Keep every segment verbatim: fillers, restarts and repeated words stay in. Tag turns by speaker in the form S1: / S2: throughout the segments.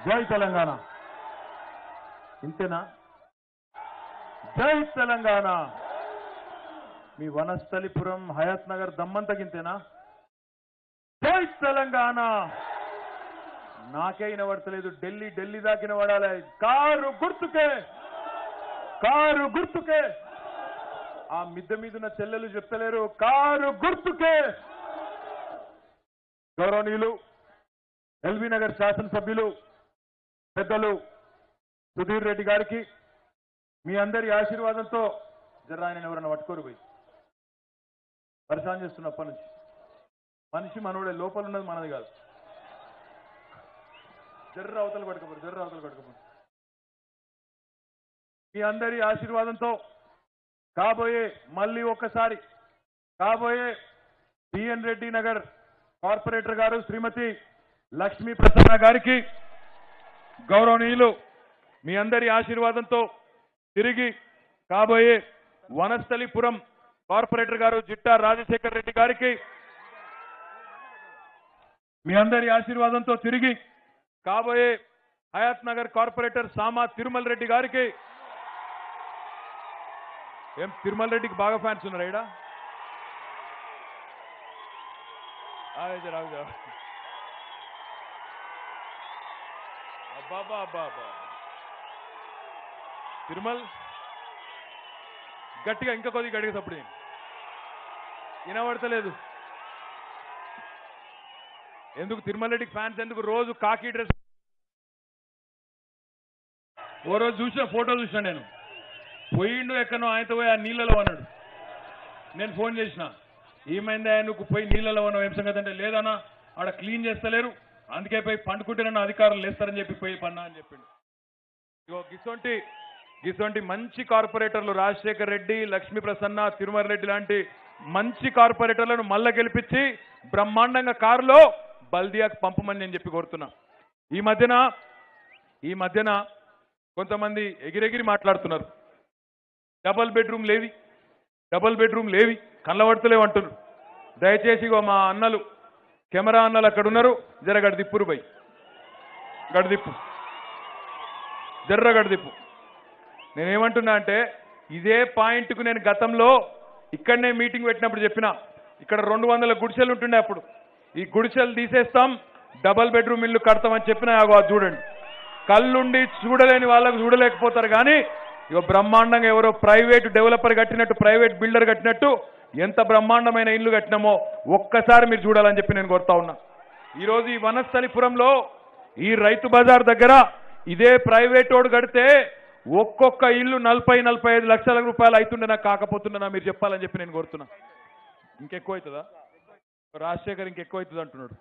S1: జై తెలంగాణ ఇంతేనా? జై తెలంగాణ. మీ వనస్థలిపురం హయాత్ నగర్ దమ్మంతకింతేనా? జై తెలంగాణ. నాకే వినబడతలేదు, ఢిల్లీ ఢిల్లీ దాకా వినబడాలి. కారు గుర్తుకే, కారు గుర్తుకే. ఆ మిద్దె మీదున్న చెల్లెలు చెప్తలేరు, కారు గుర్తుకే. గౌరవనీయులు ఎల్బీ నగర్ శాసనసభ్యులు పెద్దలు సుధీర్ రెడ్డి గారికి మీ అందరి ఆశీర్వాదంతో జర ఆయన ఎవరన్నా పట్టుకోరు పోయి పరిశాన్ చేస్తున్నప్పటి నుంచి. మనిషి మనోడే, లోపల ఉన్నది మనది కాదు. జర్ర అవతలు పట్టుకోరు, జర్ర అవతలు పట్టుకోరు. మీ అందరి ఆశీర్వాదంతో కాబోయే మళ్ళీ ఒక్కసారి కాబోయే బిఎన్ రెడ్డి నగర్ కార్పొరేటర్ గారు శ్రీమతి లక్ష్మీ ప్రసన్న గారికి గౌరవనీయులు మీ అందరి ఆశీర్వాదంతో తిరిగి కాబోయే వనస్థలిపురం కార్పొరేటర్ గారు జిట్టా రాజశేఖర్ రెడ్డి గారికి మీ అందరి ఆశీర్వాదంతో తిరిగి కాబోయే హయాత్ నగర్ కార్పొరేటర్ సామా తిరుమల రెడ్డి గారికి. ఏం తిరుమల రెడ్డికి బాగా ఫ్యాన్స్ ఉన్నారు ఈడ? అబ్బాబా అబ్బా అబ్బా తిరుమల్ గట్టిగా ఇంకా కొద్దిగా గడిగా తప్పుడు వినబడతలేదు. ఎందుకు తిరుమల రెడ్డికి ఫ్యాన్స్ ఎందుకు? రోజు కాకి డ్రెస్. ఓ రోజు చూసిన ఫోటో చూసిన నేను, పోయిండు ఎక్కడో ఆయనతో పోయి ఆ నీళ్ళలో అన్నాడు. నేను ఫోన్ చేసిన, ఏమైందా నువ్వు పోయి నీళ్ళలో ఉన్నావు ఏం సంగతి అంటే, లేదన్నా ఆడ క్లీన్ చేస్తలేరు అందుకే పోయి పండుకుంటే నన్ను అధికారులు లేస్తారని చెప్పి పోయి పన్నా అని చెప్పిండు. ఇగో గిసొంటి గిసొంటి మంచి కార్పొరేటర్లు రాజశేఖర్ రెడ్డి, లక్ష్మీ ప్రసన్న, తిరుమల రెడ్డి లాంటి మంచి కార్పొరేటర్లను మళ్ళా గెలిపించి బ్రహ్మాండంగా కారులో బల్దియాకు పంపమని నేను చెప్పి కోరుతున్నా. ఈ మధ్యన ఈ మధ్యన కొంతమంది ఎగిరెగిరి మాట్లాడుతున్నారు, డబల్ బెడ్రూమ్ లేవి డబల్ బెడ్రూమ్ లేవి కళ్ళబడతలేవు అంటున్నారు. దయచేసి మా అన్నలు కెమెరా అన్నలు అక్కడ ఉన్నారు, జర గడిదిప్పురు బై గడిదిప్పు జర్ర గడిదిప్పు. నేనేమంటున్నా అంటే, ఇదే పాయింట్కు నేను గతంలో ఇక్కడనే మీటింగ్ పెట్టినప్పుడు చెప్పిన, ఇక్కడ రెండు వందల గుడిసెలు ఉంటుండే అప్పుడు, ఈ గుడిసెలు తీసేస్తాం డబల్ బెడ్రూమ్ ఇల్లు కడతామని చెప్పిన. అది చూడండి, కళ్ళుండి చూడలేని వాళ్ళకు చూడలేకపోతారు కానీ ఇక బ్రహ్మాండంగా ఎవరో ప్రైవేట్ డెవలపర్ కట్టినట్టు, ప్రైవేట్ బిల్డర్ కట్టినట్టు ఎంత బ్రహ్మాండమైన ఇల్లు కట్టినామో ఒక్కసారి మీరు చూడాలని చెప్పి నేను కోరుతా ఉన్నా. ఈరోజు ఈ వనస్థలిపురంలో ఈ రైతు బజార్ దగ్గర ఇదే ప్రైవేట్ ఓడు కడితే ఒక్కొక్క ఇల్లు నలభై నలభై ఐదు లక్షల రూపాయలు అవుతుండే, నాకు కాకపోతుండేనా మీరు చెప్పాలని చెప్పి నేను కోరుతున్నా. ఇంకెక్కువ అవుతుందా? రాజశేఖర్ ఇంకెక్కువ అవుతుంది అంటున్నాడు.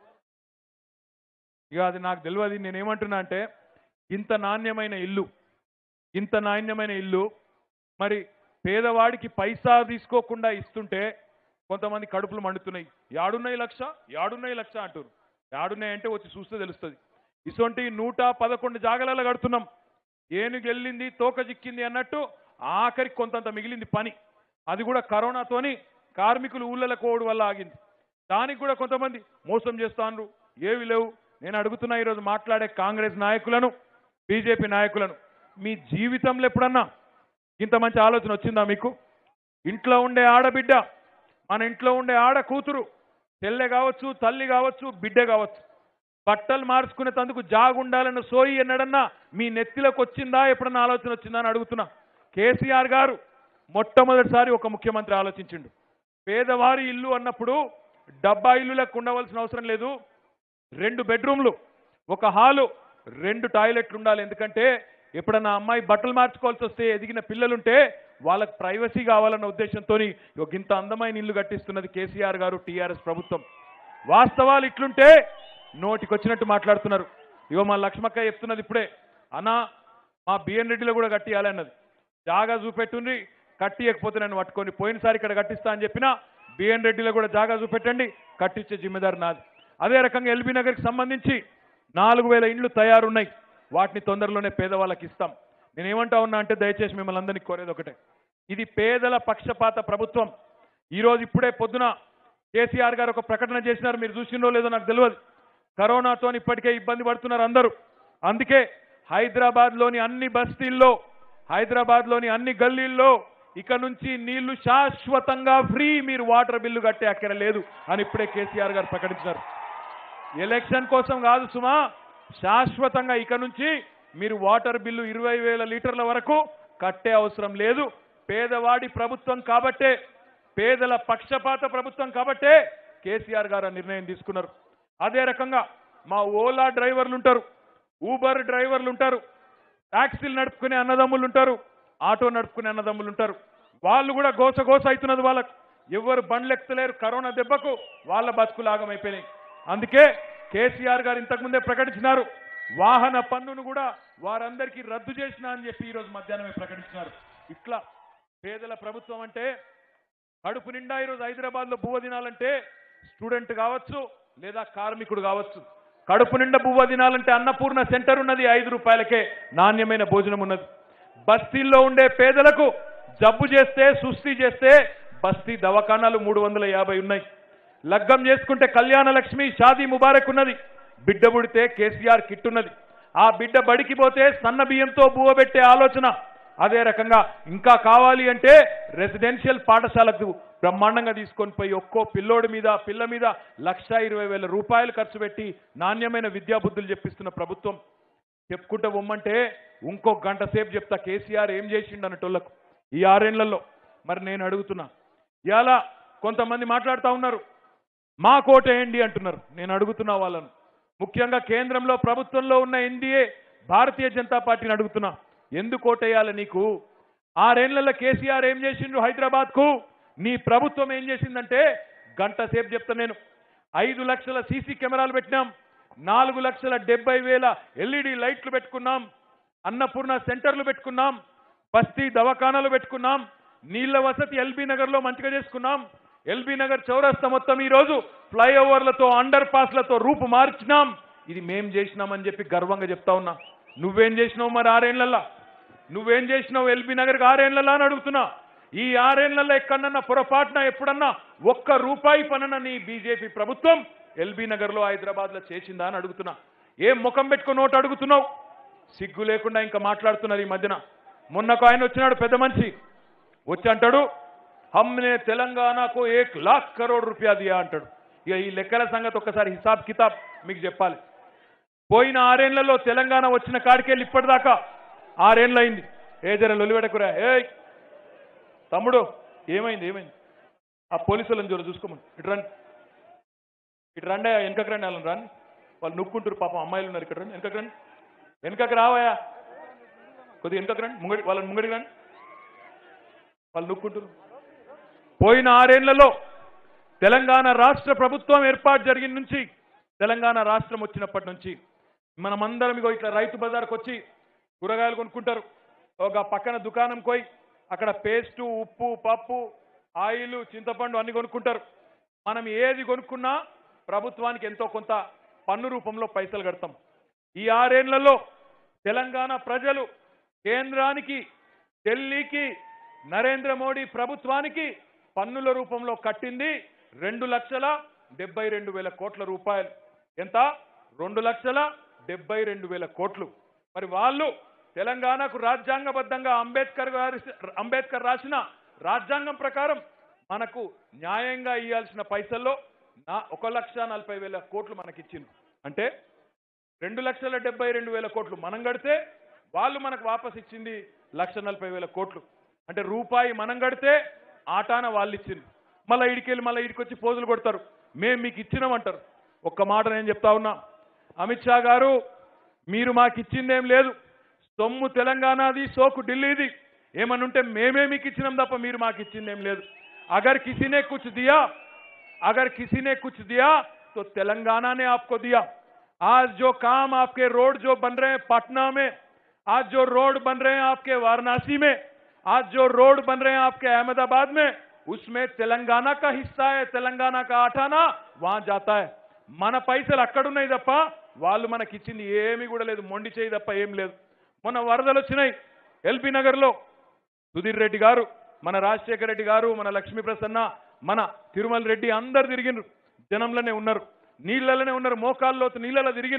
S1: ఇక అది నాకు తెలియదు. నేనేమంటున్నా అంటే, ఇంత నాణ్యమైన ఇల్లు ఇంత నాణ్యమైన ఇల్లు మరి పేదవాడికి పైసా తీసుకోకుండా ఇస్తుంటే కొంతమంది కడుపులు మండుతున్నాయి. యాడున్నాయి లక్ష యాడున్నాయి లక్ష అంటారు. యాడున్నాయి అంటే వచ్చి చూస్తే తెలుస్తుంది. ఇటువంటి నూట పదకొండు జాగలలో కడుతున్నాం. ఏనుగు వెళ్ళింది తోక చిక్కింది అన్నట్టు ఆఖరికి కొంతంత మిగిలింది పని. అది కూడా కరోనాతోని కార్మికులు ఊళ్ళలో కోవడం వల్ల ఆగింది. దానికి కూడా కొంతమంది మోసం చేస్తాను. ఏవి లేవు. నేను అడుగుతున్నా ఈరోజు మాట్లాడే కాంగ్రెస్ నాయకులను, బీజేపీ నాయకులను, మీ జీవితంలో ఎప్పుడన్నా ఇంత మంచి ఆలోచన వచ్చిందా మీకు? ఇంట్లో ఉండే ఆడబిడ్డ, మన ఇంట్లో ఉండే ఆడ కూతురు, చెల్లె కావచ్చు, తల్లి కావచ్చు, బిడ్డ కావచ్చు, బట్టలు మార్చుకునే తందుకు జాగుండాలన్న సోయి ఎన్నడన్నా మీ నెత్తిలోకి వచ్చిందా? ఎప్పుడన్నా ఆలోచన వచ్చిందా అని అడుగుతున్నా. కేసీఆర్ గారు మొట్టమొదటిసారి ఒక ముఖ్యమంత్రి ఆలోచించిండు. పేదవారి ఇల్లు అన్నప్పుడు డబ్బా ఇల్లులకు ఉండవలసిన అవసరం లేదు, రెండు బెడ్రూమ్లు, ఒక హాలు, రెండు టాయిలెట్లు ఉండాలి. ఎందుకంటే ఎప్పుడన్నా అమ్మాయి బట్టలు మార్చుకోవాల్సి వస్తే ఎదిగిన పిల్లలుంటే వాళ్ళకి ప్రైవసీ కావాలన్న ఉద్దేశంతో ఒక ఇంత అందమైన ఇల్లు కట్టిస్తున్నది కేసీఆర్ గారు, టీఆర్ఎస్ ప్రభుత్వం. వాస్తవాలు ఇట్లుంటే నోటికి వచ్చినట్టు మాట్లాడుతున్నారు. ఇగో మా లక్ష్మక్క చెప్తున్నది ఇప్పుడే, అన్నా మా బిఎన్ రెడ్డిలో కూడా కట్టియాలన్నది. జాగా చూపెట్టుండి, కట్టియకపోతే నన్ను పట్టుకొని పోయినసారి ఇక్కడ కట్టిస్తా అని చెప్పినా బిఎన్ రెడ్డిలో కూడా జాగా చూపెట్టండి, కట్టించే జిమ్మెదారు నాది. అదే రకంగా ఎల్బీ నగర్కి సంబంధించి నాలుగు వేల ఇండ్లు తయారున్నాయి. వాటిని తొందరలోనే పేదవాళ్ళకి ఇస్తాం. నేనేమంటా ఉన్నా అంటే, దయచేసి మిమ్మల్ని అందరినీ కోరేది ఒకటే, ఇది పేదల పక్షపాత ప్రభుత్వం. ఈరోజు ఇప్పుడే పొద్దున కేసీఆర్ గారు ఒక ప్రకటన చేసినారు, మీరు చూసినో లేదో నాకు తెలియదు. కరోనాతో ఇప్పటికే ఇబ్బంది పడుతున్నారు అందరూ. అందుకే హైదరాబాద్లోని అన్ని బస్తీల్లో, హైదరాబాద్లోని అన్ని గల్లీల్లో ఇక నుంచి నీళ్లు శాశ్వతంగా ఫ్రీ, మీరు వాటర్ బిల్లు కట్టే అక్కర లేదు అని ఇప్పుడే కేసీఆర్ గారు ప్రకటించారు. ఎలక్షన్ కోసం కాదు సుమా, శాశ్వతంగా ఇక నుంచి మీరు వాటర్ బిల్లు ఇరవై వేల లీటర్ల వరకు కట్టే అవసరం లేదు. పేదవాడి ప్రభుత్వం కాబట్టే, పేదల పక్షపాత ప్రభుత్వం కాబట్టే కేసీఆర్ గారు ఆ నిర్ణయం తీసుకున్నారు. అదే రకంగా మా ఓలా డ్రైవర్లు ఉంటారు, ఊబర్ డ్రైవర్లు ఉంటారు, ట్యాక్సీలు నడుపుకునే అన్నదమ్ములు ఉంటారు, ఆటో నడుపుకునే అన్నదమ్ములు ఉంటారు. వాళ్ళు కూడా గోస గోస అవుతున్నది. వాళ్ళకు ఎవరు బండ్లు ఎక్కలేరు. కరోనా దెబ్బకు వాళ్ళ బతుకులు ఆగమైపోయినాయి. అందుకే కేసీఆర్ గారు ఇంతకుముందే ప్రకటించినారు, వాహన పన్నును కూడా వారందరికీ రద్దు చేసినా అని చెప్పి ఈరోజు మధ్యాహ్నమే ప్రకటించినారు. ఇట్లా పేదల ప్రభుత్వం అంటే కడుపు నిండా ఈరోజు హైదరాబాద్లో బువ్వ తినాలంటే స్టూడెంట్ కావచ్చు లేదా కార్మికుడు కావచ్చు, కడుపు నిండా బువ్వ తినాలంటే అన్నపూర్ణ సెంటర్ ఉన్నది, ఐదు రూపాయలకే నాణ్యమైన భోజనం ఉన్నది. బస్తీల్లో ఉండే పేదలకు జబ్బు చేస్తే, సుస్థి చేస్తే బస్తీ దవాఖానాలు మూడు వందల యాభై ఉన్నాయి. లగ్గం చేసుకుంటే కళ్యాణ లక్ష్మి, షాదీ ముబారక్ ఉన్నది. బిడ్డ పుడితే కేసీఆర్ కిట్ ఉన్నది. ఆ బిడ్డ బడికి పోతే సన్న బియ్యంతో బువ్వ పెట్టే ఆలోచన. అదే రకంగా ఇంకా కావాలి అంటే రెసిడెన్షియల్ పాఠశాలకు బ్రహ్మాండంగా తీసుకొని పోయి ఒక్కో పిల్లోడి మీద, పిల్ల మీద లక్ష ఇరవై వేల రూపాయలు ఖర్చు పెట్టి నాణ్యమైన విద్యాబుద్ధులు చెప్పిస్తున్న ప్రభుత్వం. చెప్పుకుంటూ పొమ్మంటే ఇంకో గంట సేపు చెప్తా కేసీఆర్ ఏం చేసిండు అన్నటోళ్లకు ఈ ఆరేళ్లలో. మరి నేను అడుగుతున్నా, ఇలా కొంతమంది మాట్లాడుతూ ఉన్నారు, మా కోటేయండి అంటున్నారు. నేను అడుగుతున్నా వాళ్ళను, ముఖ్యంగా కేంద్రంలో ప్రభుత్వంలో ఉన్న ఎన్డీఏ భారతీయ జనతా పార్టీని అడుగుతున్నా, ఎందుకు ఓటేయాలి నీకు? ఆరేళ్లలో కేసీఆర్ ఏం చేసిండ్రు హైదరాబాద్కు? నీ ప్రభుత్వం ఏం చేసిందంటే గంట సేపు చెప్తా నేను. ఐదు లక్షల సీసీ కెమెరాలు పెట్టినాం, నాలుగు లక్షల డెబ్బై వేల ఎల్ఈడి లైట్లు పెట్టుకున్నాం, అన్నపూర్ణ సెంటర్లు పెట్టుకున్నాం, బస్తీ దవాఖానాలు పెట్టుకున్నాం, నీళ్ల వసతి ఎల్బీ నగర్ లో మంచిగా చేసుకున్నాం. ఎల్బీ నగర్ చౌరస్తా మొత్తం ఈ రోజు ఫ్లైఓవర్లతో, అండర్ పాస్లతో రూపు మార్చినాం. ఇది మేం చేసినామని చెప్పి గర్వంగా చెప్తా ఉన్నా. నువ్వేం చేసినావు మరి ఆరేళ్లలో? నువ్వేం చేసినావు ఎల్బీ నగర్కి ఆరేళ్లలో అని అడుగుతున్నా. ఈ ఆరేళ్లలో ఎక్కడన్నా పొరపాటున ఎప్పుడన్నా ఒక్క రూపాయి పనన నీ బీజేపీ ప్రభుత్వం ఎల్బీ నగర్ లో, హైదరాబాద్ లో చేసిందా అని అడుగుతున్నా. ఏం ముఖం పెట్టుకుని నోటు అడుగుతున్నావు? సిగ్గు లేకుండా ఇంకా మాట్లాడుతున్నారు ఈ మధ్యన. మొన్నకు ఆయన వచ్చినాడు పెద్ద మనిషి, వచ్చి అంటాడు హమ్నే తెలంగాణకు ఏక్ లాఖ్ కరోడ్ రూపాయ దియా అంటాడు. ఇక ఈ లెక్కల సంగతి ఒక్కసారి హిసాబ్ కితాబ్ మీకు చెప్పాలి. పోయిన ఆరేళ్లలో తెలంగాణ వచ్చిన కాడికెళ్ళి ఇప్పటిదాకా ఆరేళ్ళు అయింది. ఏ జర లొలివెడకురా, ఏ తమ్ముడు ఏమైంది ఏమైంది? ఆ పోలీసులను జర చూసుకోమని ఇటు రండి, ఇటు రండి, వెనకకు రండి, వాళ్ళని రాని, వాళ్ళు నొక్కుంటారు పాపం, అమ్మాయిలు ఉన్నారు ఇక్కడ రండి, వెనకకు రండి, వెనకకు రావాయా కొద్దిగా వెనకకు రండి, ముంగడి వాళ్ళని ముంగడికి రండి, వాళ్ళు నొక్కుంటారు. పోయిన ఆరేళ్లలో తెలంగాణ రాష్ట్ర ప్రభుత్వం ఏర్పాటు జరిగిన నుంచి, తెలంగాణ రాష్ట్రం వచ్చినప్పటి నుంచి మనమందరం ఇగో ఇట్లా రైతు బజార్కి వచ్చి కూరగాయలు కొనుక్కుంటారు. ఒక పక్కన దుకాణం పోయి అక్కడ పేస్టు, ఉప్పు, పప్పు, ఆయిల్, చింతపండు అన్ని కొనుక్కుంటారు. మనం ఏది కొనుక్కున్నా ప్రభుత్వానికి ఎంతో కొంత పన్ను రూపంలో పైసలు కడతాం. ఈ ఆరేళ్లలో తెలంగాణ ప్రజలు కేంద్రానికి, ఢిల్లీకి, నరేంద్ర మోడీ ప్రభుత్వానికి పన్నుల రూపంలో కట్టింది రెండు లక్షల డెబ్బై రెండు వేల కోట్ల రూపాయలు. ఎంత? రెండు లక్షల డెబ్బై రెండు వేల కోట్లు. మరి వాళ్ళు తెలంగాణకు రాజ్యాంగబద్ధంగా అంబేద్కర్ గారి అంబేద్కర్ రాసిన రాజ్యాంగం ప్రకారం మనకు న్యాయంగా ఇవ్వాల్సిన పైసల్లో నా ఒక లక్ష నలభై వేల కోట్లు మనకిచ్చింది. అంటే రెండు లక్షల డెబ్బై రెండు వేల కోట్లు మనం కడితే వాళ్ళు మనకు వాపస్ ఇచ్చింది లక్ష నలభై వేల కోట్లు. అంటే రూపాయి మనం కడితే ఆటాన వాళ్ళు ఇచ్చింది. మళ్ళీ ఇడికెళ్ళి మళ్ళీ ఇడికి వచ్చి పోజులు కొడతారు, మేము మీకు ఇచ్చినామంటారు. ఒక్క మాట నేను చెప్తా ఉన్నా, అమిత్ షా గారు, మీరు మాకు ఇచ్చిందేం లేదు, సొమ్ము తెలంగాణది, సోకు ఢిల్లీది. ఏమనుంటే మేమే మీకు ఇచ్చినాం తప్ప మీరు మాకు ఇచ్చిందేం లేదు. అగర్ కిసీనే కుచ్ దియా, अगर किसी ने कुछ दिया तो तेलंगाना ने आपको दिया. आज जो काम आपके रोड जो बन रहे हैं पटना में, आज जो रोड बन रहे हैं आपके वाराणसी में, आज जो रोड बन रहे हैं आपके अहमदाबाद में, उसमें तेलंगाना का हिस्सा है. तेलंगाना का आठाना वहां जाता है. మన పైసలు అక్కడున్నాయి తప్ప వాళ్ళు మనకి ఇచ్చింది ఏమీ కూడా లేదు, మొండి చేయి తప్ప ఏం లేదు. మొన్న వరదలు వచ్చినాయి ఎల్బీ నగర్ లో, సుధీర్ రెడ్డి గారు, మన రాజశేఖర రెడ్డి గారు, మన లక్ష్మీ ప్రసన్న, మన తిరుమల రెడ్డి అందరు తిరిగిండ్రు, జనంలోనే ఉన్నారు, నీళ్లలోనే ఉన్నారు, మోకాల్లో నీళ్ళలో తిరిగిండ్రు.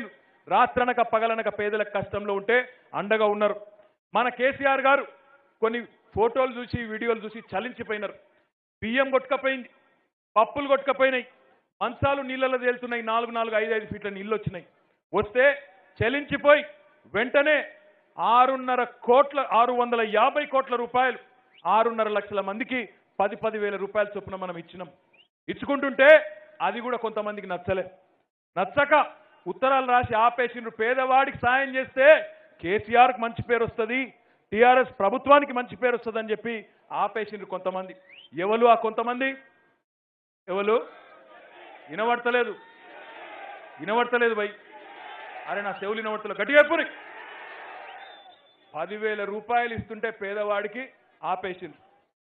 S1: రాత్రనక పగలనక పేదల కష్టంలో ఉంటే అండగా ఉన్నారు. మన కేసీఆర్ గారు కొన్ని ఫోటోలు చూసి వీడియోలు చూసి చలించిపోయినారు. బియ్యం కొట్టుకపోయింది, పప్పులు కొట్టుకపోయినాయి, మంచాలు నీళ్ళలో తేలుతున్నాయి, నాలుగు నాలుగు ఐదు ఐదు ఫీట్ల నీళ్ళు వచ్చినాయి. వస్తే చలించిపోయి వెంటనే ఆరున్నర కోట్ల ఆరు వందల యాభై కోట్ల రూపాయలు ఆరున్నర లక్షల మందికి పది పది వేల రూపాయల చొప్పున మనం ఇచ్చినాం. ఇచ్చుకుంటుంటే అది కూడా కొంతమందికి నచ్చలే. నచ్చక ఉత్తరాలు రాసి ఆపేసిండ్రు. పేదవాడికి సాయం చేస్తే కేసీఆర్కి మంచి పేరు వస్తుంది, టీఆర్ఎస్ ప్రభుత్వానికి మంచి పేరు వస్తుంది అని చెప్పి ఆపేసిండ్రు కొంతమంది. ఎవరు ఆ కొంతమంది? ఎవరు? వినబడతలేదు, వినబడతలేదు భయ్. అరే నా చెవులు వినబడతలేదు, గట్టిగా చెప్పురి. పదివేల రూపాయలు ఇస్తుంటే పేదవాడికి ఆపేసింది.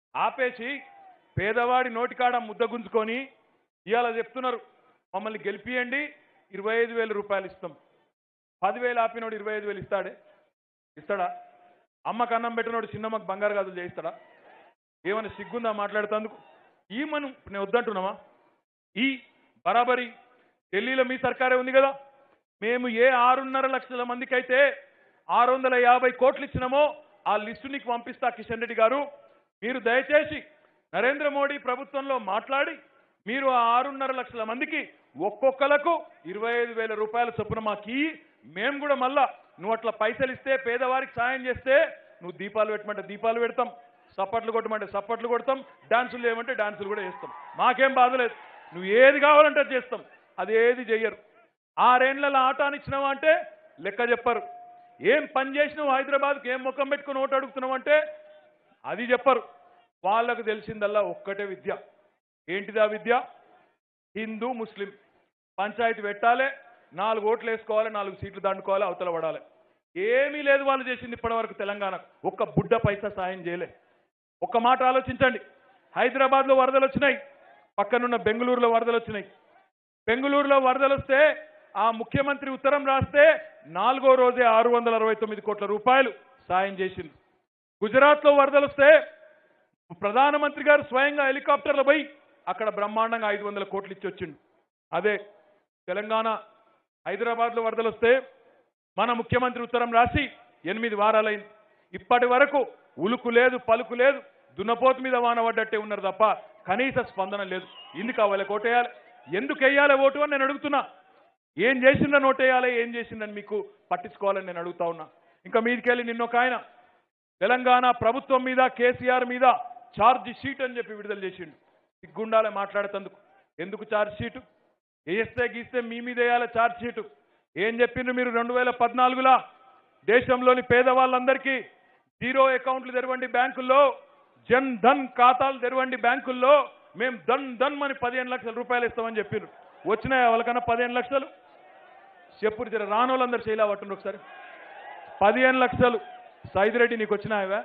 S1: ఆపేసి పేదవాడి నోటికాడ ముద్ద గుంజుకొని ఇవాళ చెప్తున్నారు మమ్మల్ని గెలిపియండి, ఇరవై ఐదు వేల రూపాయలు ఇస్తాం. పదివేలు ఆపినోడు ఇరవై ఐదు వేలు ఇస్తాడే? ఇస్తాడా? అమ్మకు అన్నం పెట్టినోడు చిన్నమ్మకు బంగారు గాజులు చేయిస్తాడా? ఏమైనా సిగ్గుందా మాట్లాడుతందుకు? ఈ మనం నేను వద్దంటున్నామా? ఈ బరాబరి ఢిల్లీలో మీ సర్కారే ఉంది కదా. మేము ఏ ఆరున్నర లక్షల మందికి అయితే ఆరు వందల యాభై కోట్లు ఇచ్చినామో ఆ లిస్టు నీకు పంపిస్తా కిషన్ రెడ్డి గారు. మీరు దయచేసి నరేంద్ర మోడీ ప్రభుత్వంలో మాట్లాడి మీరు ఆ ఆరున్నర లక్షల మందికి ఒక్కొక్కలకు ఇరవై ఐదు వేల రూపాయల చొప్పున మాకి మేము కూడా మళ్ళా నువ్వు అట్లా పైసలు ఇస్తే పేదవారికి సాయం చేస్తే నువ్వు దీపాలు పెట్టమంటే దీపాలు పెడతాం, సప్పట్లు కొట్టమంటే సప్పట్లు కొడతాం, డాన్సులు చేయమంటే డాన్సులు కూడా చేస్తాం. మాకేం బాధలేదు, నువ్వు ఏది కావాలంటే అది చేస్తాం. అది ఏది చెయ్యరు. ఆరేళ్ల ఆట అనిచ్చినావా అంటే లెక్క చెప్పరు. ఏం పని చేసినావు హైదరాబాద్కి, ఏం ముఖం పెట్టుకుని ఓటు అడుగుతున్నావు అంటే అది చెప్పరు. వాళ్ళకు తెలిసిందల్లా ఒక్కటే విద్య. ఏంటిదా విద్య? హిందూ ముస్లిం పంచాయతీ పెట్టాలి, నాలుగు ఓట్లు వేసుకోవాలి, నాలుగు సీట్లు దండుకోవాలి, అవతల పడాలి. ఏమీ లేదు వాళ్ళు చేసింది ఇప్పటి వరకు తెలంగాణకు. ఒక్క బుడ్డ పైసా సాయం చేయలే. ఒక్క మాట ఆలోచించండి. హైదరాబాద్లో వరదలు వచ్చినాయి, పక్కనున్న బెంగళూరులో వరదలు వచ్చినాయి. బెంగళూరులో వరదలు వస్తే ఆ ముఖ్యమంత్రి ఉత్తరం రాస్తే నాలుగో రోజే ఆరు వందల అరవై తొమ్మిది కోట్ల రూపాయలు సాయం చేసింది. గుజరాత్లో వరదలు వస్తే ప్రధానమంత్రి గారు స్వయంగా హెలికాప్టర్లో పోయి అక్కడ బ్రహ్మాండంగా ఐదు వందల కోట్లు ఇచ్చి వచ్చిండు. అదే తెలంగాణ హైదరాబాద్లో వరదలు వస్తే మన ముఖ్యమంత్రి ఉత్తరం రాసి ఎనిమిది వారాలైంది. ఇప్పటి వరకు ఉలుకు లేదు, పలుకు లేదు, దున్నపోతు మీద వాన పడ్డట్టే ఉన్నారు తప్ప కనీస స్పందన లేదు. ఎందుకు వాళ్ళకి ఓటేయాలి? ఎందుకు వేయాలి ఓటు అని నేను అడుగుతున్నా. ఏం చేసిందని ఓటేయాలి, ఏం చేసిందని మీకు పట్టించుకోవాలని నేను అడుగుతా ఉన్నా. ఇంకా మీదికెళ్ళి నిన్నొక ఆయన తెలంగాణ ప్రభుత్వం మీద కేసీఆర్ మీద ఛార్జ్ షీట్ అని చెప్పి విడుదల చేసిండు. సిగ్గుండాలే మాట్లాడేందుకు. ఎందుకు ఛార్జ్ షీటు? వేస్తే గీస్తే మీ మీద వేయాలి ఛార్జ్ షీటు. ఏం చెప్పిండ్రు మీరు? రెండు వేల పద్నాలుగులా దేశంలోని పేదవాళ్ళందరికీ జీరో అకౌంట్లు తెరవండి బ్యాంకుల్లో, జన్ ధన్ ఖాతాలు తెరవండి బ్యాంకుల్లో, మేము దన్ దన్ అని పదిహేను లక్షల రూపాయలు ఇస్తామని చెప్పిండ్రు. వచ్చినాయా వాళ్ళకన్నా పదిహేను లక్షలు? చెప్పుడు జర రానోళ్ళందరూ చేయలే పట్టుండ్రు ఒకసారి. పదిహేను లక్షలు సైదిరెడ్డి నీకు వచ్చినాయవా?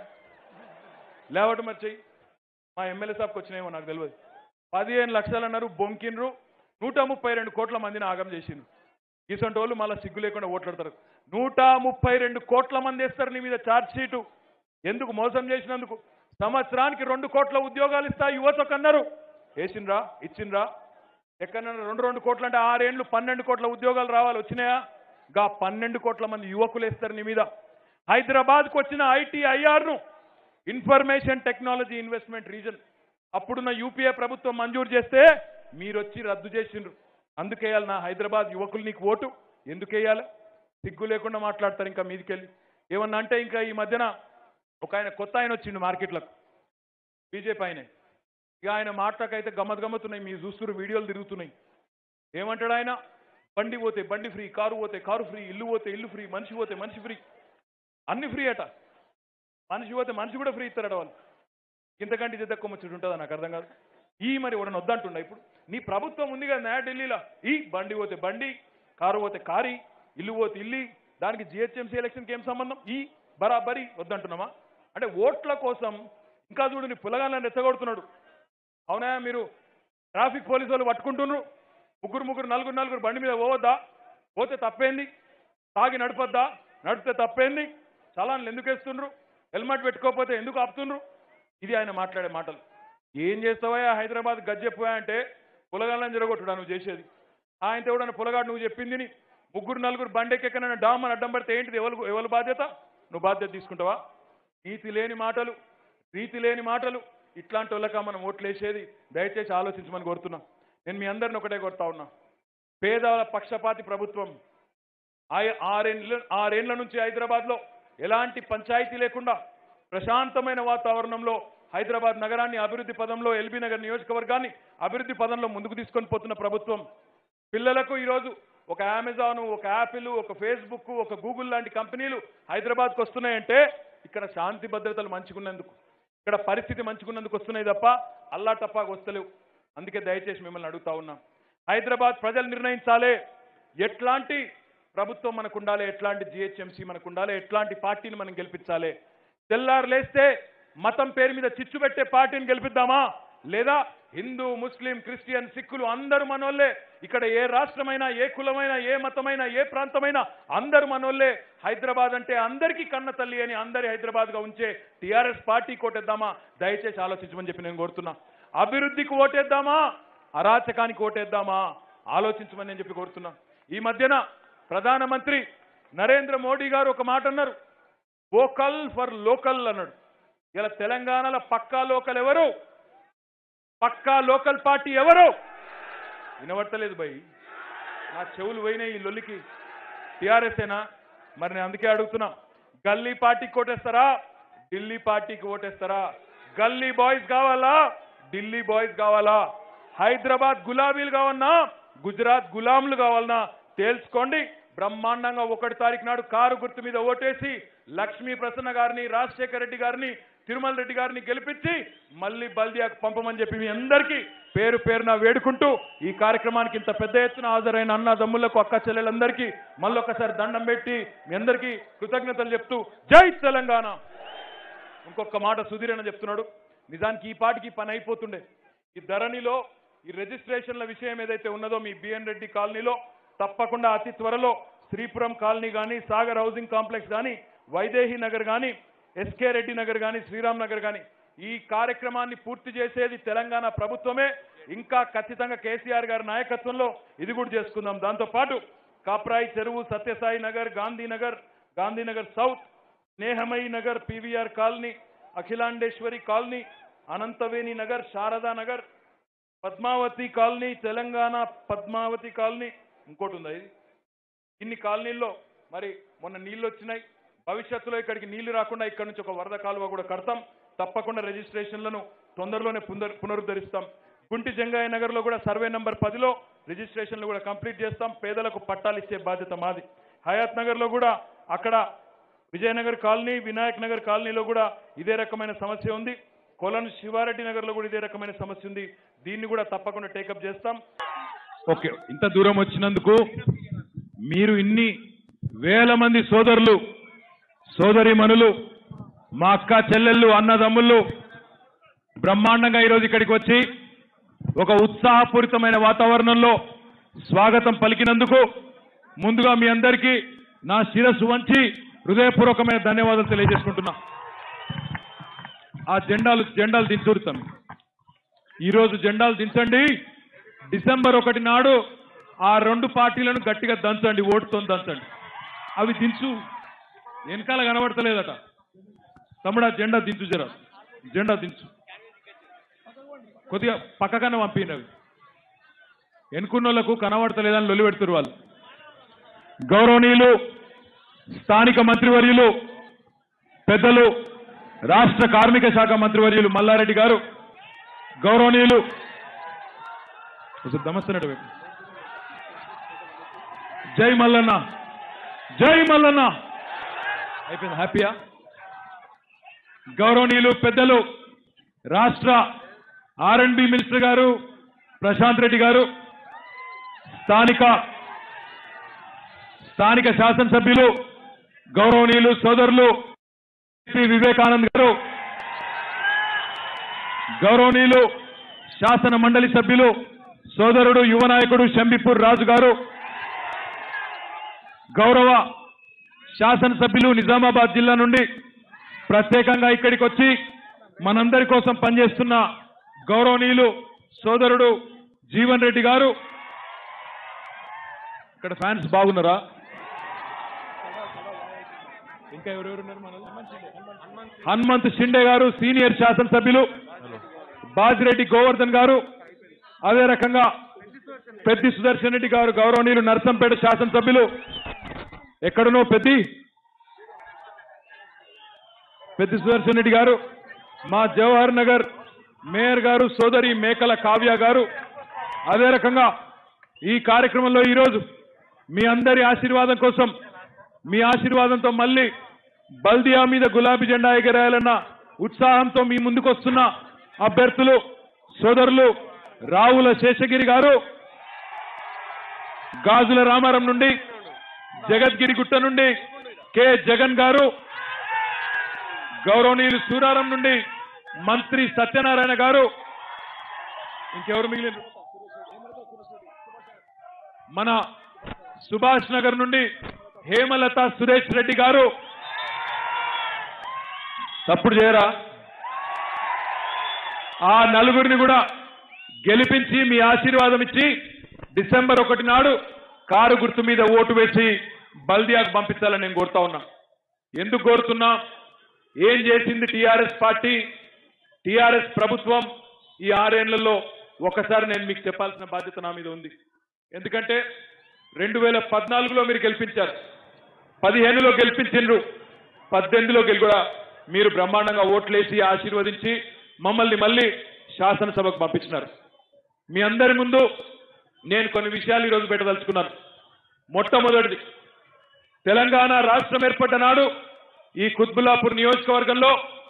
S1: లేవట మరి చెయ్యి. మా ఎమ్మెల్యే సాబ్కి వచ్చినాయేమో నాకు తెలియదు. పదిహేను లక్షలు అన్నారు, బొంకిండ్రు. నూట ముప్పై రెండు కోట్ల మందిని ఆగం చేసిండ్రు. ఇసంటి వాళ్ళు మళ్ళీ సిగ్గు లేకుండా ఓట్లాడతారు. నూట ముప్పై రెండు కోట్ల మంది వేస్తారు నీ మీద ఛార్జ్ షీటు. ఎందుకు? మోసం చేసినందుకు. సంవత్సరానికి రెండు కోట్ల ఉద్యోగాలు ఇస్తా యువతకు అన్నారు. వేసిండ్రా? ఇచ్చిండ్రా? ఎక్కడన్నా రెండు రెండు కోట్లు అంటే ఆరేళ్లు పన్నెండు కోట్ల ఉద్యోగాలు రావాలి, వచ్చినాయా? గా పన్నెండు కోట్ల మంది యువకులు వేస్తారు నీ మీద. హైదరాబాద్కు వచ్చిన ఐటీఐఆర్ను ఇన్ఫర్మేషన్ టెక్నాలజీ ఇన్వెస్ట్మెంట్ రీజన్ అప్పుడున్న యూపీఏ ప్రభుత్వం మంజూరు చేస్తే మీరు వచ్చి రద్దు చేసిండ్రు. అందుకేయాలి నా హైదరాబాద్ యువకులు నీకు ఓటు? ఎందుకేయాలి? సిగ్గు లేకుండా మాట్లాడతారు. ఇంకా మీదికెళ్ళి ఏమన్నా అంటే ఇంకా ఈ మధ్యన ఒక ఆయన కొత్త ఆయన వచ్చిండు మార్కెట్లకు, బీజేపీ ఆయనే. ఇక ఆయన మాటలకైతే గమ్మత్ గమ్మతున్నాయి, మీరు చూస్తున్న వీడియోలు తిరుగుతున్నాయి. ఏమంటాడు ఆయన? బండి పోతే బండి ఫ్రీ, కారు పోతే కారు ఫ్రీ, ఇల్లు పోతే ఇల్లు ఫ్రీ, మనిషి పోతే మనిషి ఫ్రీ, అన్ని ఫ్రీ అట. మనిషి పోతే మనిషి కూడా ఫ్రీ ఇస్తారట వాళ్ళు. ఇంతకంటే ఇది తక్కువ ముచ్చట ఉంటుందా? నాకు అర్థం కాదు. ఈ మరి ఎవడన్నా వద్దంటుండ? ఇప్పుడు నీ ప్రభుత్వం ఉంది కదా నయా ఢిల్లీలో, ఈ బండి పోతే బండి, కారు పోతే కారి, ఇల్లు పోతే ఇల్లు, దానికి జిహెచ్ఎంసీ ఎలక్షన్కి ఏం సంబంధం? ఈ బరాబరి వద్దంటున్నామా? అంటే ఓట్ల కోసం ఇంకా చూడు నీ పులగాలను రెచ్చగొడుతున్నాడు. అవునా? మీరు ట్రాఫిక్ పోలీసు వాళ్ళు పట్టుకుంటున్నారు, ముగ్గురు ముగ్గురు నలుగురు నలుగురు బండి మీద పోవద్దా? పోతే తప్పేంది? తాగి నడపద్దా? నడిపితే తప్పేంది? చలాన్లు ఎందుకు వేస్తుండ్రు? హెల్మెట్ పెట్టుకోకపోతే ఎందుకు ఆపుతుండ్రు? ఇది ఆయన మాట్లాడే మాటలు. ఏం చేస్తావా హైదరాబాద్ గజ్జెపోయా అంటే పులగాళ్ళని జరగొట్టుడా నువ్వు చేసేది? ఆయనతో కూడా పులగాడు నువ్వు చెప్పింది ముగ్గురు నలుగురు బండెక్కెక్కనైనా డామ్ అని అడ్డం పడితే ఏంటిది? ఎవరు ఎవరు బాధ్యత? నువ్వు బాధ్యత తీసుకుంటావా? నీతి లేని మాటలు, రీతి లేని మాటలు, ఇట్లాంటి వాళ్ళక మనం ఓట్లేసేది. దయచేసి ఆలోచించమని కోరుతున్నా. నేను మీ అందరిని ఒకటే కోరుతా ఉన్నా, పేదల పక్షపాతి ప్రభుత్వం. ఆరేండ్ల ఆరేండ్ల నుంచి హైదరాబాద్లో ఎలాంటి పంచాయతీ లేకుండా ప్రశాంతమైన వాతావరణంలో హైదరాబాద్ నగరాన్ని అభివృద్ధి పదంలో, ఎల్బీ నగర్ నియోజకవర్గాన్ని అభివృద్ధి పదంలో ముందుకు తీసుకొని పోతున్న ప్రభుత్వం. పిల్లలకు ఈరోజు ఒక అమెజాన్, ఒక యాపిల్, ఒక ఫేస్బుక్, ఒక గూగుల్ లాంటి కంపెనీలు హైదరాబాద్కు వస్తున్నాయంటే ఇక్కడ శాంతి భద్రతలు మంచుకున్నందుకు, ఇక్కడ పరిస్థితి మంచుకున్నందుకు వస్తున్నాయి తప్ప అల్లా టప్పాగా వస్తలేవు. అందుకే దయచేసి మిమ్మల్ని అడుగుతా ఉన్నాం, హైదరాబాద్ ప్రజలు నిర్ణయించాలి ఎట్లాంటి ప్రభుత్వం మనకు ఉండాలి, ఎట్లాంటి జిహెచ్ఎంసీ మనకు ఉండాలి, ఎట్లాంటి పార్టీని మనం గెలిపించాలి. తెల్లారు లేస్తే మతం పేరు మీద చిచ్చు పెట్టే పార్టీని గెలిపిద్దామా, లేదా హిందూ, ముస్లిం, క్రిస్టియన్, సిక్కులు అందరూ మనోళ్లే. ఇక్కడ ఏ రాష్ట్రమైనా, ఏ కులమైనా, ఏ మతమైనా, ఏ ప్రాంతమైనా అందరూ మనోళ్లే. హైదరాబాద్ అంటే అందరికీ కన్న తల్లి అని అందరి హైదరాబాద్గా ఉంచే టీఆర్ఎస్ పార్టీ కోటేద్దామా? దయచేసి ఆలోచించమని చెప్పి నేను కోరుతున్నా. అభివృద్ధికి ఓటేద్దామా, అరాచకానికి ఓటేద్దామా? ఆలోచించమని నేను చెప్పి కోరుతున్నా. ఈ మధ్యన ప్రధానమంత్రి నరేంద్ర మోడీ గారు ఒక మాట అన్నారు, వోకల్ ఫర్ లోకల్ అన్నాడు. ఇలా తెలంగాణలో పక్కా లోకల్ ఎవరు? పక్కా లోకల్ పార్టీ ఎవరు? వినబడతలేదు భయ్, నా చెవులు పోయినాయి ఈ లొల్లికి. టీఆర్ఎస్ఏనా? మరి నేను అందుకే అడుగుతున్నా, గల్లీ పార్టీకి ఓటేస్తారా, ఢిల్లీ పార్టీకి ఓటేస్తారా? గల్లీ బాయ్స్ కావాలా, ఢిల్లీ బాయ్స్ కావాలా? హైదరాబాద్ గులాబీలు కావాలన్నా, గుజరాత్ గులాంలు కావాలన్నా తేల్చుకోండి. బ్రహ్మాండంగా ఒకటి తారీఖు నాడు కారు గుర్తు మీద ఓటేసి లక్ష్మీ ప్రసన్న గారిని, రాజశేఖర రెడ్డి గారిని, తిరుమల రెడ్డి గారిని గెలిపించి మళ్ళీ బల్దియాకు పంపమని చెప్పి మీ అందరికీ పేరు పేరున వేడుకుంటూ, ఈ కార్యక్రమానికి ఇంత పెద్ద ఎత్తున హాజరైన అన్న దమ్ములకు, అక్క చెల్లెలందరికీ మళ్ళొక్కసారి దండం పెట్టి మీ అందరికీ కృతజ్ఞతలు చెప్తూ జై తెలంగాణ. ఇంకొక మాట సుధీర్ అన్న చెప్తున్నాడు, నిజానికి ఈ పాటికి పని అయిపోతుండే. ఈ ధరణిలో ఈ రిజిస్ట్రేషన్ల విషయం ఏదైతే ఉన్నదో మీ బిఎన్ రెడ్డి కాలనీలో తప్పకుండా అతి త్వరలో శ్రీపురం కాలనీ కానీ, సాగర్ హౌసింగ్ కాంప్లెక్స్ కానీ, వైదేహి నగర్ కానీ, ఎస్కే రెడ్డి నగర్ కానీ, శ్రీరామ్ నగర్ కానీ ఈ కార్యక్రమాన్ని పూర్తి చేసేది తెలంగాణ ప్రభుత్వమే. ఇంకా ఖచ్చితంగా కేసీఆర్ గారి నాయకత్వంలో ఇది కూడా చేసుకుందాం. దాంతోపాటు కాప్రాయి చెరువు, Satyasai Nagar, Gandhinagar, Gandhinagar south, Snehamayi Nagar, PVR colony, Akhilandeshwari colony, Ananthaveni Nagar, Sharada Nagar, Padmavathi colony, Telangana Padmavathi colony, ఇంకోటి ఉంది. ఇన్ని కాలనీల్లో మరి మొన్న నీళ్ళు వచ్చినాయి. భవిష్యత్తులో ఇక్కడికి నీళ్లు రాకుండా ఇక్కడ నుంచి ఒక వరద కాలువ కూడా కడతాం. తప్పకుండా రిజిస్ట్రేషన్లను తొందరలోనే పునరుద్ధరిస్తాం. గుంటి జంగయ్య నగర్లో కూడా సర్వే నంబర్ పదిలో రిజిస్ట్రేషన్లు కూడా కంప్లీట్ చేస్తాం. పేదలకు పట్టాలు ఇచ్చే బాధ్యత మాది. హయాత్ నగర్లో కూడా, అక్కడ విజయనగర్ కాలనీ, వినాయక్ నగర్ కాలనీలో కూడా ఇదే రకమైన సమస్య ఉంది. కొలను శివారెడ్డి నగర్లో కూడా ఇదే రకమైన సమస్య ఉంది. దీన్ని కూడా తప్పకుండా టేకప్ చేస్తాం. ఓకే, ఇంత దూరం వచ్చినందుకు మీరు ఇన్ని వేల మంది సోదరులు, సోదరీమణులు, మా అక్క చెల్లెళ్ళు, అన్నదమ్ముళ్ళు బ్రహ్మాండంగా ఈరోజు ఇక్కడికి వచ్చి ఒక ఉత్సాహపూరితమైన వాతావరణంలో స్వాగతం పలికినందుకు ముందుగా మీ అందరికీ నా శిరస్సు వంచి హృదయపూర్వకమైన ధన్యవాదాలు తెలియజేసుకుంటున్నా. ఆ జెండాలు జెండాలు దించుతాం. ఈరోజు జెండాలు దించండి. డిసెంబర్ ఒకటి నాడు ఆ రెండు పార్టీలను గట్టిగా దంచండి, ఓటుతో దంచండి. అవి దించు, వెనకాల కనబడతలేదట తమ్ముడు. ఆ జెండా దించు, జరా జెండా దించు, కొద్దిగా పక్కకన్నా పంపినవి. ఎన్నుకున్నోళ్లకు కనబడతలేదని లొల్లి పెడుతున్నారు వాళ్ళు. గౌరవనీయులు స్థానిక మంత్రివర్యులు, పెద్దలు, రాష్ట్ర కార్మిక శాఖ మంత్రివర్యులు మల్లారెడ్డి గారు, గౌరవనీయులు దమస్తనడు జై మల్లన్న, జై మల్లన్న. అయిపోయింది, హ్యాపీయా? గౌరవనీయులు పెద్దలు, రాష్ట్ర ఆర్ అండ్ బి మినిస్టర్ గారు ప్రశాంత్ రెడ్డి గారు, స్థానిక స్థానిక శాసనసభ్యులు గౌరవనీయులు సోదరులు వివేకానంద్ గారు, గౌరవనీయులు శాసన మండలి సభ్యులు సోదరుడు యువ నాయకుడు శంబిపూర్ రాజు గారు, గౌరవ శాసనసభ్యులు నిజామాబాద్ జిల్లా నుండి ప్రత్యేకంగా ఇక్కడికి వచ్చి మనందరి కోసం పనిచేస్తున్న గౌరవనీయులు సోదరుడు జీవన్ రెడ్డి గారు, ఇక్కడ ఫ్యాన్స్ బాగున్నారా? ఇంకా ఎవరెవరున్నారు? హనుమంత్ షిండే గారు సీనియర్ శాసనసభ్యులు, బాజిరెడ్డి గోవర్ధన్ గారు, అదే రకంగా పెద్ది సుదర్శన్ రెడ్డి గారు గౌరవనీయులు నర్సంపేట శాసనసభ్యులు, ఎక్కడనో పెద్ది పెద్ది సుదర్శన్ రెడ్డి గారు, మా జవహర్ నగర్ మేయర్ గారు సోదరి మేకల కావ్య గారు, అదే రకంగా ఈ కార్యక్రమంలో ఈరోజు మీ అందరి ఆశీర్వాదం కోసం, మీ ఆశీర్వాదంతో మళ్ళీ బల్దియా మీద గులాబీ జెండా ఎగరేయాలన్న ఉత్సాహంతో మీ ముందుకు వస్తున్న అభ్యర్థులు సోదరులు రావుల శేషగిరి గారు గాజుల రామారం నుండి, జగద్గిరి గుట్ట నుండి కె జగన్ గారు, గౌరవనీయులు సూరారం నుండి మంత్రి సత్యనారాయణ గారు, ఇంకెవరు మిగిలిన మన సుభాష్ నగర్ నుండి హేమలత సురేష్ రెడ్డి గారు, తప్పుడు చేయరా, ఆ నలుగురిని కూడా గెలిపించి మీ ఆశీర్వాదం ఇచ్చి డిసెంబర్ ఒకటి నాడు కారు గుర్తు మీద ఓటు వేసి బల్దియాకు పంపించాలని నేను కోరుతా ఉన్నా. ఎందుకు కోరుతున్నా? ఏం చేసింది టీఆర్ఎస్ పార్టీ, టీఆర్ఎస్ ప్రభుత్వం ఈ ఆరేళ్లలో ఒకసారి నేను మీకు చెప్పాల్సిన బాధ్యత నా మీద ఉంది. ఎందుకంటే రెండు వేల పద్నాలుగులో మీరు గెలిపించారు, పదిహేనులో గెలిపించిండ్రు, పద్దెనిమిదిలో గెలి కూడా మీరు బ్రహ్మాండంగా ఓట్లేసి ఆశీర్వదించి మమ్మల్ని మళ్ళీ శాసనసభకు పంపించినారు. మీ అందరి ముందు నేను కొన్ని విషయాలు ఈరోజు పెట్టదలుచుకున్నాను. మొట్టమొదటిది, తెలంగాణ రాష్ట్రం ఏర్పడ్డ నాడు ఈ కుత్బుల్లాపూర్ నియోజకవర్గంలో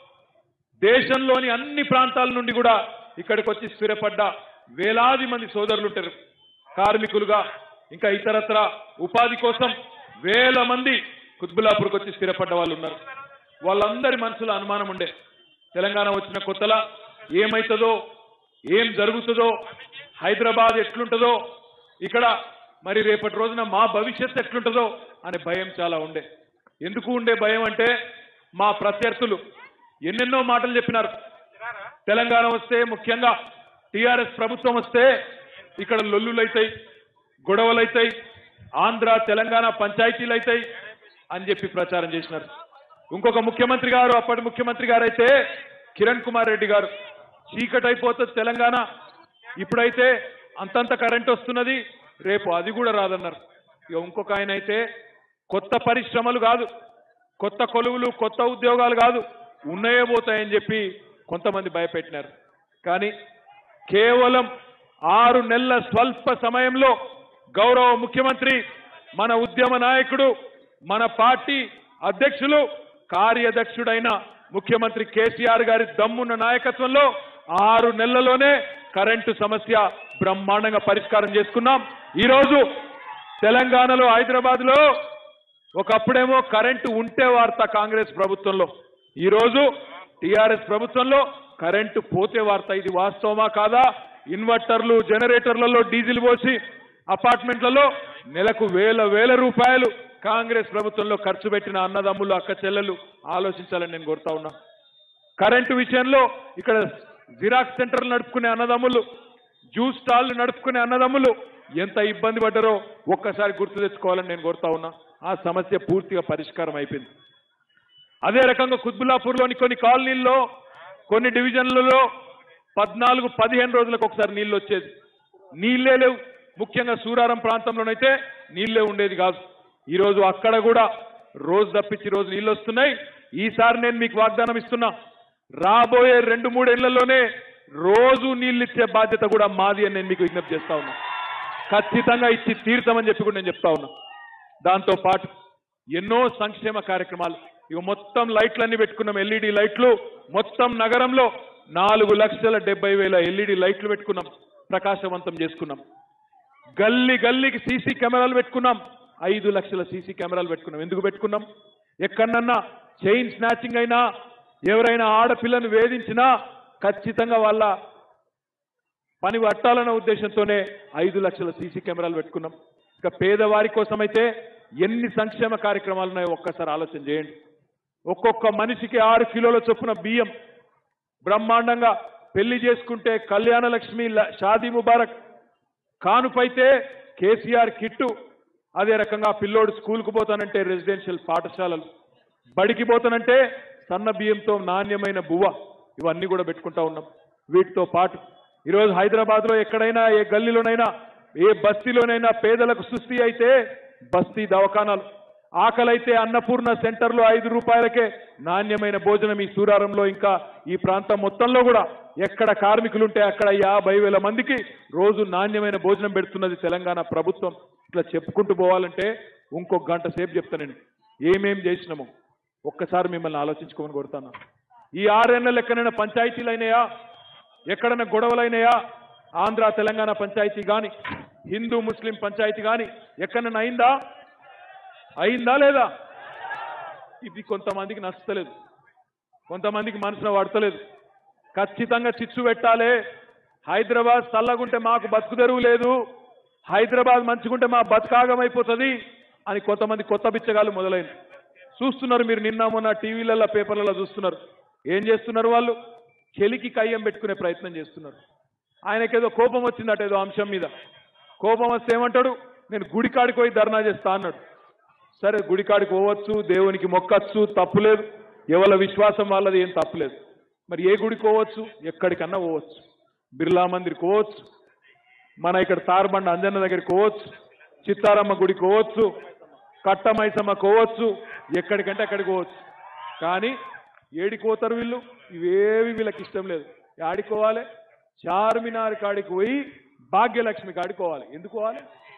S1: దేశంలోని అన్ని ప్రాంతాల నుండి కూడా ఇక్కడికి వచ్చి స్థిరపడ్డ వేలాది మంది సోదరులు ఉంటారు. కార్మికులుగా ఇంకా ఇతరత్ర ఉపాధి కోసం వేల మంది కుత్బుల్లాపూర్కి వచ్చి స్థిరపడ్డ వాళ్ళు ఉన్నారు. వాళ్ళందరి మనసులో అనుమానం ఉండే, తెలంగాణ వచ్చిన కొత్తలా ఏమైతుందో, ఏం జరుగుతుందో, హైదరాబాద్ ఎట్లుంటుందో, ఇక్కడ మరి రేపటి రోజున మా భవిష్యత్తు ఎట్లుంటుందో అనే భయం చాలా ఉండే. ఎందుకు ఉండే భయం అంటే, మా ప్రత్యర్థులు ఎన్నెన్నో మాటలు చెప్పినారు. తెలంగాణ వస్తే, ముఖ్యంగా టీఆర్ఎస్ ప్రభుత్వం వస్తే ఇక్కడ లొల్లులైతాయి, గొడవలైతాయి, ఆంధ్ర తెలంగాణ పంచాయతీలు అవుతాయి అని చెప్పి ప్రచారం చేసినారు. ఇంకొక ముఖ్యమంత్రి గారు, అప్పటి ముఖ్యమంత్రి గారు అయితే కిరణ్ కుమార్ రెడ్డి గారు, చీకటి అయిపోతుంది తెలంగాణ, ఇప్పుడైతే అంతంత కరెంట్ వస్తున్నది, రేపు అది కూడా రాదన్నారు. ఇక ఇంకొక ఆయన అయితే కొత్త పరిశ్రమలు కాదు, కొత్త కొలువులు, కొత్త ఉద్యోగాలు కాదు, ఉన్నాయే పోతాయని చెప్పి కొంతమంది భయపెట్టినారు. కానీ కేవలం ఆరు నెలల స్వల్ప సమయంలో గౌరవ ముఖ్యమంత్రి, మన ఉద్యమ నాయకుడు, మన పార్టీ అధ్యక్షులు, కార్యదక్షుడైన ముఖ్యమంత్రి కేసీఆర్ గారి దమ్మున్న నాయకత్వంలో ఆరు నెలల్లోనే కరెంటు సమస్య బ్రహ్మాండంగా పరిష్కారం చేసుకున్నాం. ఈరోజు తెలంగాణలో, హైదరాబాద్ లో ఒకప్పుడేమో కరెంటు ఉంటే వార్త కాంగ్రెస్ ప్రభుత్వంలో, ఈరోజు టీఆర్ఎస్ ప్రభుత్వంలో కరెంటు పోతే వార్త. ఇది వాస్తవమా కాదా? ఇన్వర్టర్లు, జనరేటర్లలో డీజిల్ పోసి అపార్ట్మెంట్లలో నెలకు వేల వేల రూపాయలు కాంగ్రెస్ ప్రభుత్వంలో ఖర్చు పెట్టిన అన్నదమ్ములు, అక్క చెల్లెలు ఆలోచించాలని నేను కోరుతా ఉన్నా. కరెంటు విషయంలో ఇక్కడ జిరాక్స్ సెంటర్లు నడుపుకునే అన్నదమ్ములు, జ్యూస్ స్టాళ్లు నడుపుకునే అన్నదమ్ములు ఎంత ఇబ్బంది పడ్డారో ఒక్కసారి గుర్తు తెచ్చుకోవాలని నేను కోరుతా ఉన్నా. ఆ సమస్య పూర్తిగా పరిష్కారం అయిపోయింది. అదే రకంగా కుత్బుల్లాపూర్లోని కొన్ని కాలనీల్లో, కొన్ని డివిజన్లలో పద్నాలుగు పదిహేను రోజులకు ఒకసారి నీళ్లు వచ్చేది, నీళ్లే లేవు. ముఖ్యంగా సూరారం ప్రాంతంలోనైతే నీళ్లే ఉండేది కాదు. ఈరోజు అక్కడ కూడా రోజు తప్పించి రోజు నీళ్లు వస్తున్నాయి. ఈసారి నేను మీకు వాగ్దానం ఇస్తున్నా, రాబోయే రెండు మూడేళ్లలోనే రోజు నీళ్లు ఇచ్చే బాధ్యత కూడా మాది అని నేను మీకు విజ్ఞప్తి చేస్తా ఉన్నా. ఖచ్చితంగా ఇచ్చి తీరుతామని చెప్పి కూడా నేను చెప్తా ఉన్నా. దాంతో పాటు ఎన్నో సంక్షేమ కార్యక్రమాలు, ఇక మొత్తం లైట్లన్నీ పెట్టుకున్నాం, ఎల్ఈడి లైట్లు, మొత్తం నగరంలో నాలుగు లక్షల డెబ్బై వేల ఎల్ఈడి లైట్లు పెట్టుకున్నాం, ప్రకాశవంతం చేసుకున్నాం. గల్లీ గల్లీకి సీసీ కెమెరాలు పెట్టుకున్నాం, ఐదు లక్షల సీసీ కెమెరాలు పెట్టుకున్నాం. ఎందుకు పెట్టుకున్నాం? ఎక్కడన్నా చైన్ స్నాచింగ్ అయినా, ఎవరైనా ఆడపిల్లను వేధించినా ఖచ్చితంగా వాళ్ళ పని పట్టాలన్న ఉద్దేశంతోనే ఐదు లక్షల సీసీ కెమెరాలు పెట్టుకున్నాం. ఇక పేదవారి కోసమైతే ఎన్ని సంక్షేమ కార్యక్రమాలు ఉన్నాయో ఒక్కసారి ఆలోచన చేయండి. ఒక్కొక్క మనిషికి ఆరు కిలోల చొప్పున బియ్యం, బ్రహ్మాండంగా పెళ్లి చేసుకుంటే కళ్యాణ లక్ష్మి, షాదీ ముబారక్, కానుపైతే కేసీఆర్ కిట్టు,
S2: అదే రకంగా పిల్లోడు స్కూల్కు పోతానంటే రెసిడెన్షియల్ పాఠశాలలు, బడికి పోతానంటే సన్న బియ్యంతో నాణ్యమైన బువ్వ, ఇవన్నీ కూడా పెట్టుకుంటా ఉన్నాం. వీటితో పాటు ఈరోజు హైదరాబాద్లో ఎక్కడైనా ఏ గల్లీలోనైనా ఏ బస్తీలోనైనా పేదలకు సుస్థి అయితే బస్తీ దవాఖానాలు, ఆకలైతే అన్నపూర్ణ సెంటర్లో ఐదు రూపాయలకే నాణ్యమైన భోజనం ఈ సూరారంలో ఇంకా ఈ ప్రాంతం మొత్తంలో కూడా ఎక్కడ కార్మికులుంటే అక్కడ యాభై వేల మందికి రోజు నాణ్యమైన భోజనం పెడుతున్నది తెలంగాణ ప్రభుత్వం. ఇట్లా చెప్పుకుంటూ పోవాలంటే ఇంకొక గంట సేపు చెప్తానండి ఏమేం చేసినామో. ఒక్కసారి మిమ్మల్ని ఆలోచించుకోమని కోరుతాను. ఈ ఆరేళ్ల ఎక్కడైనా పంచాయతీలు అయినాయా, ఎక్కడైనా గొడవలైనాయా? ఆంధ్ర తెలంగాణ పంచాయతీ కానీ హిందూ ముస్లిం పంచాయతీ కానీ ఎక్కడైనా అయిందా? అయిందా లేదా? ఇది కొంతమందికి నచ్చలేదు, కొంతమందికి మనసులో పడతలేదు. ఖచ్చితంగా చిచ్చు పెట్టాలి. హైదరాబాద్ చల్లగుంటే మాకు బతుకు తెరువు లేదు, హైదరాబాద్ మంచిగుంటే మా బతుకాగమైపోతుంది అని కొంతమంది కొత్త బిచ్చగాళ్ళు మొదలైంది. చూస్తున్నారు మీరు, నిన్న మొన్న టీవీలలో పేపర్లలో చూస్తున్నారు. ఏం చేస్తున్నారు వాళ్ళు? చెలికి కయ్యం పెట్టుకునే ప్రయత్నం చేస్తున్నారు. ఆయనకేదో కోపం వచ్చిందట ఏదో అంశం మీద. కోపం వస్తే ఏమంటాడు, నేను గుడికాడికి పోయి ధర్నా చేస్తా అన్నాడు. సరే, గుడికాడికి పోవచ్చు, దేవునికి మొక్కచ్చు, తప్పులేదు. ఎవరి విశ్వాసం వాళ్ళది, ఏం తప్పులేదు. మరి ఏ గుడికి పోవచ్చు? ఎక్కడికన్నా పోవచ్చు. బిర్లా మందిర్కి పోవచ్చు, మన ఇక్కడ తారబండ అంజన్న దగ్గరికి పోవచ్చు, చిత్తారమ్మ గుడికి పోవచ్చు, కట్టమైసమ్మ పోవచ్చు, ఎక్కడికంటే అక్కడికి పోవచ్చు. కానీ ఏడికి పోతారు వీళ్ళు? ఇవేవి వీళ్ళకి ఇష్టం లేదు. ఆడుకోవాలి, చార్మినార్ కాడికి పోయి భాగ్యలక్ష్మి కాడికి పోవాలి. ఎందుకు పోవాలి?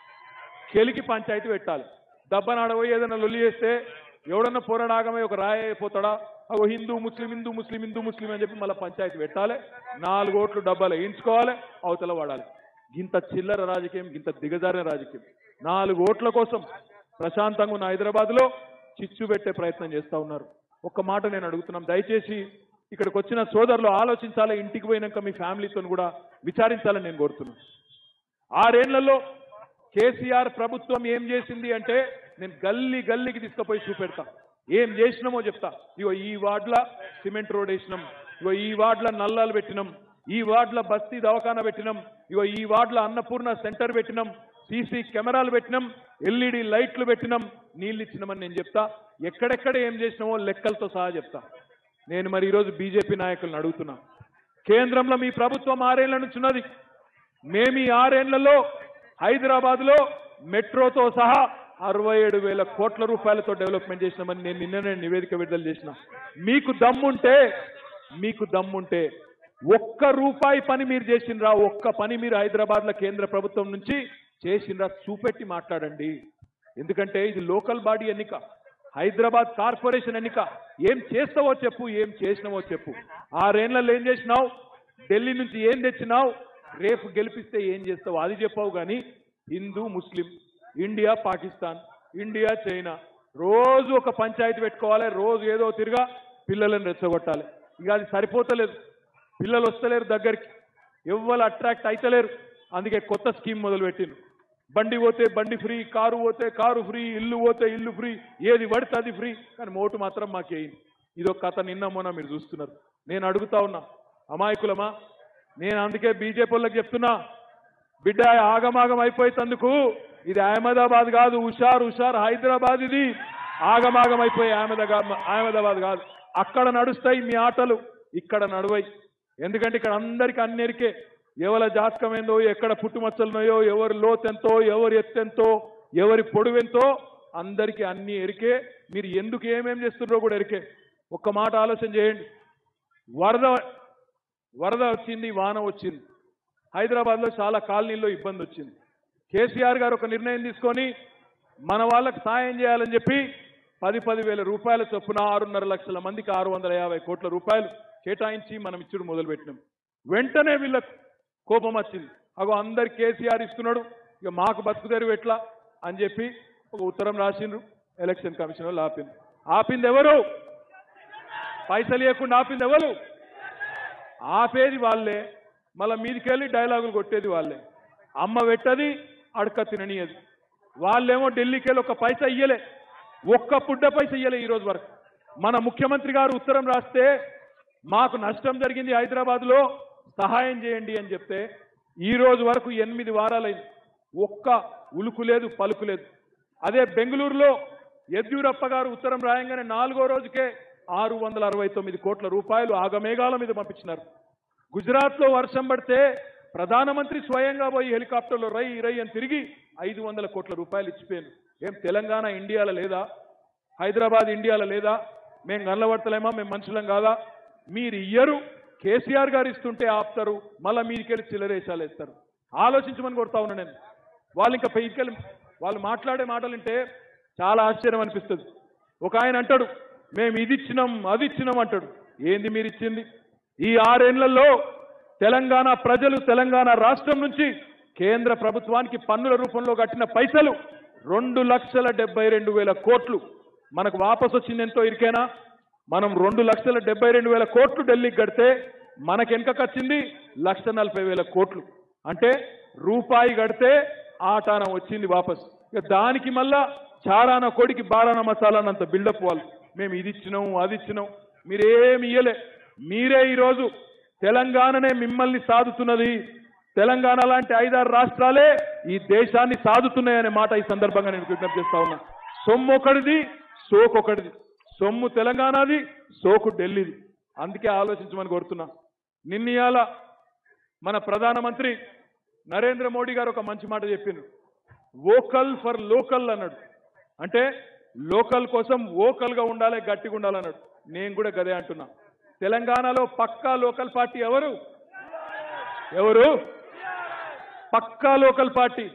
S2: కెలికి పంచాయతీ పెట్టాలి. దబ్బనాడ పోయి ఏదైనా లొల్లి చేస్తే ఎవడన్నా పోరాడాగమే ఒక రాయ అయిపోతాడా? అగో హిందూ ముస్లిం హిందూ ముస్లిం హిందూ ముస్లిం అని చెప్పి మళ్ళీ పంచాయతీ పెట్టాలి. నాలుగు ఓట్లు డబ్బాలు వేయించుకోవాలి, అవతల వాడాలి. గింత చిల్లర రాజకీయం, గింత దిగజారిన రాజకీయం. నాలుగు ఓట్ల కోసం ప్రశాంతంగా ఉన్న హైదరాబాద్లో చిచ్చు పెట్టే ప్రయత్నం చేస్తూ ఉన్నారు. ఒక్క మాట నేను అడుగుతున్నాం, దయచేసి ఇక్కడికి వచ్చిన సోదరులు ఆలోచించాలి. ఇంటికి పోయినాక మీ ఫ్యామిలీతో కూడా విచారించాలని నేను కోరుతున్నాను. ఆరేళ్లలో కేసీఆర్ ప్రభుత్వం ఏం చేసింది అంటే నేను గల్లీ గల్లీకి తీసుకుపోయి చూపెడతా. ఏం చేసినామో చెప్తా. ఇగో ఈ వార్డుల సిమెంట్ రోడ్ వేసినాం, ఇగో ఈ వార్డుల నల్లాలు పెట్టినాం, ఈ వార్డుల బస్తీ దవాఖానా పెట్టినాం, ఇగో ఈ వార్డుల అన్నపూర్ణ సెంటర్ పెట్టినాం, సీసీ కెమెరాలు పెట్టినాం, ఎల్ఈడి లైట్లు పెట్టినాం, నీళ్ళు ఇచ్చినామని నేను చెప్తా. ఎక్కడెక్కడ ఏం చేసినామో లెక్కలతో సహా చెప్తా. నేను మరి ఈరోజు బీజేపీ నాయకులను అడుగుతున్నా, కేంద్రంలో మీ ప్రభుత్వం ఆరేళ్ల నుంచి ఉన్నది. మేము ఈ ఆరేళ్లలో హైదరాబాద్ లో మెట్రోతో సహా అరవై ఏడు వేల కోట్ల రూపాయలతో డెవలప్మెంట్ చేసినామని నేను నిన్ననే నివేదిక విడుదల చేసిన. మీకు దమ్ముంటే మీకు దమ్ముంటే ఒక్క రూపాయి పని మీరు చేసిండ్రా? ఒక్క పని మీరు హైదరాబాద్ లో కేంద్ర ప్రభుత్వం నుంచి చేసిండ్రా? చూపెట్టి మాట్లాడండి. ఎందుకంటే ఇది లోకల్ బాడీ ఎన్నిక, హైదరాబాద్ కార్పొరేషన్ ఎన్నిక. ఏం చేస్తావో చెప్పు, ఏం చేసినావో చెప్పు. ఆరేళ్లలో ఏం చేసినావు? ఢిల్లీ నుంచి ఏం తెచ్చినావు? రేపు గెలిపిస్తే ఏం చేస్తావు అది చెప్పావు. కానీ Hindu Muslim, India Pakistan, India China, రోజు ఒక పంచాయతీ పెట్టుకోవాలి, రోజు ఏదో తిరిగా పిల్లలను రెచ్చగొట్టాలి. ఇక అది సరిపోతలేదు, పిల్లలు వస్తలేరు దగ్గరికి, ఎవ్వరు అట్రాక్ట్ అయితలేరు. అందుకే కొత్త స్కీమ్ మొదలుపెట్టిండ్రు. బండి పోతే బండి ఫ్రీ, కారు పోతే కారు ఫ్రీ, ఇల్లు పోతే ఇల్లు ఫ్రీ, ఏది పడితే అది ఫ్రీ. కానీ మోటు మాత్రం మాకేయింది. ఇదొక కథ నిన్న మొన్న మీరు చూస్తున్నారు. నేను అడుగుతా ఉన్నా, అమాయకులమా? నేను అందుకే బీజేపీ వాళ్ళకి చెప్తున్నా, బిడ్డ ఆగమాగం అయిపోయేందుకు ఇది అహ్మదాబాద్ కాదు, హుషార్ హుషార్ హైదరాబాద్. ఇది ఆగమాగం అయిపోయి అహ్మదాబాద్ అహ్మదాబాద్ కాదు. అక్కడ నడుస్తాయి మీ ఆటలు, ఇక్కడ నడువై. ఎందుకంటే ఇక్కడ అందరికీ అన్నిరికే ఎవరి జాతకం ఏందో, ఎక్కడ పుట్టుమచ్చలున్నాయో, ఎవరి లోతెంతో, ఎవరి ఎత్తెంతో, ఎవరి పొడువెంతో అందరికీ అన్ని ఎరికే. మీరు ఎందుకు ఏమేం చేస్తున్నారో కూడా ఎరికే. ఒక్క మాట ఆలోచన చేయండి. వరద వరద వచ్చింది, వాన వచ్చింది, హైదరాబాద్లో చాలా కాలనీల్లో ఇబ్బంది వచ్చింది. కేసీఆర్ గారు ఒక నిర్ణయం తీసుకొని మన వాళ్ళకి సాయం చేయాలని చెప్పి పది పది వేల రూపాయల చొప్పున ఆరున్నర లక్షల మందికి ఆరు వందల యాభై కోట్ల రూపాయలు కేటాయించి మనం ఇచ్చుడు మొదలుపెట్టినాం. వెంటనే వీళ్ళకు కోపం వచ్చింది. అగో అందరు కేసీఆర్ ఇస్తున్నాడు, ఇక మాకు బతుకుదేరు ఎట్లా అని చెప్పి ఒక ఉత్తరం రాసిండ్రు. ఎలక్షన్ కమిషన్ వాళ్ళు ఆపింది. ఆపింది ఎవరు? పైసలు ఇవ్వకుండా ఆపింది ఎవరు? ఆపేది వాళ్ళే, మళ్ళీ మీదికెళ్ళి డైలాగులు కొట్టేది వాళ్ళే. అమ్మ పెట్టది, అడక తిననియది. వాళ్ళేమో ఢిల్లీకి వెళ్ళి ఒక పైసా ఇయ్యలే, ఒక్క పుడ్డ పైసా ఇయ్యలే ఈ రోజు వరకు. మన ముఖ్యమంత్రి గారు ఉత్తరం రాస్తే మాకు నష్టం జరిగింది హైదరాబాద్లో, సహాయం చేయండి అని చెప్తే ఈ రోజు వరకు ఎనిమిది వారాలైంది, ఒక్క ఉలుకు లేదు, పలుకు లేదు. అదే బెంగళూరులో యడ్యూరప్ప గారు ఉత్తరం రాయంగానే నాలుగో రోజుకే ఆరు వందల అరవై తొమ్మిది కోట్ల రూపాయలు ఆగమేఘాల మీద పంపించినారు. గుజరాత్లో వర్షం పడితే ప్రధానమంత్రి స్వయంగా పోయి హెలికాప్టర్లో రై రై అని తిరిగి ఐదు వందల కోట్ల రూపాయలు ఇచ్చిపోయాను. ఏం తెలంగాణ ఇండియాలో లేదా? హైదరాబాద్ ఇండియాలో లేదా? మేము గన్నవడతలేమా? మేము మనుషులం కాదా? మీరు ఇయ్యరు, కేసీఆర్ గారు ఇస్తుంటే ఆపుతారు, మళ్ళీ మీరికెళ్ళి చిల్లరేసాలు వేస్తారు. ఆలోచించమని కొడతా ఉన్నా నేను. వాళ్ళు ఇంకా పైకెళ్ళి వాళ్ళు మాట్లాడే మాటలుంటే చాలా ఆశ్చర్యం అనిపిస్తుంది. ఒక ఆయన అంటాడు మేము ఇది ఇచ్చినాం అది ఇచ్చినాం అంటాడు. ఏంది మీరు ఇచ్చింది? ఈ ఆరేళ్లలో తెలంగాణ ప్రజలు తెలంగాణ రాష్ట్రం నుంచి కేంద్ర ప్రభుత్వానికి పన్నుల రూపంలో కట్టిన పైసలు రెండు లక్షల డెబ్బై రెండు వేల కోట్లు మనకు వాపసు వచ్చింది. ఎంతో ఇరికేనా? మనం రెండు లక్షల డెబ్బై రెండు వేల కోట్లు ఢిల్లీకి కడితే మనకి వెనకకు వచ్చింది లక్ష నలభై వేల కోట్లు. అంటే రూపాయి కడితే ఆటాన వచ్చింది వాపస్. ఇక దానికి మళ్ళా చారాన కొడికి బారాన మసాలానంత బిల్డప్ వాళ్ళు మేము ఇది ఇచ్చినాం అది ఇచ్చినాం. మీరేమి ఇయ్యలే. మీరే ఈరోజు తెలంగాణనే మిమ్మల్ని సాదుతున్నది. తెలంగాణ లాంటి ఐదారు రాష్ట్రాలే ఈ దేశాన్ని సాదుతున్నాయనే మాట ఈ సందర్భంగా నేను విజ్ఞప్తి చేస్తా ఉన్నా. సొమ్ము ఒకటిది, సోకు ఒకటిది. సొమ్ము తెలంగాణది, సోకు ఢిల్లీది. అందుకే ఆలోచించమని కోరుతున్నా. నిన్నయాల మన ప్రధానమంత్రి నరేంద్ర మోడీ గారు ఒక మంచి మాట చెప్పిండ్రు. వోకల్ ఫర్ లోకల్ అన్నాడు. అంటే లోకల్ కోసం వోకల్గా ఉండాలి, గట్టిగా ఉండాలన్నాడు. నేను కూడా గదే అంటున్నా. తెలంగాణలో పక్కా లోకల్ పార్టీ ఎవరు? ఎవరు? పక్కా లోకల్ పార్టీ.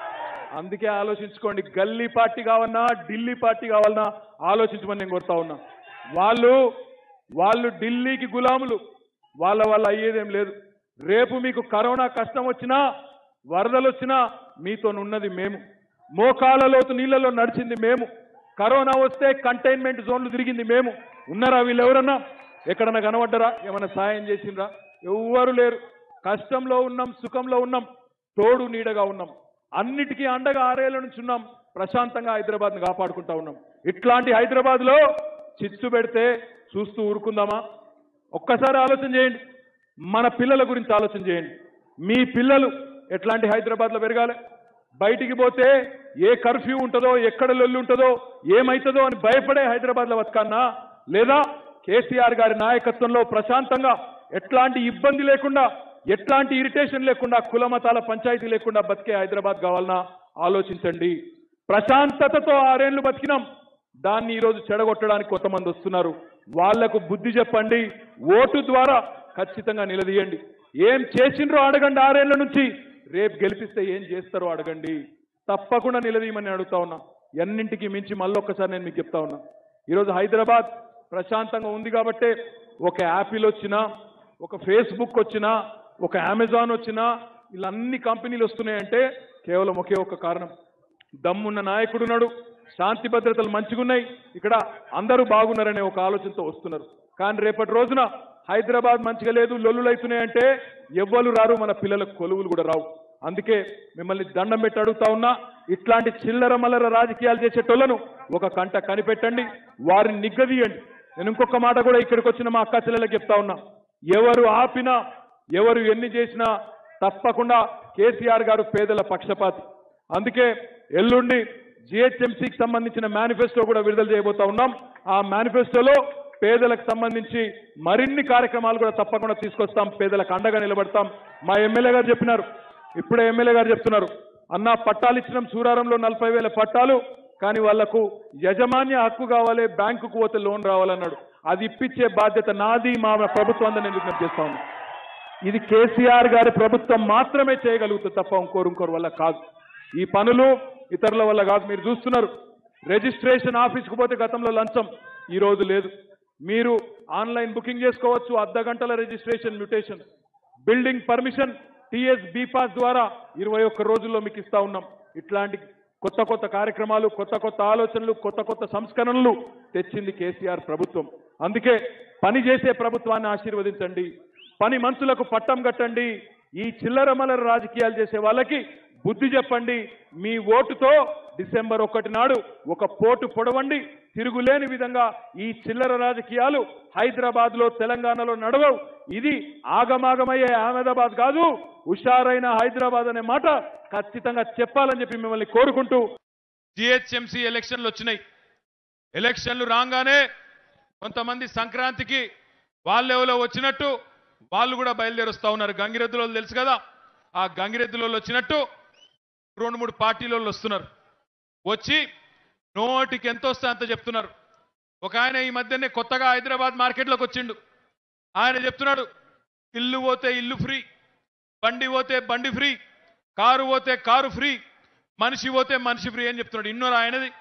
S2: అందుకే ఆలోచించుకోండి. గల్లీ పార్టీ కావన్నా ఢిల్లీ పార్టీ కావాలన్నా ఆలోచించమని నేను కోరుతా ఉన్నా. వాళ్ళు వాళ్ళు ఢిల్లీకి గులాములు. వాళ్ళ వల్ల అయ్యేదేం లేదు. రేపు మీకు కరోనా కష్టం వచ్చినా వరదలు వచ్చినా మీతోనున్నది మేము. మోకాల లోతు నీళ్లలో నడిచింది మేము. కరోనా వస్తే కంటైన్మెంట్ జోన్లు తిరిగింది మేము. ఉన్నారా వీళ్ళు? ఎవరన్నా ఎక్కడన్నా కనబడ్డరా? ఏమన్నా సాయం చేసిండ్రా? ఎవ్వరు లేరు. కష్టంలో ఉన్నాం, సుఖంలో ఉన్నాం, తోడు నీడగా ఉన్నాం. అన్నిటికీ అండగా ఆరేళ్ల నుంచి ఉన్నాం. ప్రశాంతంగా హైదరాబాద్ని కాపాడుకుంటా ఉన్నాం. ఇట్లాంటి హైదరాబాద్లో చిచ్చు పెడితే చూస్తూ ఊరుకుందామా? ఒక్కసారి ఆలోచన చేయండి. మన పిల్లల గురించి ఆలోచన చేయండి. మీ పిల్లలు ఎట్లాంటి హైదరాబాద్లో పెరగాలి? బయటికి పోతే ఏ కర్ఫ్యూ ఉంటుందో, ఎక్కడ లొల్లి ఉంటుందో, ఏమవుతుందో అని భయపడే హైదరాబాద్లో బతకన్నా, లేదా కేసీఆర్ గారి నాయకత్వంలో ప్రశాంతంగా ఎట్లాంటి ఇబ్బంది లేకుండా, ఎట్లాంటి ఇరిటేషన్ లేకుండా, కులమతాల పంచాయతీ లేకుండా బతికే హైదరాబాద్ కావాలన్నా ఆలోచించండి. ప్రశాంతతతో ఆరేళ్లు బతికినాం. దాన్ని ఈరోజు చెడగొట్టడానికి కొంతమంది వస్తున్నారు. వాళ్లకు బుద్ధి చెప్పండి. ఓటు ద్వారా ఖచ్చితంగా నిలదీయండి. ఏం చేసిండ్రో అడగండి. ఆరేళ్ల నుంచి రేపు గెలిపిస్తే ఏం చేస్తారో అడగండి. తప్పకుండా నిలదీయమని అడుగుతా ఉన్నా. ఎన్నింటికి మించి మళ్ళొక్కసారి నేను మీకు చెప్తా ఉన్నా. ఈరోజు హైదరాబాద్ ప్రశాంతంగా ఉంది కాబట్టే ఒక యాపిల్ వచ్చినా, ఒక ఫేస్బుక్ వచ్చినా, ఒక అమెజాన్ వచ్చినా, ఇలా అన్ని కంపెనీలు వస్తున్నాయంటే కేవలం ఒకే ఒక్క కారణం. దమ్మున్న నాయకుడున్నాడు, శాంతి భద్రతలు మంచిగున్నాయి, ఇక్కడ అందరూ బాగున్నారనే ఒక ఆలోచనతో వస్తున్నారు. కానీ రేపటి రోజున హైదరాబాద్ మంచిగా లేదు, లొల్లులు అవుతున్నాయంటే ఎవ్వరు రారు, మన పిల్లలకు కొలువులు కూడా రావు. అందుకే మిమ్మల్ని దండం పెట్టి అడుగుతా ఉన్నా. ఇట్లాంటి చిల్లర మల్లర రాజకీయాలు చేసేటోళ్లను ఒక కంట కనిపెట్టండి, వారిని నిగ్గదీయండి. నేను ఇంకొక మాట కూడా ఇక్కడికి వచ్చిన మా అక్క చెల్లెలకు చెప్తా ఉన్నా. ఎవరు ఆపినా, ఎవరు ఎన్ని చేసినా తప్పకుండా కేసీఆర్ గారు పేదల పక్షపాతి. అందుకే ఎల్లుండి జిహెచ్ఎంసీకి సంబంధించిన మేనిఫెస్టో కూడా విడుదల చేయబోతా ఉన్నాం. ఆ మేనిఫెస్టోలో పేదలకు సంబంధించి మరిన్ని కార్యక్రమాలు కూడా తప్పకుండా తీసుకొస్తాం. పేదలకు అండగా నిలబడతాం. మా ఎమ్మెల్యే గారు చెప్పినారు, ఇప్పుడే ఎమ్మెల్యే గారు చెప్తున్నారు, అన్న పట్టాలు ఇచ్చినాం సూరారంలో నలభై వేల పట్టాలు, కానీ వాళ్లకు యజమాన్య హక్కు కావాలి, బ్యాంకుకు పోతే లోన్ రావాలన్నాడు. అది ఇప్పించే బాధ్యత నాది, మా ప్రభుత్వం నేను విజ్ఞప్తి చేస్తా ఉన్నా. ఇది కేసీఆర్ గారి ప్రభుత్వం మాత్రమే చేయగలుగుతుంది తప్ప ఇంకోరు ఇంకోరు వల్ల కాదు. ఈ పనులు ఇతరుల వల్ల కాదు. మీరు చూస్తున్నారు, రిజిస్ట్రేషన్ ఆఫీస్కు పోతే గతంలో లంచం, ఈ రోజు లేదు. మీరు ఆన్లైన్ బుకింగ్ చేసుకోవచ్చు, అర్ధ గంటల registration, mutation, building permission TS bPASS ద్వారా ఇరవై ఒక్క రోజుల్లో మీకు ఇస్తా ఉన్నాం. ఇట్లాంటి కొత్త కొత్త కార్యక్రమాలు, కొత్త కొత్త ఆలోచనలు, కొత్త కొత్త సంస్కరణలు తెచ్చింది కేసీఆర్ ప్రభుత్వం. అందుకే పని చేసే ప్రభుత్వాన్ని ఆశీర్వదించండి, పని మనుషులకు పట్టం కట్టండి. ఈ చిల్లర మల్లర రాజకీయాలు చేసే వాళ్ళకి బుద్ధి చెప్పండి. మీ ఓటుతో డిసెంబర్ ఒకటి నాడు ఒక పోటు పొడవండి. తిరుగులేని విధంగా ఈ చిల్లర రాజకీయాలు హైదరాబాద్ లో, తెలంగాణలో నడవవు. ఇది ఆగమాగమయ్యే అహ్మదాబాద్ కాదు, హుషారైన హైదరాబాద్ అనే మాట ఖచ్చితంగా చెప్పాలని చెప్పి మిమ్మల్ని కోరుకుంటూ
S1: జిహెచ్ఎంసీ ఎలక్షన్లు వచ్చినాయి. ఎలక్షన్లు రాగానే కొంతమంది సంక్రాంతికి వాళ్ళెవలో వచ్చినట్టు వాళ్ళు కూడా బయలుదేరి వస్తూ ఉన్నారు. గంగిరెద్దులో తెలుసు కదా, ఆ గంగిరెద్దులో వచ్చినట్టు రెండు మూడు పార్టీలో వస్తున్నారు. వచ్చి నోటికి ఎంత వస్తే అంత చెప్తున్నారు. ఒక ఆయన ఈ మధ్యనే కొత్తగా హైదరాబాద్ మార్కెట్లోకి వచ్చిండు. ఆయన చెప్తున్నాడు, ఇల్లు పోతే ఇల్లు ఫ్రీ, బండి పోతే బండి ఫ్రీ, కారు పోతే కారు ఫ్రీ, మనిషి పోతే మనిషి ఫ్రీ అని చెప్తున్నాడు. ఇన్నోరు ఆయనది.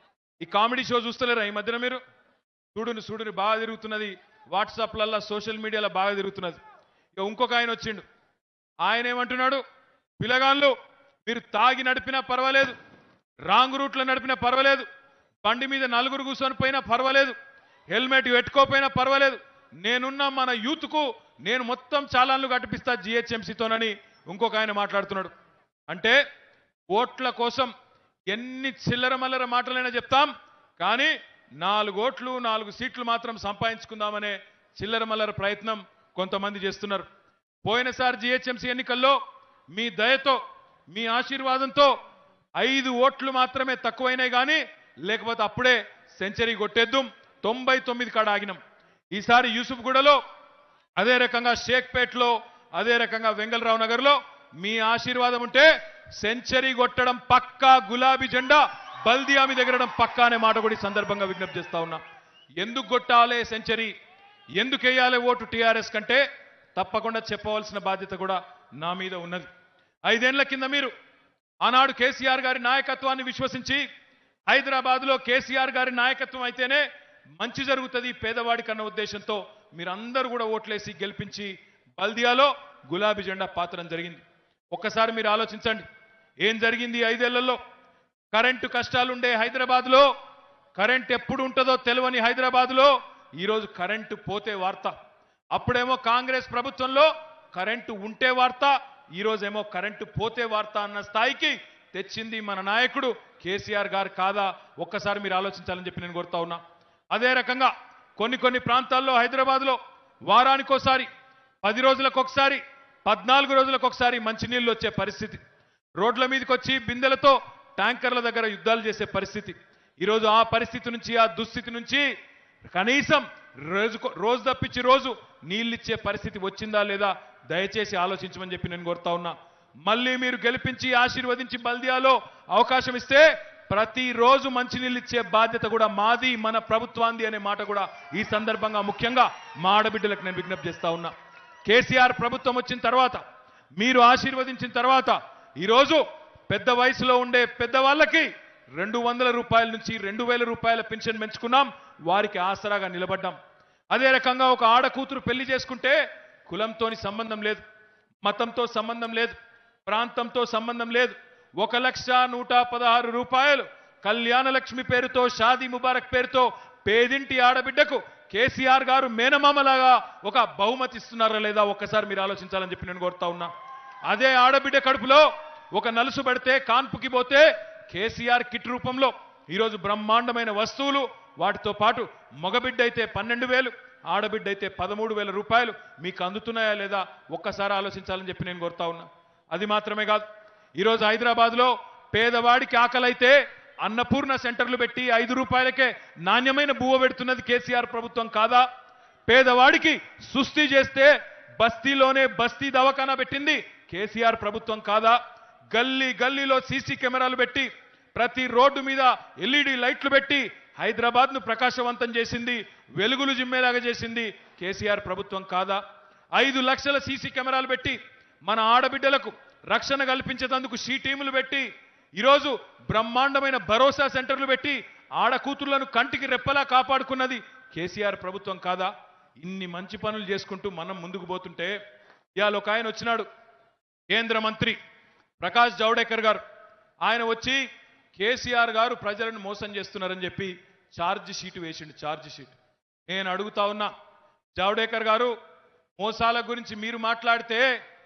S1: ఈ కామెడీ షో చూస్తలేరా ఈ మధ్యన మీరు? చూడుని చూడుని బాగా తిరుగుతున్నది, వాట్సాప్లల్లో సోషల్ మీడియాలో బాగా తిరుగుతున్నది. ఇక ఇంకొక ఆయన వచ్చిండు. ఆయన ఏమంటున్నాడు, పిల్లగాళ్ళు మీరు తాగి నడిపినా పర్వాలేదు, రాంగ్ రూట్లో నడిపినా పర్వాలేదు, బండి మీద నలుగురు కూర్చొని పోయినా పర్వాలేదు, హెల్మెట్ పెట్టుకోపోయినా పర్వాలేదు, నేనున్న మన యూత్కు నేను మొత్తం చాలాన్లు కట్టిపిస్తా జిహెచ్ఎంసీతోనని ఇంకొక ఆయన మాట్లాడుతున్నాడు. అంటే ఓట్ల కోసం ఎన్ని చిల్లర మల్లర మాటలైనా చెప్తాం, కానీ నాలుగు ఓట్లు నాలుగు సీట్లు మాత్రం సంపాదించుకుందామనే చిల్లర మల్లర ప్రయత్నం కొంతమంది చేస్తున్నారు. పోయినసారి జిహెచ్ఎంసీ ఎన్నికల్లో మీ దయతో మీ ఆశీర్వాదంతో ఐదు ఓట్లు మాత్రమే తక్కువైనాయి, కానీ లేకపోతే అప్పుడే సెంచరీ కొట్టేద్దాం, తొంభై తొమ్మిది కాడ ఆగినాం. ఈసారి యూసుఫ్గూడలో, అదే రకంగా షేక్పేట్లో, అదే రకంగా వెంగళరావు నగర్లో మీ ఆశీర్వాదం ఉంటే సెంచరీ కొట్టడం పక్కా, గులాబీ జెండా బల్దియా మీద ఎగరడం పక్కా అనే మాట కూడా ఈ సందర్భంగా విజ్ఞప్తి చేస్తా ఉన్నా. ఎందుకు కొట్టాలే సెంచరీ, ఎందుకు వేయాలి ఓటు టీఆర్ఎస్ కంటే తప్పకుండా చెప్పవలసిన బాధ్యత కూడా నా మీద ఉన్నది. ఐదేళ్ల కింద మీరు ఆనాడు కేసీఆర్ గారి నాయకత్వాన్ని విశ్వసించి హైదరాబాద్లో కేసీఆర్ గారి నాయకత్వం అయితేనే మంచి జరుగుతుంది పేదవాడికి అన్న ఉద్దేశంతో మీరందరూ కూడా ఓట్లేసి గెలిపించి బల్దియాలో గులాబీ జెండా పాతడం జరిగింది. ఒక్కసారి మీరు ఆలోచించండి, ఏం జరిగింది ఐదేళ్లలో? కరెంటు కష్టాలుండే హైదరాబాద్లో, కరెంట్ ఎప్పుడు ఉంటుందో తెలియని హైదరాబాద్లో ఈరోజు కరెంటు పోతే వార్త. అప్పుడేమో కాంగ్రెస్ ప్రభుత్వంలో కరెంటు ఉంటే వార్త, ఈరోజేమో కరెంటు పోతే వార్త అన్న స్థాయికి తెచ్చింది మన నాయకుడు కేసీఆర్ గారు కాదా? ఒక్కసారి మీరు ఆలోచించాలని చెప్పి నేను కోరుతా ఉన్నా. అదే రకంగా కొన్ని కొన్ని ప్రాంతాల్లో హైదరాబాద్లో వారానికోసారి, పది రోజులకు ఒకసారి, పద్నాలుగు రోజులకు ఒకసారి మంచినీళ్ళు వచ్చే పరిస్థితి, రోడ్ల మీదకి వచ్చి బిందెలతో ట్యాంకర్ల దగ్గర యుద్ధాలు చేసే పరిస్థితి. ఈరోజు ఆ పరిస్థితి నుంచి, ఆ దుస్థితి నుంచి కనీసం రోజు రోజు తప్పించి రోజు నీళ్ళిచ్చే పరిస్థితి వచ్చిందా లేదా దయచేసి ఆలోచించమని చెప్పి నేను కోరుతా ఉన్నా. మళ్ళీ మీరు గెలిపించి ఆశీర్వదించి బల్దియాలో అవకాశం ఇస్తే ప్రతిరోజు మంచినీళ్ళు ఇచ్చే బాధ్యత కూడా మాది, మన ప్రభుత్వాంది అనే మాట కూడా ఈ సందర్భంగా ముఖ్యంగా మా ఆడబిడ్డలకు నేను విజ్ఞప్తి చేస్తా ఉన్నా. కేసీఆర్ ప్రభుత్వం వచ్చిన తర్వాత, మీరు ఆశీర్వదించిన తర్వాత ఈరోజు పెద్ద వయసులో ఉండే పెద్దవాళ్ళకి రెండు వందల రూపాయల నుంచి రెండు వేల రూపాయల పెన్షన్ పెంచుకున్నాం, వారికి ఆసరాగా నిలబడ్డాం. అదే రకంగా ఒక ఆడ కూతురు పెళ్లి చేసుకుంటే కులంతోని సంబంధం లేదు, మతంతో సంబంధం లేదు, ప్రాంతంతో సంబంధం లేదు, ఒక లక్ష నూట పదహారు రూపాయలు కళ్యాణ లక్ష్మి పేరుతో, షాదీ ముబారక్ పేరుతో పేదింటి ఆడబిడ్డకు కేసీఆర్ గారు మేనమామలాగా ఒక బహుమతి ఇస్తున్నారా లేదా ఒక్కసారి మీరు ఆలోచించాలని చెప్పి నేను కోరుతా ఉన్నా. అదే ఆడబిడ్డ కడుపులో ఒక నలుసు పడితే, కాన్పుకి పోతే కేసీఆర్ కిట్ రూపంలో ఈరోజు బ్రహ్మాండమైన వస్తువులు, వాటితో పాటు మగబిడ్డ అయితే పన్నెండు వేలు, ఆడబిడ్డ అయితే పదమూడు వేల రూపాయలు మీకు అందుతున్నాయా లేదా ఒక్కసారి ఆలోచించాలని చెప్పి నేను కోరుతా ఉన్నా. అది మాత్రమే కాదు, ఈరోజు హైదరాబాద్లో పేదవాడికి ఆకలైతే అన్నపూర్ణ సెంటర్లు పెట్టి ఐదు రూపాయలకే నాణ్యమైన బువ్వ పెడుతున్నది కేసీఆర్ ప్రభుత్వం కాదా? పేదవాడికి సుస్థి చేస్తే బస్తీలోనే బస్తీ దవాఖానా పెట్టింది కేసీఆర్ ప్రభుత్వం కాదా? గల్లీ గల్లీలో సీసీ కెమెరాలు పెట్టి, ప్రతి రోడ్డు మీద ఎల్ఈడి లైట్లు పెట్టి హైదరాబాద్ను ప్రకాశవంతం చేసింది, వెలుగులు జిమ్మేలాగా చేసింది కేసీఆర్ ప్రభుత్వం కాదా? ఐదు లక్షల సీసీ కెమెరాలు పెట్టి మన ఆడబిడ్డలకు రక్షణ కల్పించేందుకు షీ టీములు పెట్టి ఈరోజు బ్రహ్మాండమైన భరోసా సెంటర్లు పెట్టి ఆడకూతుళ్లను కంటికి రెప్పలా కాపాడుకున్నది కేసీఆర్ ప్రభుత్వం కాదా? ఇన్ని మంచి పనులు చేసుకుంటూ మనం ముందుకు పోతుంటే ఇవాళ ఒక ఆయన వచ్చినాడు, కేంద్ర మంత్రి ప్రకాష్ జవడేకర్ గారు. ఆయన వచ్చి కేసీఆర్ గారు ప్రజలను మోసం చేస్తున్నారని చెప్పి ఛార్జ్ షీట్ వేసిండు. ఛార్జ్ షీట్ నేను అడుగుతా ఉన్నా, జవడేకర్ గారు, మోసాల గురించి మీరు మాట్లాడితే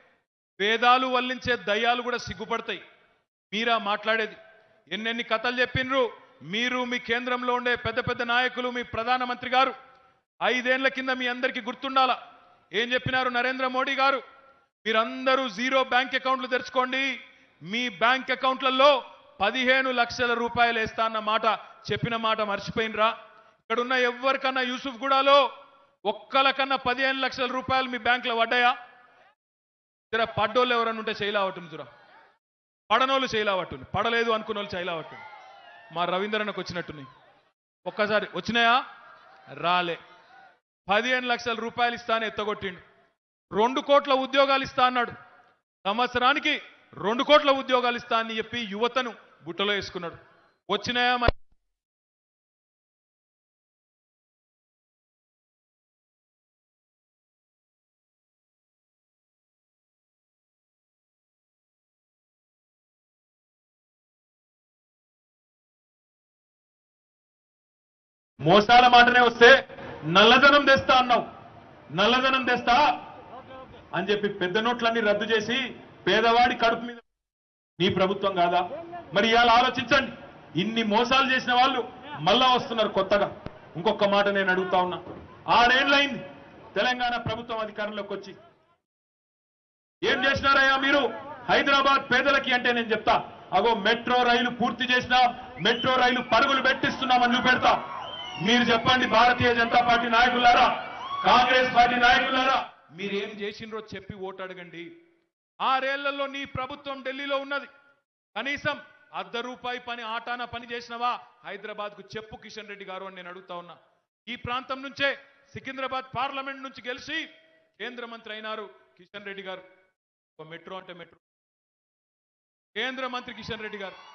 S1: వేదాలు వల్లించే దయ్యాలు కూడా సిగ్గుపడతాయి. మీరా మాట్లాడేది? ఎన్నెన్ని కథలు చెప్పిండ్రు మీరు, మీ కేంద్రంలో ఉండే పెద్ద పెద్ద నాయకులు, మీ ప్రధానమంత్రి గారు. ఐదేళ్ల కింద మీ అందరికీ గుర్తుండాలా ఏం చెప్పినారు నరేంద్ర మోడీ గారు? మీరందరూ జీరో బ్యాంక్ అకౌంట్లు తెరుచుకోండి, మీ బ్యాంక్ అకౌంట్లలో పదిహేను లక్షల రూపాయలు వేస్తా అన్న మాట చెప్పిన మాట మర్చిపోయినరా? ఇక్కడున్న ఎవరికన్నా యూసుఫ్ గూడలో ఒక్కలకన్నా పదిహేను లక్షల రూపాయలు మీ బ్యాంకులో పడ్డాయా? జర పడ్డోళ్ళు ఎవరన్నా ఉంటే చేయలావట్టుంది, జురా పడనోళ్ళు చేయలావట్టుంది, పడలేదు అనుకున్న వాళ్ళు చేయలావట్టుంది. మా రవీంద్రన్నకు వచ్చినట్టున్నాయి. ఒక్కసారి వచ్చినాయా? రాలే. పదిహేను లక్షల రూపాయలు ఇస్తా అని ఎత్తగొట్టిండు. రెండు కోట్ల ఉద్యోగాలు ఇస్తా అన్నాడు. సంవత్సరానికి రెండు కోట్ల ఉద్యోగాలు ఇస్తా అని చెప్పి యువతను బుట్టలో వేసుకున్నాడు. వచ్చినాయా? మరి మోసాల మాటనే వస్తే నల్లధనం తెస్తా అన్నావు. నల్లధనం తెస్తా అని చెప్పి పెద్ద నోట్లన్నీ రద్దు చేసి పేదవాడి కడుపు మీద నీ ప్రభుత్వం కాదా? మరి ఇవాళ ఆలోచించండి. ఇన్ని మోసాలు చేసిన వాళ్ళు మళ్ళా వస్తున్నారు కొత్తగా. ఇంకొక మాట నేను అడుగుతా ఉన్నా, ఆరేళ్లైంది తెలంగాణ ప్రభుత్వం అధికారంలోకి వచ్చి. ఏం చేసినారయ్యా మీరు హైదరాబాద్ పేదలకి అంటే? నేను చెప్తా, అగో మెట్రో రైలు పూర్తి చేసినా, మెట్రో రైలు పరుగులు పెట్టిస్తున్నామని చూపెడతా. మీరు చెప్పండి, భారతీయ జనతా పార్టీ నాయకులారా, కాంగ్రెస్ పార్టీ నాయకులారా, మీరేం చేసినరో చెప్పి ఓటు అడగండి. ఆరేళ్లలో నీ ప్రభుత్వం ఢిల్లీలో ఉన్నది. కనీసం అర్ధ రూపాయి పని ఆటాన పని చేసినవా హైదరాబాద్ కు చెప్పు కిషన్ రెడ్డి గారు అని నేను అడుగుతా ఉన్నా. ఈ ప్రాంతం నుంచే సికింద్రాబాద్ పార్లమెంట్ నుంచి గెలిచి కేంద్ర మంత్రి అయినారు కిషన్ రెడ్డి గారు. ఒక మెట్రో అంటే మెట్రో కేంద్ర మంత్రి కిషన్ రెడ్డి గారు.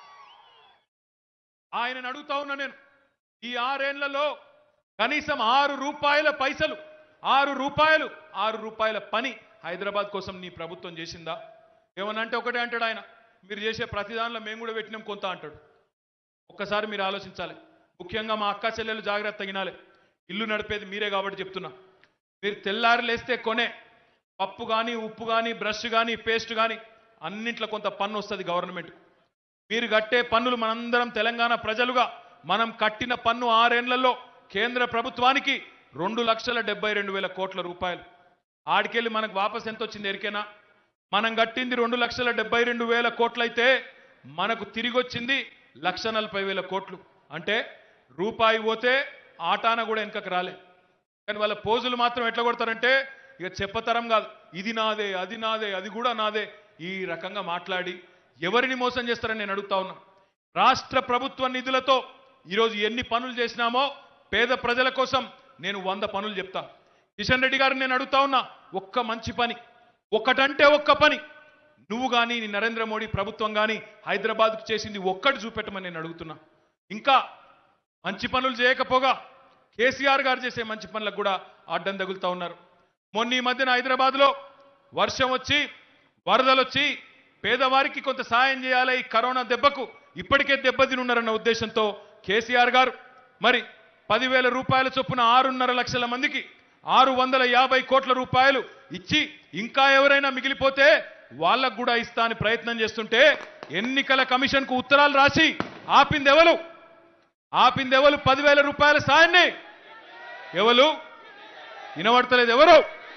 S1: ఆయనను అడుగుతా ఉన్నా నేను, ఈ ఆరేళ్లలో కనీసం ఆరు రూపాయల పైసలు ఆరు రూపాయలు ఆరు రూపాయల పని హైదరాబాద్ కోసం నీ ప్రభుత్వం చేసిందా? ఏమనంటే ఒకటే అంటాడు ఆయన, మీరు చేసే ప్రతి దానిలో మేము కూడా పెట్టినాం కొంత అంటాడు. ఒక్కసారి మీరు ఆలోచించాలి. ముఖ్యంగా మా అక్క చెల్లెలు జాగ్రత్త తగినాలి. ఇల్లు నడిపేది మీరే కాబట్టి చెప్తున్నా. మీరు తెల్లారి లేస్తే కొనే పప్పు కానీ ఉప్పు కానీ బ్రష్ కానీ పేస్ట్ కానీ అన్నింట్లో కొంత పన్ను వస్తుంది గవర్నమెంట్. మీరు కట్టే పన్నులు మనందరం తెలంగాణ ప్రజలుగా మనం కట్టిన పన్ను ఆరేళ్లలో కేంద్ర ప్రభుత్వానికి రెండు లక్షల డెబ్బై రెండు వేల కోట్ల రూపాయలు. ఆడికెళ్ళి మనకు వాపస్ ఎంత వచ్చింది ఎరికేనా? మనం కట్టింది రెండు లక్షల డెబ్బై రెండు వేల కోట్లయితే మనకు తిరిగి వచ్చింది లక్ష నలభై వేల కోట్లు. అంటే రూపాయి పోతే ఆటాన కూడా వెనకకు రాలే. కానీ వాళ్ళ పోజులు మాత్రం ఎట్లా కొడతారంటే ఇక చెప్పతరం కాదు, ఇది నాదే అది నాదే అది కూడా నాదే, ఈ రకంగా మాట్లాడి ఎవరిని మోసం చేస్తారని నేను అడుగుతా ఉన్నా. రాష్ట్ర ప్రభుత్వ నిధులతో ఈరోజు ఎన్ని పనులు చేసినామో పేద ప్రజల కోసం నేను వంద పనులు చెప్తా. కిషన్ రెడ్డి గారిని నేను అడుగుతా ఉన్నా, ఒక్క మంచి పని, ఒక్కటంటే ఒక్క పని నువ్వు కానీ నీ నరేంద్ర మోడీ ప్రభుత్వం కానీ హైదరాబాద్కు చేసింది ఒక్కటి చూపెట్టమని నేను అడుగుతున్నా. ఇంకా మంచి పనులు చేయకపోగా కేసీఆర్ గారు చేసే మంచి పనులకు కూడా అడ్డం తగులుతా ఉన్నారు. మొన్న ఈ మధ్యన హైదరాబాద్లో వర్షం వచ్చి వరదలు వచ్చి పేదవారికి కొంత సాయం చేయాలి, ఈ కరోనా దెబ్బకు ఇప్పటికే దెబ్బతినున్నారన్న ఉద్దేశంతో కేసీఆర్ గారు మరి పదివేల రూపాయల చొప్పున ఆరున్నర లక్షల మందికి ఆరు వందల యాభై కోట్ల రూపాయలు ఇచ్చి ఇంకా ఎవరైనా మిగిలిపోతే వాళ్ళకు కూడా ఇస్తా అని ప్రయత్నం చేస్తుంటే ఎన్నికల కమిషన్ కు ఉత్తరాలు రాసి ఆపిందెవలు? ఆపిందెవలు? పదివేల రూపాయల సాయాన్ని ఎవరు? వినబడతలేదు ఎవరు?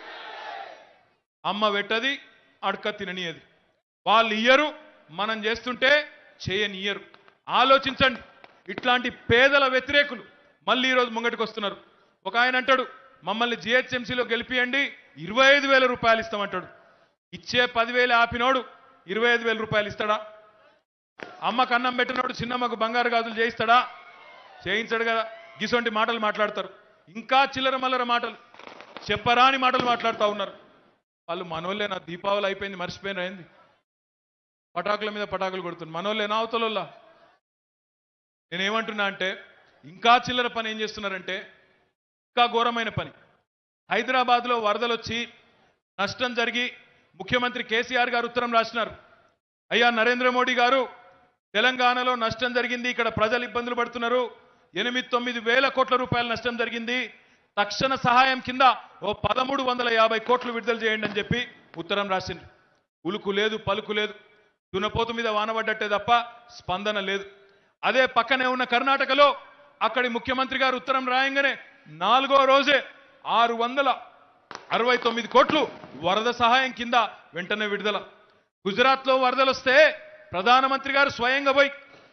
S1: అమ్మ పెట్టది అడక తిననియది. వాళ్ళు ఇయ్యరు, మనం చేస్తుంటే చేయనియ్యరు. ఆలోచించండి. ఇట్లాంటి పేదల వ్యతిరేకులు మళ్ళీ ఈరోజు ముంగటికి వస్తున్నారు. ఒక ఆయన అంటాడు, మమ్మల్ని జిహెచ్ఎంసీలో గెలిపియండి ఇరవై ఐదు వేల రూపాయలు ఇస్తామంటాడు. ఇచ్చే పదివేలు ఆపినోడు ఇరవై ఐదు వేల రూపాయలు ఇస్తాడా? అమ్మకు అన్నం పెట్టినోడు చిన్నమ్మకు బంగారు గాజులు చేయిస్తాడా? చేయించాడు కదా. గిసొంటి మాటలు మాట్లాడతారు. ఇంకా చిల్లర మల్లర మాటలు, చెప్పరాని మాటలు మాట్లాడుతూ ఉన్నారు. వాళ్ళు మనోళ్ళేనా? దీపావళి అయిపోయింది మర్చిపోయినా ఏంది? పటాకుల మీద పటాకులు కొడుతున్నారు. మనోళ్ళేనా అవతలల్లా? నేనేమంటున్నా అంటే ఇంకా చిల్లర పని ఏం చేస్తున్నారంటే ఇంకా ఘోరమైన పని. హైదరాబాద్లో వరదలు వచ్చి నష్టం జరిగి ముఖ్యమంత్రి కేసీఆర్ గారు ఉత్తరం రాసినారు. అయ్యా నరేంద్ర మోడీ గారు, తెలంగాణలో నష్టం జరిగింది, ఇక్కడ ప్రజలు ఇబ్బందులు పడుతున్నారు, ఎనిమిది తొమ్మిది వేల కోట్ల రూపాయల నష్టం జరిగింది, తక్షణ సహాయం కింద ఓ పదమూడు వందల యాభై కోట్లు విడుదల చేయండి అని చెప్పి ఉత్తరం రాసింది. ఉలుకు లేదు పలుకు లేదు, దునపోతు మీద వానబడ్డట్టే తప్ప స్పందన లేదు. అదే పక్కనే ఉన్న కర్ణాటకలో అక్కడి ముఖ్యమంత్రి గారు ఉత్తరం రాయంగానే నాలుగో రోజే ఆరు వందల అరవై తొమ్మిది కోట్లు వరద సహాయం కింద వెంటనే విడుదల. గుజరాత్లో వరదలు వస్తే ప్రధానమంత్రి గారు స్వయంగా పోయి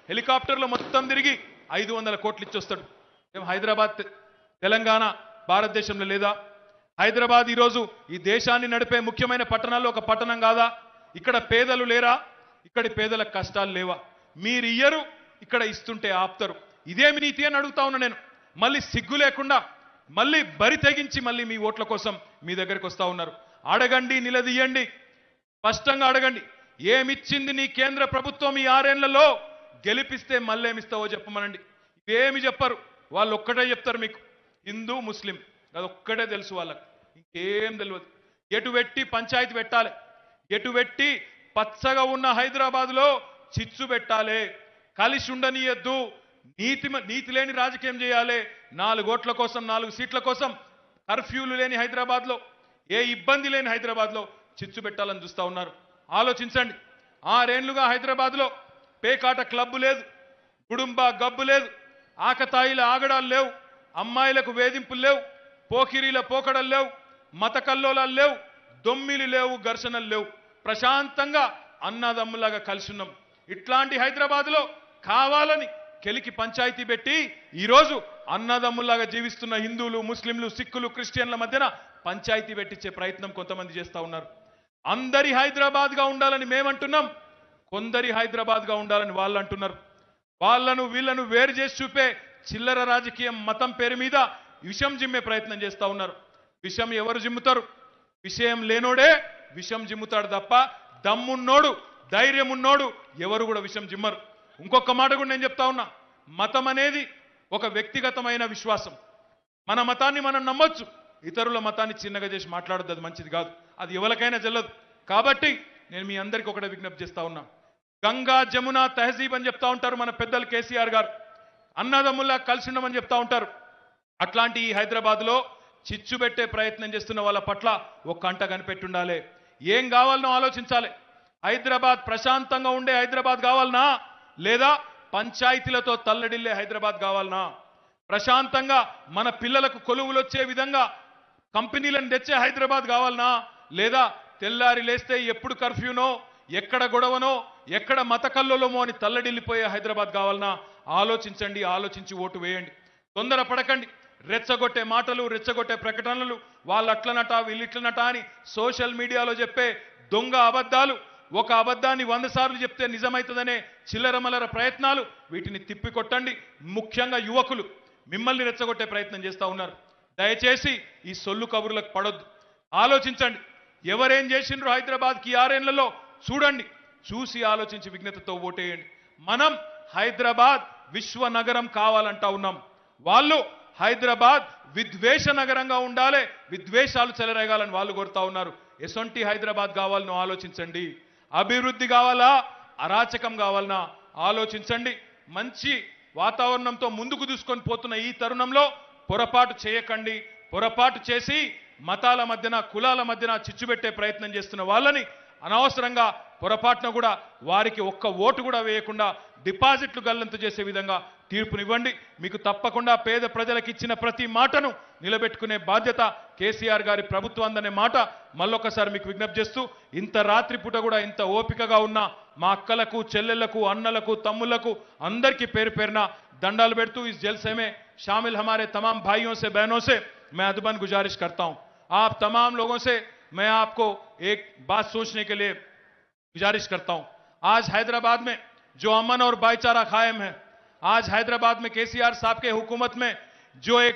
S3: హెలికాప్టర్లో మొత్తం తిరిగి ఐదు వందల కోట్లు ఇచ్చొస్తాడు. ఏం హైదరాబాద్ తె- తెలంగాణ భారతదేశంలో లేదా? హైదరాబాద్ ఈరోజు ఈ దేశాన్ని నడిపే ముఖ్యమైన పట్టణాల్లో ఒక పట్టణం కాదా? ఇక్కడ పేదలు లేరా? ఇక్కడి పేదలకు కష్టాలు లేవా? మీరు ఇయ్యరు, ఇక్కడ ఇస్తుంటే ఆపుతారు. ఇదేమి నీతి అని అడుగుతా ఉన్నా నేను. మళ్ళీ సిగ్గు లేకుండా మళ్ళీ బరి తెగించి మళ్ళీ మీ ఓట్ల కోసం మీ దగ్గరికి వస్తా ఉన్నారు. అడగండి, నిలదీయండి, స్పష్టంగా అడగండి. ఏమిచ్చింది నీ కేంద్ర ప్రభుత్వం ఈ ఆరేళ్లలో? గెలిపిస్తే మళ్ళేమిస్తావో చెప్పమనండి. ఇవేమి చెప్పరు, వాళ్ళు ఒక్కటే చెప్తారు మీకు, హిందూ ముస్లిం, అదొక్కటే తెలుసు వాళ్ళకి, ఇంకేం తెలియదు. ఎటు పెట్టి పంచాయతీ పెట్టాలి, ఎటు పెట్టి పచ్చగా ఉన్న హైదరాబాద్లో చిచ్చు పెట్టాలి, కలిసి ఉండనీయద్దు, నీతి నీతి లేని రాజకీయం చేయాలి. నాలుగు ఓట్ల కోసం, నాలుగు సీట్ల కోసం కర్ఫ్యూలు లేని హైదరాబాద్లో, ఏ ఇబ్బంది లేని హైదరాబాద్లో చిచ్చు పెట్టాలని చూస్తా ఉన్నారు. ఆలోచించండి. ఆరేళ్లుగా హైదరాబాద్లో పేకాట క్లబ్బు లేదు, గుడుంబా గబ్బు లేదు, ఆకతాయిల ఆగడాలు లేవు, అమ్మాయిలకు వేధింపులు లేవు, పోకిరీల పోకడలు లేవు, మత కల్లోలాలు లేవు, దొమ్మిలు లేవు, ఘర్షణలు లేవు. ప్రశాంతంగా అన్నదమ్ములాగా కలిసి ఉన్నాం. ఇట్లాంటి హైదరాబాద్లో కావాలని కెలికి పంచాయతీ పెట్టి ఈరోజు అన్నదమ్ములాగా జీవిస్తున్న హిందువులు, ముస్లింలు, సిక్కులు, క్రిస్టియన్ల మధ్యన పంచాయతీ పెట్టించే ప్రయత్నం కొంతమంది చేస్తా ఉన్నారు. అందరి హైదరాబాద్గా ఉండాలని మేమంటున్నాం, కొందరి హైదరాబాద్గా ఉండాలని వాళ్ళు అంటున్నారు. వాళ్ళను వీళ్ళను వేరు చేసి చూపే చిల్లర రాజకీయం, మతం పేరు మీద విషం జిమ్మే ప్రయత్నం చేస్తా ఉన్నారు. విషం ఎవరు జిమ్ముతారు? విషయం లేనోడే విషం జిమ్ముతాడు తప్ప దమ్మున్నోడు, ధైర్యం ఉన్నోడు ఎవరు కూడా విషం జిమ్మరు. ఇంకొక మాట కూడా నేను చెప్తా ఉన్నా, మతం అనేది ఒక వ్యక్తిగతమైన విశ్వాసం. మన మతాన్ని మనం నమ్మొచ్చు, ఇతరుల మతాన్ని చిన్నగా చేసి మాట్లాడద్దు, అది మంచిది కాదు, అది ఎవరికైనా చెల్లదు. కాబట్టి నేను మీ అందరికీ ఒకటే విజ్ఞప్తి చేస్తా ఉన్నా, గంగా జమున తహజీబ్ అని చెప్తా ఉంటారు మన పెద్దలు కేసీఆర్ గారు, అన్నదమ్ముల్లా కలిసి ఉండమని చెప్తా ఉంటారు. అట్లాంటి ఈ హైదరాబాద్లో చిచ్చు పెట్టే ప్రయత్నం చేస్తున్న వాళ్ళ పట్ల ఒక కంట కనిపెట్టుండాలి. ఏం కావాలనో ఆలోచించాలి. హైదరాబాద్ ప్రశాంతంగా ఉండే హైదరాబాద్ కావాలనా, లేదా పంచాయతీలతో తల్లడిల్లే హైదరాబాద్ కావాలనా? ప్రశాంతంగా మన పిల్లలకు కొలువులు వచ్చే విధంగా కంపెనీలను తెచ్చే హైదరాబాద్ కావాలనా, లేదా తెల్లారి లేస్తే ఎప్పుడు కర్ఫ్యూనో, ఎక్కడ గొడవనో, ఎక్కడ మత కల్లోలమో అని తల్లడిల్లిపోయే హైదరాబాద్ కావాలనా? ఆలోచించండి, ఆలోచించి ఓటు వేయండి. తొందర పడకండి. రెచ్చగొట్టే మాటలు, రెచ్చగొట్టే ప్రకటనలు, వాళ్ళు అట్లనట వీళ్ళు ఇట్లనట అని సోషల్ మీడియాలో చెప్పే దొంగ అబద్ధాలు, ఒక అబద్ధాన్ని వంద సార్లు చెప్తే నిజమవుతుందనే చిల్లరమల్లర ప్రయత్నాలు, వీటిని తిప్పికొట్టండి. ముఖ్యంగా యువకులు మిమ్మల్ని రెచ్చగొట్టే ప్రయత్నం చేస్తూ ఉన్నారు. దయచేసి ఈ సొల్లు కబుర్లకు పడొద్దు. ఆలోచించండి. ఎవరేం చేసిండ్రు హైదరాబాద్కి ఆరేళ్లలో చూడండి, చూసి ఆలోచించి విజ్ఞతతో ఓటేయండి. మనం హైదరాబాద్ విశ్వ నగరం కావాలంటా ఉన్నాం. వాళ్ళు హైదరాబాద్ విద్వేష నగరంగా ఉండాలి, విద్వేషాలు చెలరేగాలని వాళ్ళు కోరుతా ఉన్నారు. ఎసొంటి హైదరాబాద్ కావాలనో ఆలోచించండి. అభివృద్ధి కావాలా, అరాచకం కావాలనా ఆలోచించండి. మంచి వాతావరణంతో ముందుకు దూసుకొని పోతున్న ఈ తరుణంలో పొరపాటు చేయకండి. పొరపాటు చేసి మతాల మధ్యన, కులాల మధ్యన చిచ్చు పెట్టే ప్రయత్నం చేస్తున్న వాళ్ళని అనవసరంగా పొరపాటున కూడా వారికి ఒక్క ఓటు కూడా వేయకుండా డిపాజిట్లు గల్లంతు చేసే విధంగా తీర్పునివ్వండి. మీకు తప్పకుండా పేద ప్రజలకు ఇచ్చిన ప్రతి మాటను నిలబెట్టుకునే బాధ్యత కేసీఆర్ గారి ప్రభుత్వాందనే మాట మళ్ళొకసారి మీకు విజ్ఞప్తి చేస్తూ, ఇంత రాత్రిపూట కూడా ఇంత ఓపికగా ఉన్న మా అక్కలకు, చెల్లెళ్లకు, అన్నలకు, తమ్ముళ్లకు అందరికీ పేరు పేరున దండాలు పెడుతూ इस जलसे में शामिल हमारे तमाम भाइयों से, बहनों से मैं अदबन गुजारिश करता हूं. आप तमाम लोगों से मैं आपको एक बात सोचने के लिए गुजारिश करता हूं. आज हैदराबाद में जो अमन और भाईचारा कायम है, आज हैदराबाद में केसीआर साहब के हुकूमत में जो एक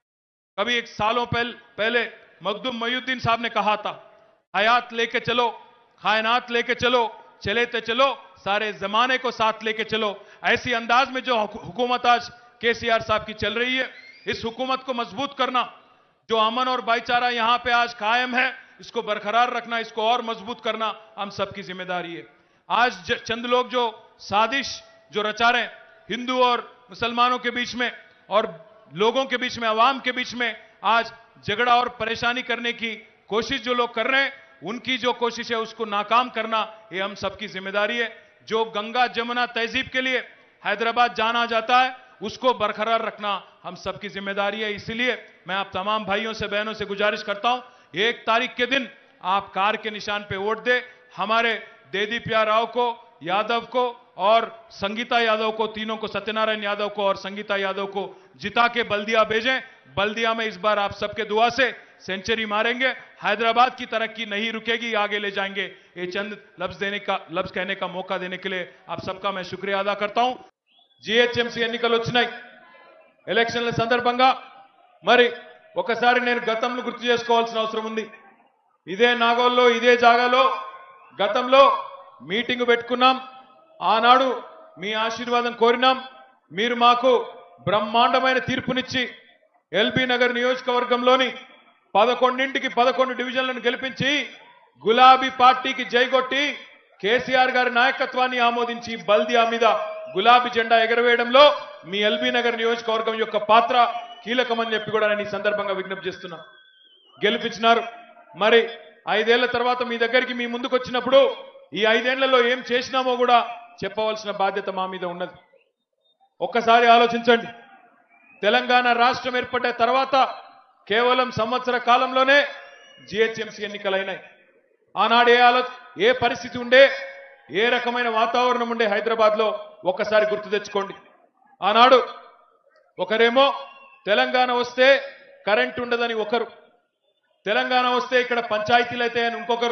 S3: कभी एक सालों पहले पहले मखदूम मोइनुद्दीन साहब ने कहा था, हयात लेके चलो, कायनात लेके चलो, चले तो चलो, सारे जमाने को साथ लेके चलो. ऐसी अंदाज में जो हुकूमत आज केसीआर साहब की चल रही है, इस हुकूमत को मजबूत करना, जो अमन और भाईचारा यहां पे आज कायम है, इसको बरकरार रखना, इसको और मजबूत करना हम सबकी जिम्मेदारी है. आज चंद लोग जो साजिश जो रचा रहे हैं हिंदू और मुसलमानों के बीच में और लोगों के बीच में, अवाम के बीच में आज झगड़ा और परेशानी करने की कोशिश जो लोग कर रहे हैं, उनकी जो कोशिश है उसको नाकाम करना ये हम सबकी जिम्मेदारी है. जो गंगा जमुना तहजीब के लिए हैदराबाद जाना जाता है उसको बरकरार रखना हम सबकी जिम्मेदारी है. इसलिए मैं आप तमाम भाइयों से, बहनों से गुजारिश करता हूं, एक तारीख के दिन आप कार के निशान पे वोट दे. हमारे देदीप्या राव को, यादव को और संगीता यादव को, तीनों को, सत्यनारायण यादव को और संगीता यादव को जिता के बल्दिया भेजें। बल्दिया में इस बार आप सबके दुआ से सेंचुरी मारेंगे। हैदराबाद की तरक्की नहीं रुकेगी, आगे ले जाएंगे। ये चंद लफ्ज देने का लफ्ज कहने का मौका देने के लिए आप सबका मैं शुक्रिया अदा करता हूं। జిహెచ్ఎంసీ ఎన్నికలు వచ్చినాయి, ఎలక్షన్ల సందర్భంగా మరి ఒకసారి నేను గతంలో గుర్తు చేసుకోవాల్సిన అవసరం ఉంది. ఇదే నాగోల్లో, ఇదే జాగాలో గతంలో మీటింగ్ పెట్టుకున్నాం. ఆనాడు మీ ఆశీర్వాదం కోరినాం. మీరు మాకు బ్రహ్మాండమైన తీర్పునిచ్చి ఎల్బీ నగర్ నియోజకవర్గంలోని పదకొండింటికి పదకొండు డివిజన్లను గెలిపించి గులాబీ పార్టీకి జైగొట్టి కేసీఆర్ గారి నాయకత్వాన్ని ఆమోదించి బల్దియా మీద గులాబీ జెండా ఎగరవేయడంలో మీ ఎల్బీ నగర్ నియోజకవర్గం యొక్క పాత్ర కీలకమని చెప్పి కూడా నేను ఈ సందర్భంగా విజ్ఞప్తి చేస్తున్నా. గెలిపించినారు. మరి ఐదేళ్ల తర్వాత మీ దగ్గరికి మీ ముందుకు వచ్చినప్పుడు ఈ ఐదేళ్లలో ఏం చేసినామో కూడా చెప్పవలసిన బాధ్యత మా మీద ఉన్నది. ఒక్కసారి ఆలోచించండి. తెలంగాణ రాష్ట్రం ఏర్పడ్డ తర్వాత కేవలం సంవత్సర కాలంలోనే జిహెచ్ఎంసీ ఎన్నికలైనాయి. ఆనాడు ఏ ఆలో ఏ పరిస్థితి ఉండే, ఏ రకమైన వాతావరణం ఉండే హైదరాబాద్లో ఒక్కసారి గుర్తు తెచ్చుకోండి. ఆనాడు ఒకరేమో తెలంగాణ వస్తే కరెంట్ ఉండదని ఒకరు, తెలంగాణ వస్తే ఇక్కడ పంచాయతీలు అవుతాయని ఇంకొకరు,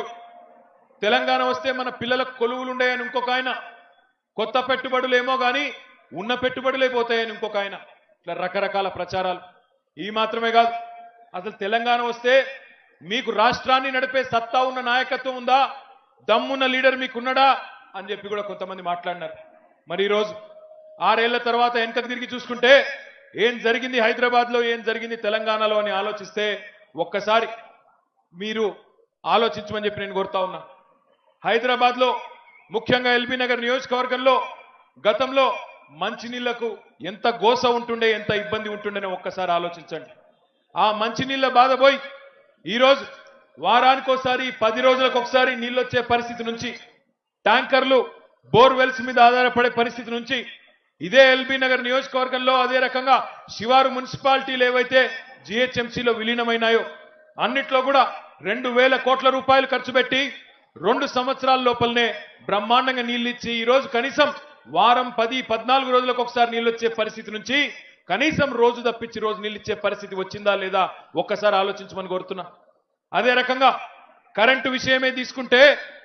S3: తెలంగాణ వస్తే మన పిల్లలకు కొలువులు ఉండేయని ఇంకొక ఆయన, కొత్త పెట్టుబడులేమో కానీ ఉన్న పెట్టుబడులే పోతాయని ఇంకొక ఆయన. ఇట్లా రకరకాల ప్రచారాలు. ఈ మాత్రమే కాదు, అసలు తెలంగాణ వస్తే మీకు రాష్ట్రాన్ని నడిపే సత్తా ఉన్న నాయకత్వం ఉందా, దమ్మున్న లీడర్ మీకున్నాడా అని చెప్పి కూడా కొంతమంది మాట్లాడినారు. మరి ఈరోజు ఆరేళ్ల తర్వాత వెనకకు తిరిగి చూసుకుంటే ఏం జరిగింది హైదరాబాద్లో, ఏం జరిగింది తెలంగాణలో అని ఆలోచిస్తే ఒక్కసారి మీరు ఆలోచించమని చెప్పి నేను కోరుతా ఉన్నా. హైదరాబాద్లో ముఖ్యంగా ఎల్బీ నగర్ నియోజకవర్గంలో గతంలో మంచినీళ్లకు ఎంత గోస ఉంటుండే, ఎంత ఇబ్బంది ఉంటుండేనో ఒక్కసారి ఆలోచించండి. ఆ మంచినీళ్ళ బాధ పోయి ఈరోజు వారానికోసారి, పది రోజులకు ఒకసారి నీళ్ళు వచ్చే పరిస్థితి నుంచి, ట్యాంకర్లు బోర్వెల్స్ మీద ఆధారపడే పరిస్థితి నుంచి, ఇదే ఎల్బీ నగర్ నియోజకవర్గంలో అదే రకంగా శివారు మున్సిపాలిటీలు ఏవైతే జిహెచ్ఎంసీలో విలీనమైనాయో అన్నిట్లో కూడా రెండు వేల కోట్ల రూపాయలు ఖర్చు పెట్టి రెండు సంవత్సరాల లోపలనే బ్రహ్మాండంగా నీళ్ళు ఇచ్చి ఈరోజు కనీసం వారం పది పద్నాలుగు రోజులకు ఒకసారి నీళ్ళు వచ్చే పరిస్థితి నుంచి కనీసం రోజు తప్పించి రోజు నీళ్ళు ఇచ్చే పరిస్థితి వచ్చిందా లేదా ఒక్కసారి ఆలోచించమని కోరుతున్నా. అదే రకంగా కరెంటు విషయమే తీసుకుంటే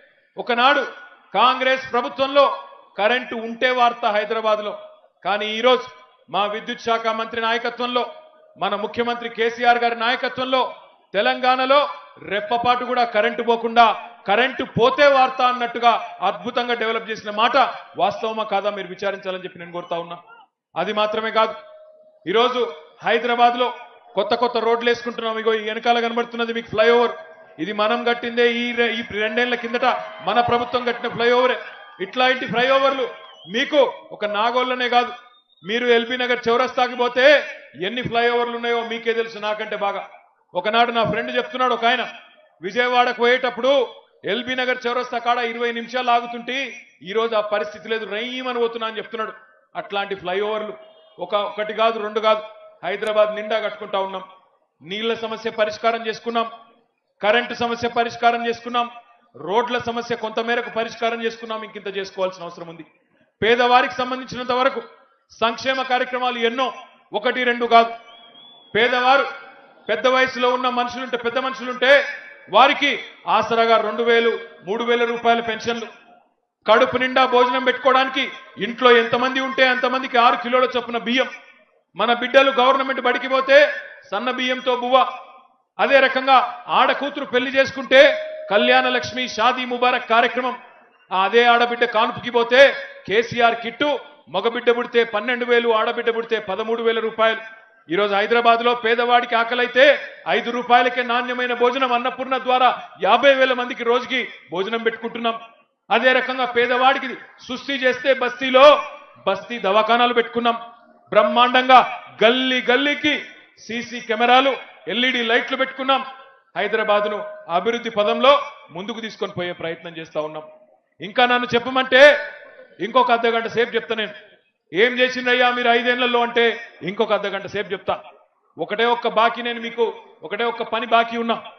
S3: ఒకనాడు కాంగ్రెస్ ప్రభుత్వంలో కరెంటు ఉంటే వార్త హైదరాబాద్లో, కానీ ఈరోజు మా విద్యుత్ శాఖ మంత్రి నాయకత్వంలో, మన ముఖ్యమంత్రి కేసీఆర్ గారి నాయకత్వంలో తెలంగాణలో రెప్పపాటు కూడా కరెంటు పోకుండా కరెంటు పోతే వార్త అన్నట్టుగా అద్భుతంగా డెవలప్ చేసిన మాట వాస్తవమా కాదా మీరు విచారించాలని చెప్పి నేను కోరుతా ఉన్నా. అది మాత్రమే కాదు, ఈరోజు హైదరాబాద్లో కొత్త కొత్త రోడ్లు వేసుకుంటున్నాం. ఇగో ఈ వెనకాల కనబడుతున్నది మీకు ఫ్లైఓవర్. ఇది మనం కట్టిందే. ఈ ఈ రెండేళ్ల కిందట మన ప్రభుత్వం కట్టిన ఫ్లైఓవరే. ఇట్లాంటి ఫ్లైఓవర్లు మీకు ఒక నాగోళ్ళనే కాదు, మీరు ఎల్బీ నగర్ చౌరస్తాకి పోతే ఎన్ని ఫ్లైఓవర్లు ఉన్నాయో మీకే తెలుసు, నాకంటే బాగా. ఒకనాడు నా ఫ్రెండ్ చెప్తున్నాడు, ఒక ఆయన విజయవాడకు పోయేటప్పుడు ఎల్బీ నగర్ చౌరస్తా కాడ ఇరవై నిమిషాలు ఆగుతుంటే ఈరోజు ఆ పరిస్థితి లేదు, రయ్యమని పోతున్నా అని చెప్తున్నాడు. అట్లాంటి ఫ్లైఓవర్లు ఒక ఒకటి కాదు, రెండు కాదు, హైదరాబాద్ నిండా కట్టుకుంటా ఉన్నాం. నీళ్ల సమస్య పరిష్కారం చేసుకున్నాం, కరెంటు సమస్య పరిష్కారం చేసుకున్నాం, రోడ్ల సమస్య కొంతమేరకు పరిష్కారం చేసుకున్నాం. ఇంకింత చేసుకోవాల్సిన అవసరం ఉంది. పేదవారికి సంబంధించినంత వరకు సంక్షేమ కార్యక్రమాలు ఎన్నో, ఒకటి రెండు కాదు. పేదవారు పెద్ద వయసులో ఉన్న మనుషులుంటే, పెద్ద మనుషులుంటే వారికి ఆసరాగా రెండు వేలు మూడు వేల రూపాయల పెన్షన్లు, కడుపు నిండా భోజనం పెట్టుకోవడానికి ఇంట్లో ఎంతమంది ఉంటే అంతమందికి ఆరు కిలోల చొప్పున బియ్యం, మన బిడ్డలు గవర్నమెంట్ బడికి పోతే సన్న బియ్యంతో బువ్వ, అదే రకంగా ఆడ కూతురు పెళ్లి చేసుకుంటే కళ్యాణ లక్ష్మి షాదీ ముబారక్ కార్యక్రమం, అదే ఆడబిడ్డ కానుపుకి పోతే కేసీఆర్ కిట్టు, మగబిడ్డ పుడితే పన్నెండు వేలు, ఆడబిడ్డ పుడితే పదమూడు వేల రూపాయలు. ఈరోజు హైదరాబాద్ లో పేదవాడికి ఆకలైతే ఐదు రూపాయలకే నాణ్యమైన భోజనం అన్నపూర్ణ ద్వారా యాభై వేల మందికి రోజుకి భోజనం పెట్టుకుంటున్నాం. అదే రకంగా పేదవాడికి సుస్థి చేస్తే బస్తీలో బస్తీ దవాఖానాలు పెట్టుకున్నాం. బ్రహ్మాండంగా గల్లీ గల్లీకి సీసీ కెమెరాలు, ఎల్ఈడి లైట్లు పెట్టుకున్నాం. హైదరాబాద్ ను అభివృద్ధి పదంలో ముందుకు తీసుకొని పోయే ప్రయత్నం చేస్తా ఉన్నాం. ఇంకా నన్ను చెప్పమంటే ఇంకొక అర్ధ గంట సేపు చెప్తా. నేను ఏం చేసిందయ్యా మీరు ఐదేళ్లలో అంటే ఇంకొక అర్ధ గంట సేపు చెప్తా. ఒకటే ఒక్క బాకీ, నేను మీకు ఒకటే ఒక్క పని బాకీ ఉన్నా.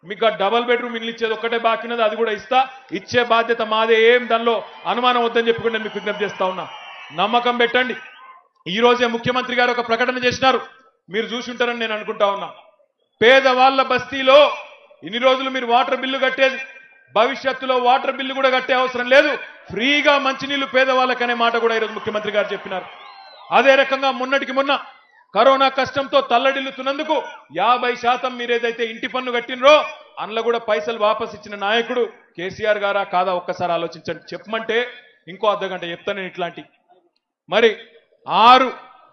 S3: మీకు ఆ డబల్ బెడ్రూమ్ ఇల్లు ఇచ్చేది ఒక్కటే బాకీ ఉన్నది, అది కూడా ఇస్తా, ఇచ్చే బాధ్యత మాదే, ఏం దానిలో అనుమానం వద్దని చెప్పుకుని నేను మీకు విజ్ఞప్తి చేస్తా ఉన్నా. నమ్మకం పెట్టండి. ఈ రోజే ముఖ్యమంత్రి గారు ఒక ప్రకటన చేసినారు, మీరు చూసి ఉంటారని నేను అనుకుంటా ఉన్నా. పేదవాళ్ల బస్తీలో ఇన్ని రోజులు మీరు వాటర్ బిల్లు కట్టేది, భవిష్యత్తులో వాటర్ బిల్లు కూడా కట్టే అవసరం లేదు, ఫ్రీగా మంచినీళ్లు పేదవాళ్ళకనే మాట కూడా ఈరోజు ముఖ్యమంత్రి గారు చెప్పినారు. అదే రకంగా మొన్నటికి మొన్న కరోనా కష్టంతో తల్లడిల్లుతున్నందుకు యాభై శాతం మీరేదైతే ఇంటి పన్ను కట్టినరో అందులో కూడా పైసలు వాపస్ ఇచ్చిన నాయకుడు కేసీఆర్ గారా కాదా ఒక్కసారి ఆలోచించండి. చెప్పమంటే ఇంకో అర్ధ గంట చెప్తాను నేను ఇట్లాంటి. మరి ఆరు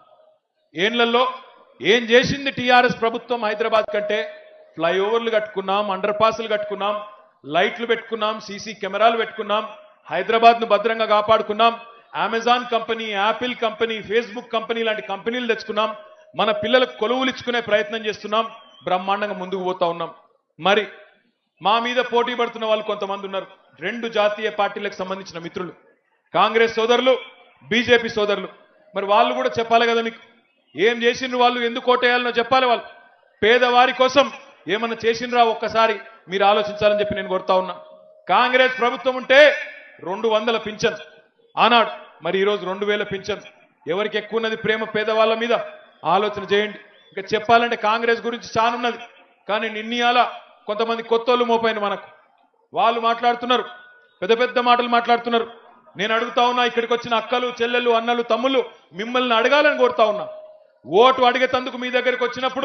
S3: ఏండ్లలో ఏం చేసింది టీఆర్ఎస్ ప్రభుత్వం హైదరాబాద్ కంటే? ఫ్లైఓవర్లు కట్టుకున్నాం, అండర్ పాస్లు కట్టుకున్నాం, లైట్లు పెట్టుకున్నాం, సీసీ కెమెరాలు పెట్టుకున్నాం, హైదరాబాద్ ను భద్రంగా కాపాడుకున్నాం, Amazon company, Apple company, Facebook company లాంటి కంపెనీలు తెచ్చుకున్నాం, మన పిల్లలకు కొలువులు ఇచ్చుకునే ప్రయత్నం చేస్తున్నాం, బ్రహ్మాండంగా ముందుకు పోతా ఉన్నాం. మరి మా మీద పోటీ పడుతున్న వాళ్ళు కొంతమంది ఉన్నారు, రెండు జాతీయ పార్టీలకు సంబంధించిన మిత్రులు, కాంగ్రెస్ సోదరులు, బీజేపీ సోదరులు. మరి వాళ్ళు కూడా చెప్పాలి కదా మీకు ఏం చేసిండ్రు, వాళ్ళు ఎందుకు ఓటేయాలనో చెప్పాలి. వాళ్ళు పేదవారి కోసం ఏమన్నా చేసిండ్రా ఒక్కసారి మీరు ఆలోచించాలని చెప్పి నేను కోరుతా ఉన్నా. కాంగ్రెస్ ప్రభుత్వం ఉంటే రెండు వందల పింఛన్ ఆనాడు, మరి ఈరోజు రెండు వేల పింఛన్. ఎవరికి ఎక్కువ ఉన్నది ప్రేమ పేదవాళ్ళ మీద? ఆలోచన చేయండి. ఇంకా చెప్పాలంటే కాంగ్రెస్ గురించి చానున్నది, కానీ నిన్నయాల కొంతమంది కొత్తోళ్ళు మోపైన మనకు వాళ్ళు మాట్లాడుతున్నారు, పెద్ద పెద్ద మాటలు మాట్లాడుతున్నారు. నేను అడుగుతా ఉన్నా, ఇక్కడికి వచ్చిన అక్కలు, చెల్లెళ్ళు, అన్నలు, తమ్ముళ్ళు మిమ్మల్ని అడగాలని కోరుతా ఉన్నా. ఓటు అడిగేతందుకు మీ దగ్గరికి వచ్చినప్పుడు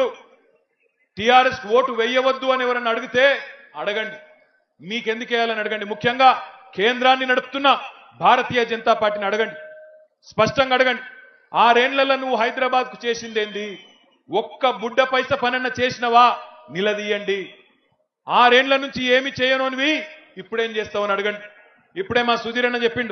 S3: టీఆర్ఎస్ ఓటు వేయవద్దు అని ఎవరన్నా అడిగితే అడగండి, మీకెందుకు వేయాలని అడగండి. ముఖ్యంగా కేంద్రాన్ని నడుపుతున్న భారతీయ జనతా పార్టీని అడగండి, స్పష్టంగా అడగండి. ఆరేండ్లలో నువ్వు హైదరాబాద్ కు చేసిందేంది? ఒక్క బుడ్డ పైస పనన్న చేసినవా? నిలదీయండి. ఆరేండ్ల నుంచి ఏమి చేయనోనివి ఇప్పుడేం చేస్తావని అడగండి. ఇప్పుడే మా సుధీర్ అన్న చెప్పిండు,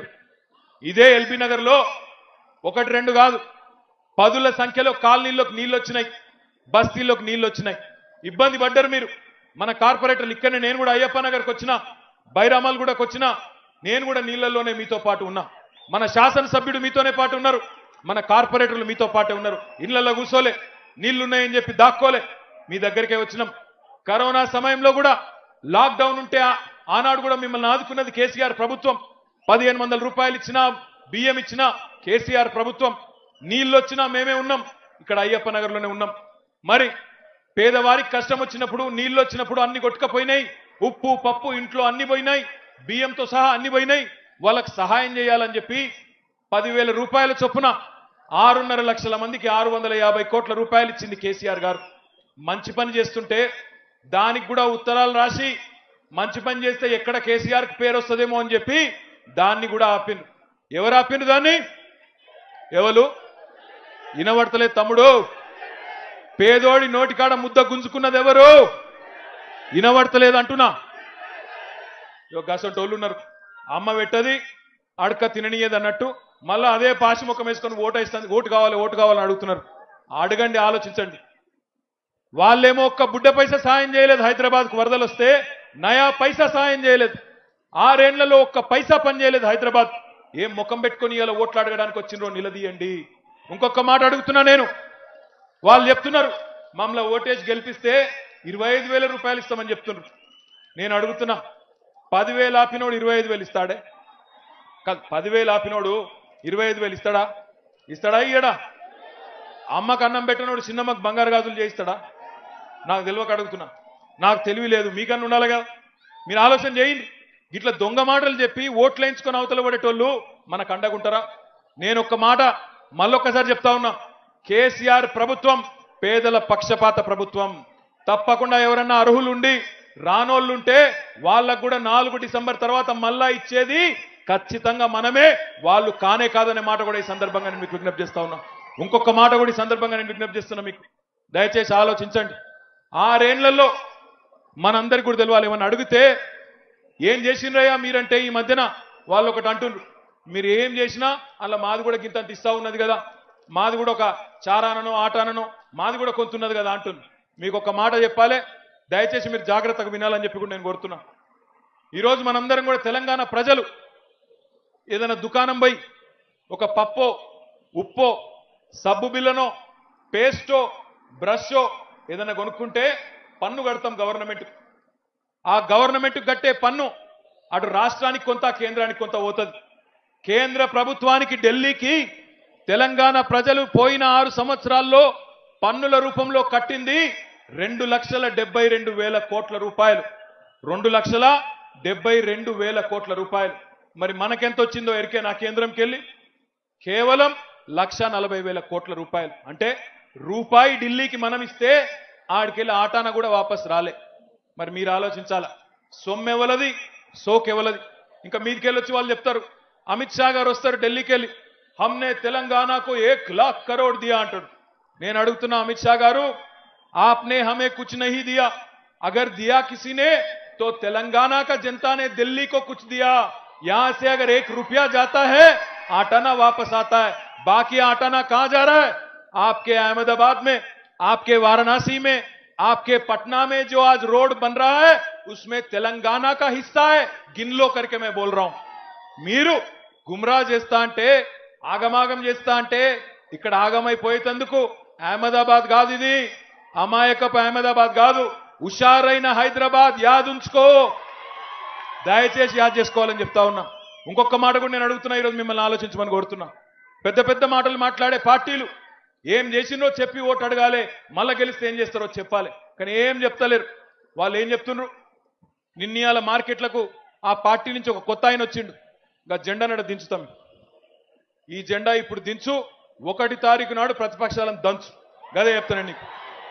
S3: ఇదే ఎల్బీ నగర్ లో ఒకటి రెండు కాదు పదుల సంఖ్యలో కాలనీల్లోకి నీళ్ళు వచ్చినాయి, బస్తీల్లోకి నీళ్ళు వచ్చినాయి, ఇబ్బంది పడ్డారు మీరు. మన కార్పొరేటర్లు ఇక్కడనే, నేను కూడా అయ్యప్ప నగర్కి వచ్చినా, బైరామాల్ కూడా వచ్చినా, నేను కూడా నీళ్లలోనే మీతో పాటు ఉన్నా. మన శాసనసభ్యుడు మీతోనే పాటు ఉన్నారు, మన కార్పొరేటర్లు మీతో పాటే ఉన్నారు. ఇళ్లలో కూర్చోలే, నీళ్లున్నాయని చెప్పి దాక్కోలే, మీ దగ్గరికే వచ్చినాం. కరోనా సమయంలో కూడా లాక్డౌన్ ఉంటే ఆనాడు కూడా మిమ్మల్ని ఆదుకున్నది కేసీఆర్ ప్రభుత్వం. పదిహేను వందల రూపాయలు ఇచ్చినా, బియ్యం ఇచ్చినా కేసీఆర్ ప్రభుత్వం. నీళ్ళు వచ్చినా మేమే ఉన్నాం, ఇక్కడ అయ్యప్ప నగర్లోనే ఉన్నాం. మరి పేదవారికి కష్టం వచ్చినప్పుడు, నీళ్ళు వచ్చినప్పుడు అన్ని కొట్టుకపోయినాయి, ఉప్పు పప్పు ఇంట్లో అన్ని పోయినాయి, బియ్యంతో సహా అన్ని పోయినాయి. వాళ్ళకి సహాయం చేయాలని చెప్పి పదివేల రూపాయల చొప్పున ఆరున్నర లక్షల మందికి ఆరు వందల యాభై కోట్ల రూపాయలు ఇచ్చింది కేసీఆర్ గారు. మంచి పని చేస్తుంటే దానికి కూడా ఉత్తరాలు రాసి మంచి పని చేస్తే ఎక్కడ కేసీఆర్ కి పేరు వస్తుందేమో అని చెప్పి దాన్ని కూడా ఆపిండు. ఎవరు ఆపిండు దాన్ని? ఎవరు వినబడతలేదు తమ్ముడు? పేదోడి నోటికాడ ముద్ద గుంజుకున్నది ఎవరు? వినబడతలేదు అంటున్నా. గసంటోళ్ళు ఉన్నారు, అమ్మ పెట్టది అడక తిననీయదు అన్నట్టు, మళ్ళా అదే పాసి ముఖం వేసుకొని ఓటు వేస్తుంది, ఓటు కావాలి ఓటు కావాలని అడుగుతున్నారు. అడగండి, ఆలోచించండి. వాళ్ళేమో ఒక్క బుడ్డ పైసా సాయం చేయలేదు. హైదరాబాద్కు వరదలు వస్తే నయా పైసా సాయం చేయలేదు. ఆరేళ్లలో ఒక్క పైసా పని చేయలేదు హైదరాబాద్. ఏం ముఖం పెట్టుకొని ఇలా ఓట్లు అడగడానికి వచ్చిండ్రో నిలదీయండి. ఇంకొక మాట అడుగుతున్నా నేను, వాళ్ళు చెప్తున్నారు మమ్మల్ని ఓటేసి గెలిపిస్తే ఇరవై ఐదు వేల రూపాయలు ఇస్తామని చెప్తున్నారు. నేను అడుగుతున్నా, పదివేలు ఆపినోడు ఇరవై ఐదు వేలు ఇస్తాడే? కాదు, పదివేలు ఆపినోడు ఇరవై ఐదు వేలు ఇస్తాడా? ఇస్తాడా ఇయ్యడా? అమ్మకు అన్నం పెట్టినోడు చిన్నమ్మకు బంగారు గాజులు చేయిస్తాడా? నాకు తెలియక అడుగుతున్నా. నాకు తెలివి లేదు, మీకన్నా ఉండాలి కదా. మీరు ఆలోచన చేయండి. ఇట్లా దొంగ మాటలు చెప్పి ఓట్లు వేయించుకొని అవతల పడేటోళ్ళు మనకు అండగుంటారా? నేను ఒక్క మాట మళ్ళొక్కసారి చెప్తా ఉన్నా, కేసీఆర్ ప్రభుత్వం పేదల పక్షపాత ప్రభుత్వం. తప్పకుండా ఎవరన్నా అర్హులుండి రానోళ్ళుంటే వాళ్ళకు కూడా నాలుగు డిసెంబర్ తర్వాత మళ్ళా ఇచ్చేది ఖచ్చితంగా మనమే, వాళ్ళు కానే కాదనే మాట కూడా ఈ సందర్భంగా నేను మీకు విజ్ఞప్తి చేస్తా ఉన్నా. ఇంకొక మాట కూడా ఈ సందర్భంగా నేను విజ్ఞప్తి చేస్తున్నా మీకు, దయచేసి ఆలోచించండి. ఆరేళ్లలో మనందరికీ కూడా తెలియాలి. ఏమన్నా అడిగితే ఏం చేసిండ్రయ్యా మీరంటే ఈ మధ్యన వాళ్ళు ఒకటి అంటుండ్రు, మీరు ఏం చేసినా అలా మాది కూడా గింతంత ఇస్తా ఉన్నది కదా, మాది కూడా ఒక చారాననో ఆటాననో మాది కూడా కొంత ఉన్నది కదా అంటుండ్రు. మీకు ఒక మాట చెప్పాలి, దయచేసి మీరు జాగ్రత్తగా వినాలని చెప్పి కూడా నేను కోరుతున్నా. ఈరోజు మనందరం కూడా తెలంగాణ ప్రజలు ఏదైనా దుకాణం పోయి ఒక పప్పో ఉప్పో సబ్బు బిల్లనో పేస్టో బ్రషో ఏదైనా కొనుక్కుంటే పన్ను కడతాం గవర్నమెంట్. ఆ గవర్నమెంట్ కట్టే పన్ను అటు రాష్ట్రానికి కొంత కేంద్రానికి కొంత పోతుంది. కేంద్ర ప్రభుత్వానికి ఢిల్లీకి తెలంగాణ ప్రజలు పోయిన ఆరు సంవత్సరాల్లో పన్నుల రూపంలో కట్టింది రెండు లక్షల డెబ్బై రెండు వేల కోట్ల రూపాయలు. రెండు లక్షల డెబ్బై రెండు వేల కోట్ల రూపాయలు. మరి మనకెంత వచ్చిందో ఎరికే నా కేంద్రంకి వెళ్ళి కేవలం లక్ష నలభై వేల కోట్ల రూపాయలు. అంటే రూపాయి ఢిల్లీకి మనం ఇస్తే ఆడికెళ్ళి ఆటాన కూడా వాపస్ రాలే. మరి మీరు ఆలోచించాలా, సొమ్మెవలది సోకెవలది. ఇంకా మీదికెళ్ళి వచ్చి వాళ్ళు చెప్తారు, అమిత్ షా గారు వస్తారు ఢిల్లీకి వెళ్ళి, హమ్నే తెలంగాణకు ఏక్ లాఖ్ కరోడ్ దియా అంటాడు. నేను అడుగుతున్నా అమిత్ షా గారు, आपने हमें कुछ नहीं दिया, अगर दिया किसी ने तो तेलंगाना का जनता ने दिल्ली को कुछ दिया. यहां से अगर एक रुपया जाता है आटाना वापस आता है, बाकी आटाना कहां जा रहा है? आपके अहमदाबाद में, आपके वाराणसी में, आपके पटना में जो आज रोड बन रहा है उसमें तेलंगाना का हिस्सा है. गिन लो करके मैं बोल रहा हूं. మీరు గుమ్రా చేస్తా అంటే ఆగమాగం చేస్తా అంటే ఇక్కడ ఆగమైపోయేందుకు అహ్మదాబాద్ కాదు, ఇది అమాయకపు అహ్మదాబాద్ కాదు, హుషారైన హైదరాబాద్. యాద్ ఉంచుకో, దయచేసి యాద్ చేసుకోవాలని చెప్తా ఉన్నా. ఇంకొక మాట కూడా నేను అడుగుతున్నా, ఈరోజు మిమ్మల్ని ఆలోచించమని కోరుతున్నా. పెద్ద పెద్ద మాటలు మాట్లాడే పార్టీలు ఏం చేసినో చెప్పి ఓటు అడగాలి, మళ్ళా గెలిస్తే ఏం చేస్తారో చెప్పాలి. కానీ ఏం చెప్తలేరు. వాళ్ళు ఏం చెప్తున్నారు, నిన్నయాల మార్కెట్లకు ఆ పార్టీ నుంచి ఒక కొత్త ఆయన వచ్చిండు, ఇంకా జెండా నాడు దించుతాం, ఈ జెండా ఇప్పుడు దించు, ఒకటి తారీఖు నాడు ప్రతిపక్షాలను దంచు, గదే చెప్తానండి నీకు.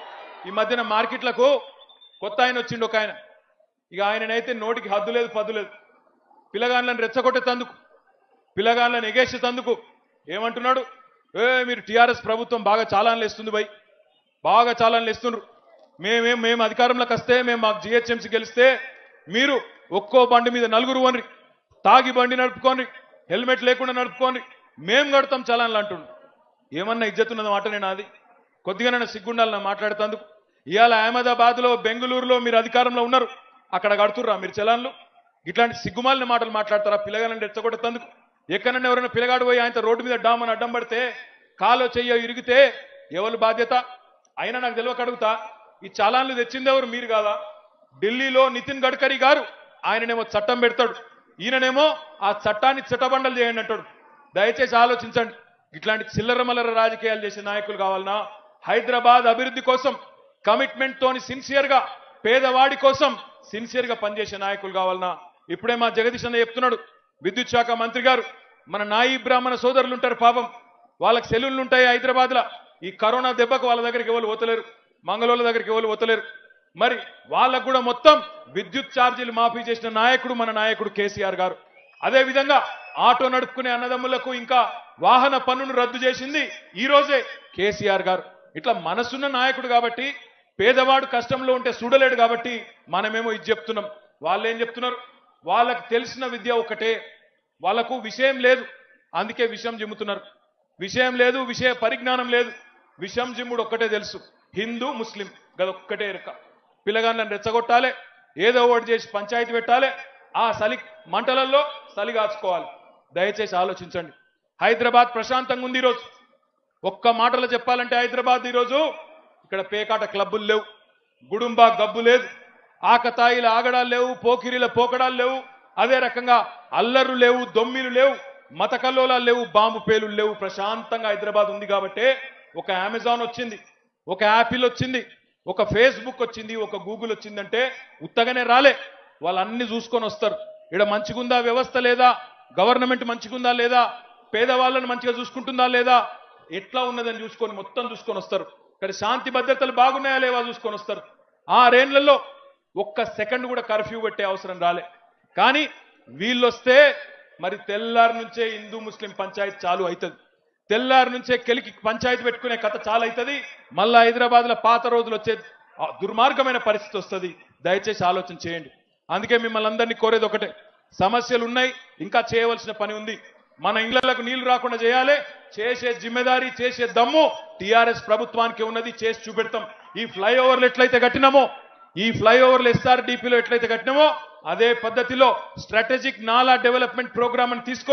S3: ఈ మధ్యన మార్కెట్లకు కొత్త ఆయన వచ్చిండు ఒక ఆయన, ఇక ఆయననైతే నోటికి హద్దు లేదు పద్దు లేదు. పిల్లగాళ్ళని రెచ్చగొట్టే తందుకు, పిల్లగాళ్ళని ఎగేసే తందుకు ఏమంటున్నాడు, ఏ మీరు టీఆర్ఎస్ ప్రభుత్వం బాగా చాలాన్లు ఇస్తుంది భయ్, బాగా చాలాన్లు ఇస్తుండ్రు, మేమేం మేము అధికారంలోకి వస్తే, మేము మాకు జిహెచ్ఎంసీ గెలిస్తే మీరు ఒక్కో బండి మీద నలుగురు వనరి, తాగి బండి నడుపుకోండి, హెల్మెట్ లేకుండా నడుపుకోండి, మేం కడతాం చలాన్లు అంటుండు. ఏమన్నా ఇజ్జతున్నది మాట నేను అది కొద్దిగా నన్ను సిగ్గుండాలి నా మాట్లాడుతందుకు. ఇవాళ అహ్మదాబాద్ లో బెంగళూరులో మీరు అధికారంలో ఉన్నారు, అక్కడ కడుతుర్రా మీరు చలాన్లు? ఇట్లాంటి సిగ్గుమాలిన మాటలు మాట్లాడతారా పిల్లగాళ్ళని రెచ్చగొట్టేందుకు? ఎక్కడన్నా ఎవరైనా పిల్లగాడు పోయి ఆయన రోడ్డు మీద డామని అడ్డం పడితే, కాలో చెయ్యో ఇరిగితే ఎవరు బాధ్యత? అయినా నాకు తెలియక అడుగుతా, ఈ చలాన్లు తెచ్చింది ఎవరు? మీరు కాదా? ఢిల్లీలో నితిన్ గడ్కరీ గారు, ఆయననేమో చట్టం పెడతాడు, ఈయననేమో ఆ చట్టాన్ని చట్టబండలు చేయండి అంటాడు. దయచేసి ఆలోచించండి. ఇట్లాంటి చిల్లర మల్లర రాజకీయాలు చేసే నాయకులు కావాలన్నా? హైదరాబాద్ అభివృద్ధి కోసం కమిట్మెంట్ తోని సిన్సియర్ గా, పేదవాడి కోసం సిన్సియర్ గా పనిచేసే నాయకులు కావాలన్నా? ఇప్పుడే మా జగదీష్ అన్న చెప్తున్నాడు, విద్యుత్ శాఖ మంత్రి గారు, మన నాయి బ్రాహ్మణ సోదరులు ఉంటారు పాపం, వాళ్ళకి సెలవులు ఉంటాయి హైదరాబాద్ లా. ఈ కరోనా దెబ్బకు వాళ్ళ దగ్గరికి ఎవరు పోతలేరు, మంగళూరు దగ్గరికి ఎవరు పోతలేరు. మరి వాళ్ళకు కూడా మొత్తం విద్యుత్ ఛార్జీలు మాఫీ చేసిన నాయకుడు మన నాయకుడు కేసీఆర్ గారు. అదే విధంగా ఆటో నడుపుకునే అన్నదమ్ములకు ఇంకా వాహన పన్నును రద్దు చేసింది ఈ రోజే కేసీఆర్ గారు. ఇట్లా మనసున్న నాయకుడు కాబట్టి, పేదవాడు కష్టంలో ఉంటే చూడలేడు కాబట్టి మనమేమో ఇది చెప్తున్నాం. వాళ్ళు ఏం చెప్తున్నారు? వాళ్ళకు తెలిసిన విద్య ఒకటే, వాళ్ళకు విషయం లేదు, అందుకే విషయం జిమ్ముతున్నారు. విషయం లేదు, విషయ పరిజ్ఞానం లేదు, విషయం జిమ్ముడు ఒక్కటే తెలుసు, హిందూ ముస్లిం గదొక్కటే ఎరక. పిల్లగాళ్ళని రెచ్చగొట్టాలి, ఏదో ఒకటి చేసి పంచాయతీ పెట్టాలి, ఆ సలి మంటలలో సలి కాచుకోవాలి. దయచేసి ఆలోచించండి. హైదరాబాద్ ప్రశాంతంగా ఉంది ఈరోజు. ఒక్క మాటలో చెప్పాలంటే హైదరాబాద్ ఈరోజు ఇక్కడ పేకాట క్లబ్బులు లేవు, గుడుంబా గబ్బు లేదు, ఆకతాయిల ఆగడాలు లేవు, పోకిరీల పోకడాలు లేవు, అదే రకంగా అల్లర్లు లేవు, దొమ్మిలు లేవు, మత కల్లోలాలు లేవు, బాంబు పేలులు లేవు. ప్రశాంతంగా హైదరాబాద్ ఉంది కాబట్టే ఒక అమెజాన్ వచ్చింది, ఒక యాపిల్ వచ్చింది, ఒక ఫేస్బుక్ వచ్చింది, ఒక గూగుల్ వచ్చిందంటే ఉత్తగానే రాలే. వాళ్ళన్ని చూసుకొని వస్తారు. ఇక్కడ మంచిగుందా వ్యవస్థ లేదా, గవర్నమెంట్ మంచిగుందా లేదా, పేదవాళ్ళని మంచిగా చూసుకుంటుందా లేదా, ఎట్లా ఉన్నదని చూసుకొని మొత్తం చూసుకొని వస్తారు. ఇక్కడ శాంతి భద్రతలు బాగున్నాయా లేవా చూసుకొని వస్తారు. ఆరేళ్లలో ఒక్క సెకండ్ కూడా కర్ఫ్యూ పెట్టే అవసరం రాలే. కానీ వీళ్ళొస్తే మరి తెల్లారి నుంచే హిందూ ముస్లిం పంచాయతీ చాలు అవుతుంది, తెల్లారి నుంచే కెలికి పంచాయతీ పెట్టుకునే కథ చాలా అవుతుంది. మళ్ళా హైదరాబాద్ లో పాత రోజులు వచ్చే దుర్మార్గమైన పరిస్థితి వస్తుంది. దయచేసి ఆలోచన చేయండి. అందుకే మిమ్మల్ని అందరినీ కోరేది ఒకటే, సమస్యలు ఉన్నాయి, ఇంకా చేయవలసిన పని ఉంది. మన ఇళ్లకు నీళ్లు రాకుండా చేయాలి, చేసే జిమ్మెదారీ, చేసే దమ్ము టీఆర్ఎస్ ప్రభుత్వానికి ఉన్నది, చేసి చూపెడతాం. ఈ ఫ్లైఓవర్లు ఎట్లయితే కట్టినామో, ఈ ఫ్లైఓవర్లు ఎస్ఆర్డిపిలో ఎట్లయితే కట్టినామో అదే పద్ధతిలో స్ట్రాటజిక్ నాలా డెవలప్మెంట్ ప్రోగ్రామ్ అని తీసుకొని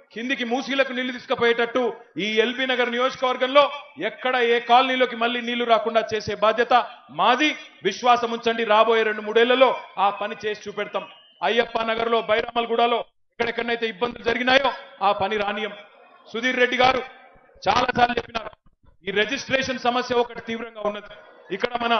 S3: కిందికి మూసీలకు నీళ్లు తీసుకుపోయేటట్టు ఈ ఎల్బీ నగర్ నియోజకవర్గంలో ఎక్కడ ఏ కాలనీలోకి మళ్ళీ నీళ్లు రాకుండా చేసే బాధ్యత మాది. విశ్వాసం ఉంచండి, రాబోయే రెండు మూడేళ్లలో ఆ పని చేసి చూపెడతాం. అయ్యప్ప నగర్ లో, బైరామల్గూడలో ఎక్కడెక్కడైతే ఇబ్బందులు జరిగినాయో ఆ పని రానియం. సుధీర్ రెడ్డి గారు చాలా సార్లు చెప్పినారు, ఈ రిజిస్ట్రేషన్ సమస్య ఒకటి తీవ్రంగా ఉన్నది. ఇక్కడ మన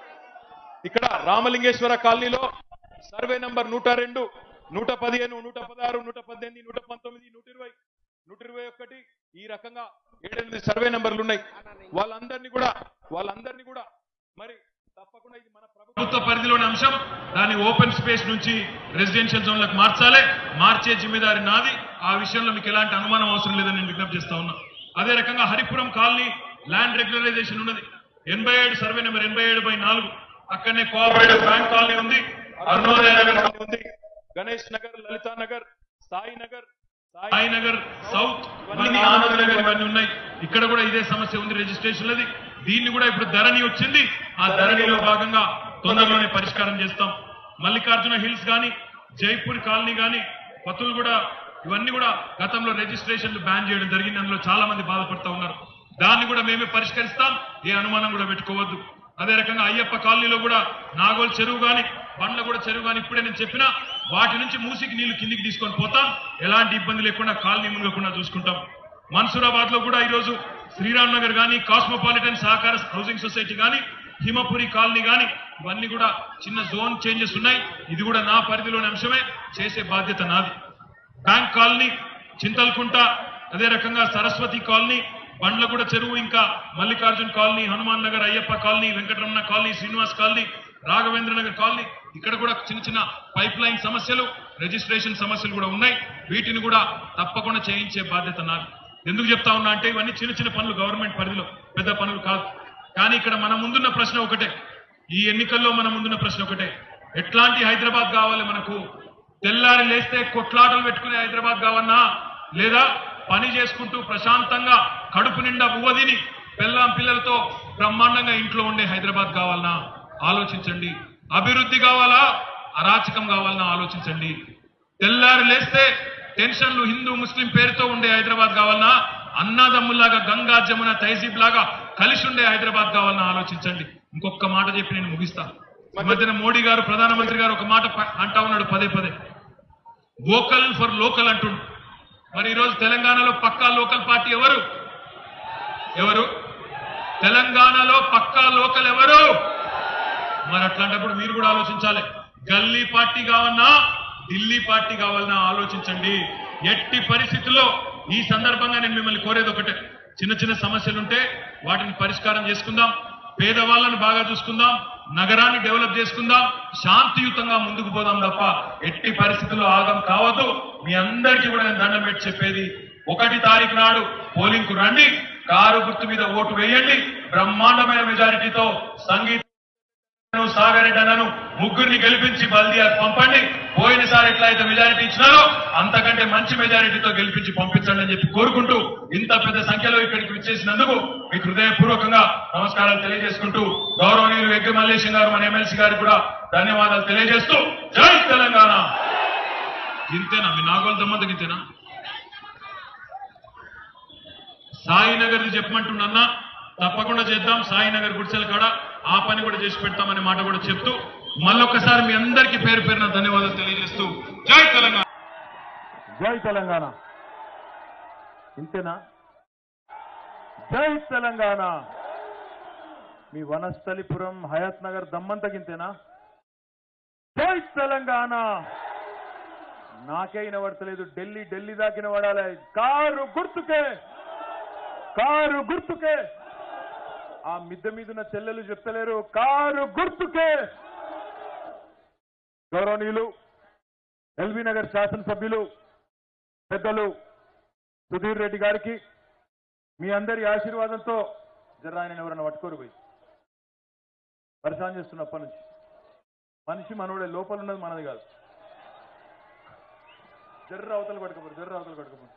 S3: ఇక్కడ రామలింగేశ్వర కాలనీలో సర్వే నంబర్ నూట రెండు నూట పదిహేను నూట పదహారు నూట పద్దెనిమిది నూట పంతొమ్మిది నూట ఇరవై నూట ఇరవై ఒకటి ఈ రకంగా ఏడెనిమిది సర్వే నంబర్లు ఉన్నాయి. వాళ్ళందరినీ కూడా వాళ్ళందరినీ కూడా మరి తప్పకుండా ఇది మన ప్రభుత్వ పరిధిలోని అంశం. దాన్ని ఓపెన్ స్పేస్ నుంచి రెసిడెన్షియల్ జోన్లకు మార్చాలి. మార్చే జిమ్మేదారి నాది. ఆ విషయంలో మీకు ఎలాంటి అనుమానం అవసరం లేదని నేను విజ్ఞప్తి చేస్తా ఉన్నా. అదే రకంగా హరిపురం కాలనీ ల్యాండ్ రెగ్యులరైజేషన్ ఉన్నది. ఎనభై ఏడు సర్వే నెంబర్ ఎనభై ఏడు బై నాలుగు అక్కడనే కోఆపరేటివ్ బ్యాంక్ కాలనీ ఉంది, అరుణోదయ నగర్ కాలనీ ఉంది, గణేష్ నగర్, లలితా నగర్, సాయి నగర్, సాయి నగర్ సౌత్, ఇవన్నీ ఆనంద్ నగర్, ఇవన్నీ ఉన్నాయి. ఇక్కడ కూడా ఇదే సమస్య ఉంది రిజిస్ట్రేషన్ అది. దీన్ని కూడా ఇప్పుడు ధరణి వచ్చింది. ఆ ధరణిలో భాగంగా తొందరలోనే పరిష్కారం చేస్తాం. మల్లికార్జున హిల్స్ గాని, జైపూర్ కాలనీ గాని, పతులు కూడా ఇవన్నీ కూడా గతంలో రిజిస్ట్రేషన్లు బ్యాన్ చేయడం జరిగింది. అందులో చాలా మంది బాధపడతా ఉన్నారు. దాన్ని కూడా మేమే పరిష్కరిస్తాం. ఏ అనుమానం కూడా పెట్టుకోవద్దు. అదే రకంగా అయ్యప్ప కాలనీలో కూడా నాగోల్ చెరువు గాని, బండ్ల కూడా చెరువు గాని ఇప్పుడే నేను చెప్పినా వాటి నుంచి మూసికి నీళ్లు కిందికి తీసుకొని పోతాం. ఎలాంటి ఇబ్బంది లేకుండా కాలనీ మునగకుండా చూసుకుంటాం. మన్సూరాబాద్ లో కూడా ఈరోజు శ్రీరామ్ నగర్ గాని, కాస్మోపాలిటన్ సహకార హౌసింగ్ సొసైటీ గాని, హిమపురి కాలనీ గాని ఇవన్నీ కూడా చిన్న జోన్ చేంజెస్ ఉన్నాయి. ఇది కూడా నా పరిధిలోని అంశమే. చేసే బాధ్యత నాది. బ్యాంక్ కాలనీ, చింతల్కుంట, అదే రకంగా సరస్వతి కాలనీ, బండ్లగూడ చెరువు, ఇంకా Mallikarjun colony, Hanuman Nagar, Ayyappa colony, Venkataramana colony, Srinivas colony, Raghavendra Nagar colony, ఇక్కడ కూడా చిన్న చిన్న పైప్ లైన్ సమస్యలు, రిజిస్ట్రేషన్ సమస్యలు కూడా ఉన్నాయి. వీటిని కూడా తప్పకుండా చేయించే బాధ్యత నాది. ఎందుకు చెప్తా ఉన్నా అంటే ఇవన్నీ చిన్న చిన్న పనులు, గవర్నమెంట్ పరిధిలో పెద్ద పనులు కాదు. కానీ ఇక్కడ మన ముందున్న ప్రశ్న ఒకటే, ఈ ఎన్నికల్లో మన ముందున్న ప్రశ్న ఒకటే, ఎట్లాంటి హైదరాబాద్ కావాలి మనకు? తెల్లారి లేస్తే కొట్లాటలు పెట్టుకునే హైదరాబాద్ కావన్నా, లేదా పని చేసుకుంటూ ప్రశాంతంగా కడుపు నిండా బువ్వదిని పిల్లం పిల్లలతో బ్రహ్మాండంగా ఇంట్లో ఉండే హైదరాబాద్ కావాలన్నా ఆలోచించండి. అభివృద్ధి కావాలా, అరాచకం కావాలన్నా ఆలోచించండి. తెల్లారి లేస్తే టెన్షన్లు హిందూ ముస్లిం పేరుతో ఉండే హైదరాబాద్ కావాలన్నా, అన్నాదమ్ముల్లాగా గంగా జమున తహజీబ్ లాగా కలిసి ఉండే హైదరాబాద్ కావాలన్నా ఆలోచించండి. ఇంకొక మాట చెప్పి నేను ముగిస్తాను. ఈ మధ్యన మోడీ గారు, ప్రధానమంత్రి గారు ఒక మాట అంటా ఉన్నాడు పదే పదే, వోకల్ ఫర్ లోకల్ అంటుండు. మరి ఈరోజు తెలంగాణలో పక్కా లోకల్ పార్టీ ఎవరు? ఎవరు తెలంగాణలో పక్కా లోకల్ ఎవరు? మరి అట్లాంటప్పుడు మీరు కూడా ఆలోచించాలి. గల్లీ పార్టీ కావన్నా, ఢిల్లీ పార్టీ కావాలన్నా ఆలోచించండి. ఎట్టి పరిస్థితుల్లో ఈ సందర్భంగా నేను మిమ్మల్ని కోరేది ఒకటే, చిన్న చిన్న సమస్యలుంటే వాటిని పరిష్కారం చేసుకుందాం. పేదవాళ్ళని బాగా చూసుకుందాం, నగరాన్ని డెవలప్ చేసుకుందాం, శాంతియుతంగా ముందుకు పోదాం తప్ప ఎట్టి పరిస్థితుల్లో ఆగం కావద్దు. మీ అందరికీ కూడా నేను దండం పెట్టి చెప్పేది, ఒకటి తారీఖు నాడు పోలింగ్ కు రండి, కారు గుర్తు మీద ఓటు వేయండి. బ్రహ్మాండమైన మెజారిటీతో సంగీత సాగరెడ్డి అన్నను ముగ్గురిని గెలిపించి బల్దియాకు పంపండి. పోయినసారి ఎట్లయితే మెజారిటీ ఇచ్చినారో అంతకంటే మంచి మెజారిటీతో గెలిపించి పంపించండి అని చెప్పి కోరుకుంటూ, ఇంత పెద్ద సంఖ్యలో ఇక్కడికి విచ్చేసినందుకు మీకు హృదయపూర్వకంగా నమస్కారాలు తెలియజేసుకుంటూ, గౌరవనీయులు వెంకయ్య మల్లేశం గారు, మన ఎమ్మెల్సీ గారికి కూడా ధన్యవాదాలు తెలియజేస్తూ, జై తెలంగాణ. ఇంతేనా మీ నాగోల్ దమ్మంత ఇంతేనా? సాయినగర్ది చెప్పమంటున్నా, తప్పకుండా చేద్దాం. సాయినగర్ గుడిసెల కాడ ఆ పని కూడా చేసి పెడతామనే మాట కూడా చెప్తూ, మళ్ళొక్కసారి మీ అందరికీ పేరు పేరున ధన్యవాదాలు తెలియజేస్తూ, జై తెలంగాణ.
S2: జై తెలంగాణ. ఇంతేనా? జై తెలంగాణ. మీ వనస్థలిపురం, హయాత్ నగర్ దమ్మంతకింతేనా? జై తెలంగాణ. నాకే వినబడతలేదు, ఢిల్లీ ఢిల్లీ దాకా వినబడాలి. కారు గుర్తుకే, కారు గుర్తుకే. ఆ మిద్దె మీదున్న చెల్లెలు చెప్తలేరు, కారు గుర్తుకే. గౌరవనీయులు ఎల్బీ నగర్ శాసనసభ్యులు పెద్దలు సుధీర్ రెడ్డి గారికి మీ అందరి ఆశీర్వాదంతో, జర ఆయన ఎవరన్నా పట్టుకోరు పోయి పరిశాన్ చేస్తున్నప్పటి నుంచి, మనిషి మనోడే, లోపల ఉన్నది మనది కాదు. జర్ర అవతలు పట్టుకోపోరు, జర్ర అవతలు పట్టుకోపోరు.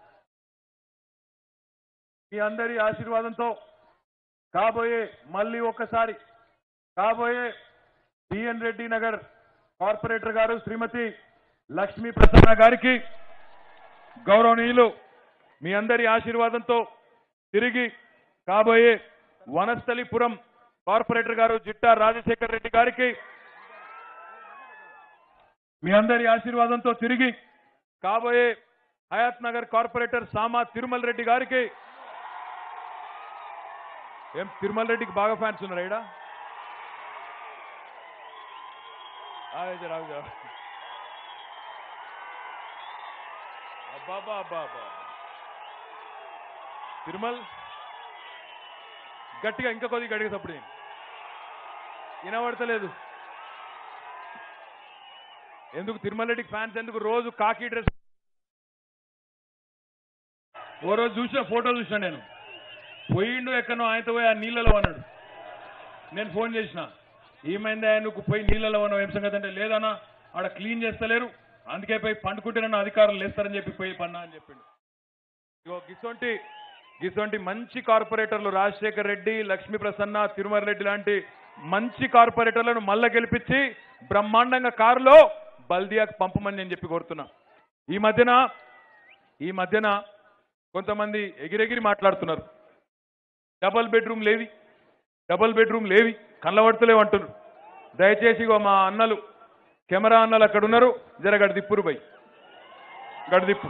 S2: మీ అందరి ఆశీర్వాదంతో కాబోయే మళ్ళీ ఒక్కసారి కాబోయే బిఎన్ రెడ్డి నగర్ కార్పొరేటర్ గారు శ్రీమతి లక్ష్మీ ప్రసన్న గారికి, గౌరవనీయులు మీ అందరి ఆశీర్వాదంతో తిరిగి కాబోయే వనస్థలిపురం కార్పొరేటర్ గారు జిట్టా రాజశేఖర్ రెడ్డి గారికి మీ అందరి ఆశీర్వాదంతో తిరిగి కాబోయే హయాత్ నగర్ కార్పొరేటర్ సామా తిరుమల రెడ్డి గారికి ఏం తిరుమల రెడ్డికి బాగా ఫ్యాన్స్ ఉన్నారు ఈడ రావు అబ్బాబా అబ్బా అబ్బా తిరుమల్ గట్టిగా ఇంకా కొద్దిగా గడిగా తప్పుడు వినబడతలేదు ఎందుకు తిరుమల రెడ్డికి ఫ్యాన్స్ ఎందుకు రోజు కాకి డ్రెస్ ఓ రోజు చూసిన ఫోటో చూసిన నేను పోయిండు ఎక్కడో ఆయనతో పోయి ఆ నీళ్ళలో అన్నాడు నేను ఫోన్ చేసిన ఏమైంది ఆయనకు పోయి నీళ్ళలో ఉన్నావు ఏం సంగతి అంటే లేదన్నా ఆడ క్లీన్ చేస్తలేరు అందుకే పోయి పండుకుంటే నన్ను అధికారులు లేస్తారని చెప్పి పోయి పన్నా అని చెప్పిండు ఇగో గిసొంటి గిసొంటి మంచి కార్పొరేటర్లు రాజశేఖర్ రెడ్డి లక్ష్మీ ప్రసన్న తిరుమల రెడ్డి లాంటి మంచి కార్పొరేటర్లను మళ్ళా గెలిపించి బ్రహ్మాండంగా కారులో బల్దియాకు పంపమని నేను చెప్పి కోరుతున్నా ఈ మధ్యన ఈ మధ్యన కొంతమంది ఎగిరెగిరి మాట్లాడుతున్నారు డబల్ బెడ్రూమ్ లేవి డబల్ బెడ్రూమ్ లేవి కళ్ళబడతలేవు అంటున్నారు దయచేసి ఇగో మా అన్నలు కెమెరా అన్నలు అక్కడ ఉన్నారు జర గడిదిప్పురు బై గడిదిప్పు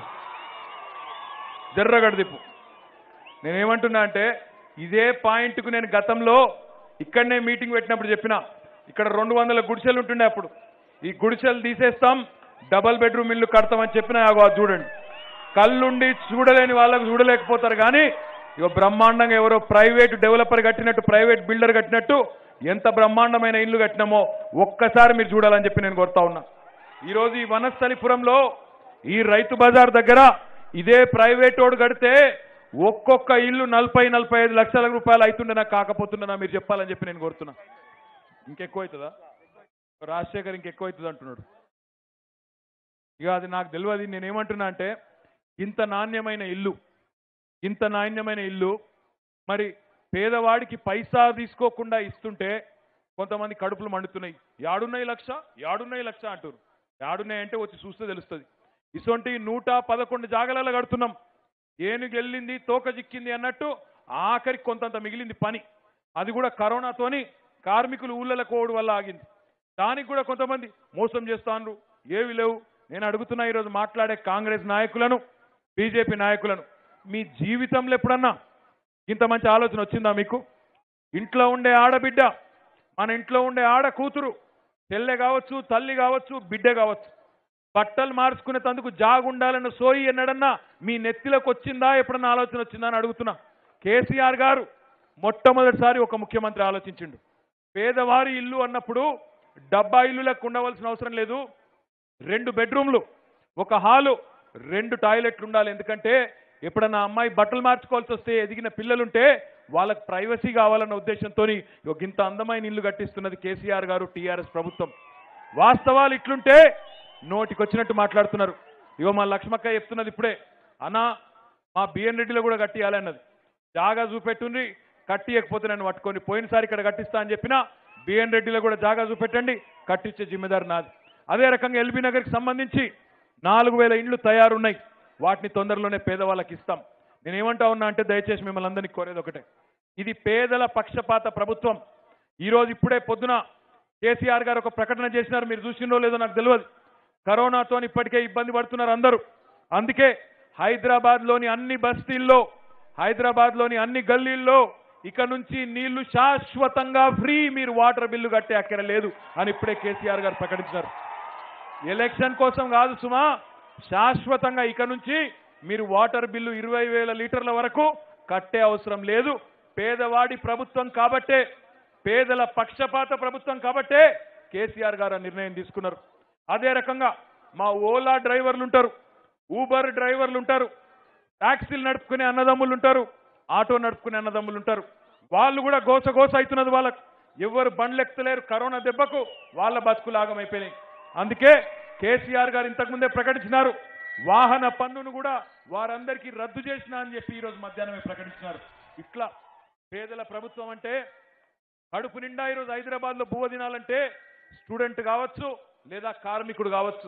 S2: జర్ర గడిదిప్పు నేనేమంటున్నా అంటే ఇదే పాయింట్కు నేను గతంలో ఇక్కడనే మీటింగ్ పెట్టినప్పుడు చెప్పిన ఇక్కడ రెండు వందల గుడిసెలు ఉంటుండే అప్పుడు ఈ గుడిసెలు తీసేస్తాం డబల్ బెడ్రూమ్ ఇల్లు కడతామని చెప్పిన అది చూడండి కళ్ళుండి చూడలేని వాళ్ళకు చూడలేకపోతారు కానీ ఇక బ్రహ్మాండంగా ఎవరో ప్రైవేట్ డెవలపర్ కట్టినట్టు ప్రైవేట్ బిల్డర్ కట్టినట్టు ఎంత బ్రహ్మాండమైన ఇల్లు కట్టినామో ఒక్కసారి మీరు చూడాలని చెప్పి నేను కోరుతా ఉన్నా ఈరోజు ఈ వనస్థలిపురంలో ఈ రైతు బజార్ దగ్గర ఇదే ప్రైవేట్ వాడు కడితే ఒక్కొక్క ఇల్లు నలభై నలభై ఐదు లక్షల రూపాయలు అవుతుండే నాకు కాకపోతుండేనా మీరు చెప్పాలని చెప్పి నేను కోరుతున్నా ఇంకెక్కువ అవుతుందా రాజశేఖర్ ఇంకెక్కువ అవుతుంది అంటున్నాడు ఇక అది నాకు తెలియదు నేనేమంటున్నా అంటే ఇంత నాణ్యమైన ఇల్లు ఇంత నాణ్యమైన ఇల్లు మరి పేదవాడికి పైసా తీసుకోకుండా ఇస్తుంటే కొంతమంది కడుపులు మండుతున్నాయి యాడున్నాయి లక్ష యాడున్నాయి లక్ష అంటారు యాడున్నాయి అంటే వచ్చి చూస్తే తెలుస్తుంది ఇటువంటి నూట పదకొండు జాగలలో కడుతున్నాం ఏనుగు వెళ్ళింది తోక చిక్కింది అన్నట్టు ఆఖరికి కొంతంత మిగిలింది పని అది కూడా కరోనాతోని కార్మికులు ఊళ్ళలో కోవడం వల్ల ఆగింది దానికి కూడా కొంతమంది మోసం చేస్తాను ఏవి లేవు నేను అడుగుతున్నా ఈరోజు మాట్లాడే కాంగ్రెస్ నాయకులను బీజేపీ నాయకులను మీ జీవితంలో ఎప్పుడన్నా ఇంత మంచి ఆలోచన వచ్చిందా మీకు ఇంట్లో ఉండే ఆడబిడ్డ మన ఇంట్లో ఉండే ఆడ కూతురు చెల్లె కావచ్చు తల్లి కావచ్చు బిడ్డ కావచ్చు బట్టలు మార్చుకునే తందుకు జాగుండాలన్న సోయి ఎన్నడన్నా మీ నెత్తిలోకి వచ్చిందా ఎప్పుడన్నా ఆలోచన వచ్చిందా అని అడుగుతున్నా కేసీఆర్ గారు మొట్టమొదటిసారి ఒక ముఖ్యమంత్రి ఆలోచించిండు పేదవారి ఇల్లు అన్నప్పుడు డబ్బా ఇల్లులకు ఉండవలసిన అవసరం లేదు రెండు బెడ్రూమ్లు ఒక హాలు రెండు టాయిలెట్లు ఉండాలి ఎందుకంటే ఎప్పుడన్నా అమ్మాయి బట్టలు మార్చుకోవాల్సి వస్తే ఎదిగిన పిల్లలుంటే వాళ్ళకి ప్రైవసీ కావాలన్న ఉద్దేశంతో ఒక ఇంత అందమైన ఇల్లు కట్టిస్తున్నది కేసీఆర్ గారు టీఆర్ఎస్ ప్రభుత్వం వాస్తవాలు ఇట్లుంటే నోటికొచ్చినట్టు మాట్లాడుతున్నారు ఇగో మా లక్ష్మక్క చెప్తున్నది ఇప్పుడే అన్నా మా బిఎన్ రెడ్డిలో కూడా కట్టియాలన్నది జాగా చూపెట్టుండ్రి కట్టియకపోతే నన్ను పట్టుకొని పోయినసారి ఇక్కడ కట్టిస్తా అని చెప్పినా బిఎన్ రెడ్డిలో కూడా జాగా చూపెట్టండి కట్టించే జిమ్మెదారు నాది అదే రకంగా ఎల్బీ నగర్కి సంబంధించి నాలుగు వేల ఇండ్లు తయారున్నాయి వాటిని తొందరలోనే పేదవాళ్ళకి ఇస్తాం నేనేమంటా ఉన్నా అంటే దయచేసి మిమ్మల్ని అందరినీ కోరేది ఒకటే ఇది పేదల పక్షపాత ప్రభుత్వం ఈరోజు ఇప్పుడే పొద్దున కేసీఆర్ గారు ఒక ప్రకటన చేసినారు మీరు చూసిందో లేదో నాకు తెలియదు కరోనాతో ఇప్పటికే ఇబ్బంది పడుతున్నారు అందరూ అందుకే హైదరాబాద్లోని అన్ని బస్తీల్లో హైదరాబాద్లోని అన్ని గల్లీల్లో ఇక నుంచి నీళ్లు శాశ్వతంగా ఫ్రీ మీరు వాటర్ బిల్లు కట్టే అక్కర లేదు అని ఇప్పుడే కేసీఆర్ గారు ప్రకటించారు ఎలక్షన్ కోసం కాదు సుమా శాశ్వతంగా ఇక నుంచి మీరు వాటర్ బిల్లు ఇరవై వేల లీటర్ల వరకు కట్టే అవసరం లేదు పేదవాడి ప్రభుత్వం కాబట్టే పేదల పక్షపాత ప్రభుత్వం కాబట్టే కేసీఆర్ గారు నిర్ణయం తీసుకున్నారు అదే రకంగా మా ఓలా డ్రైవర్లు ఉంటారు ఊబర్ డ్రైవర్లు ఉంటారు టాక్సీలు నడుపుకునే అన్నదమ్ములు ఉంటారు ఆటో నడుపుకునే అన్నదమ్ములు ఉంటారు వాళ్ళు కూడా గోస గోస అవుతున్నది వాళ్ళకు ఎవరు బండ్లు ఎక్కలేరు కరోనా దెబ్బకు వాళ్ళ బతుకులాగం అయిపోయినాయి అందుకే కేసీఆర్ గారు ఇంతకుముందే ప్రకటించినారు వాహన పన్నును కూడా వారందరికీ రద్దు చేసినా అని చెప్పి ఈరోజు మధ్యాహ్నమే ప్రకటించినారు ఇట్లా పేదల ప్రభుత్వం అంటే కడుపు నిండా ఈరోజు హైదరాబాద్లో బువ్వ తినాలంటే స్టూడెంట్ కావచ్చు లేదా కార్మికుడు కావచ్చు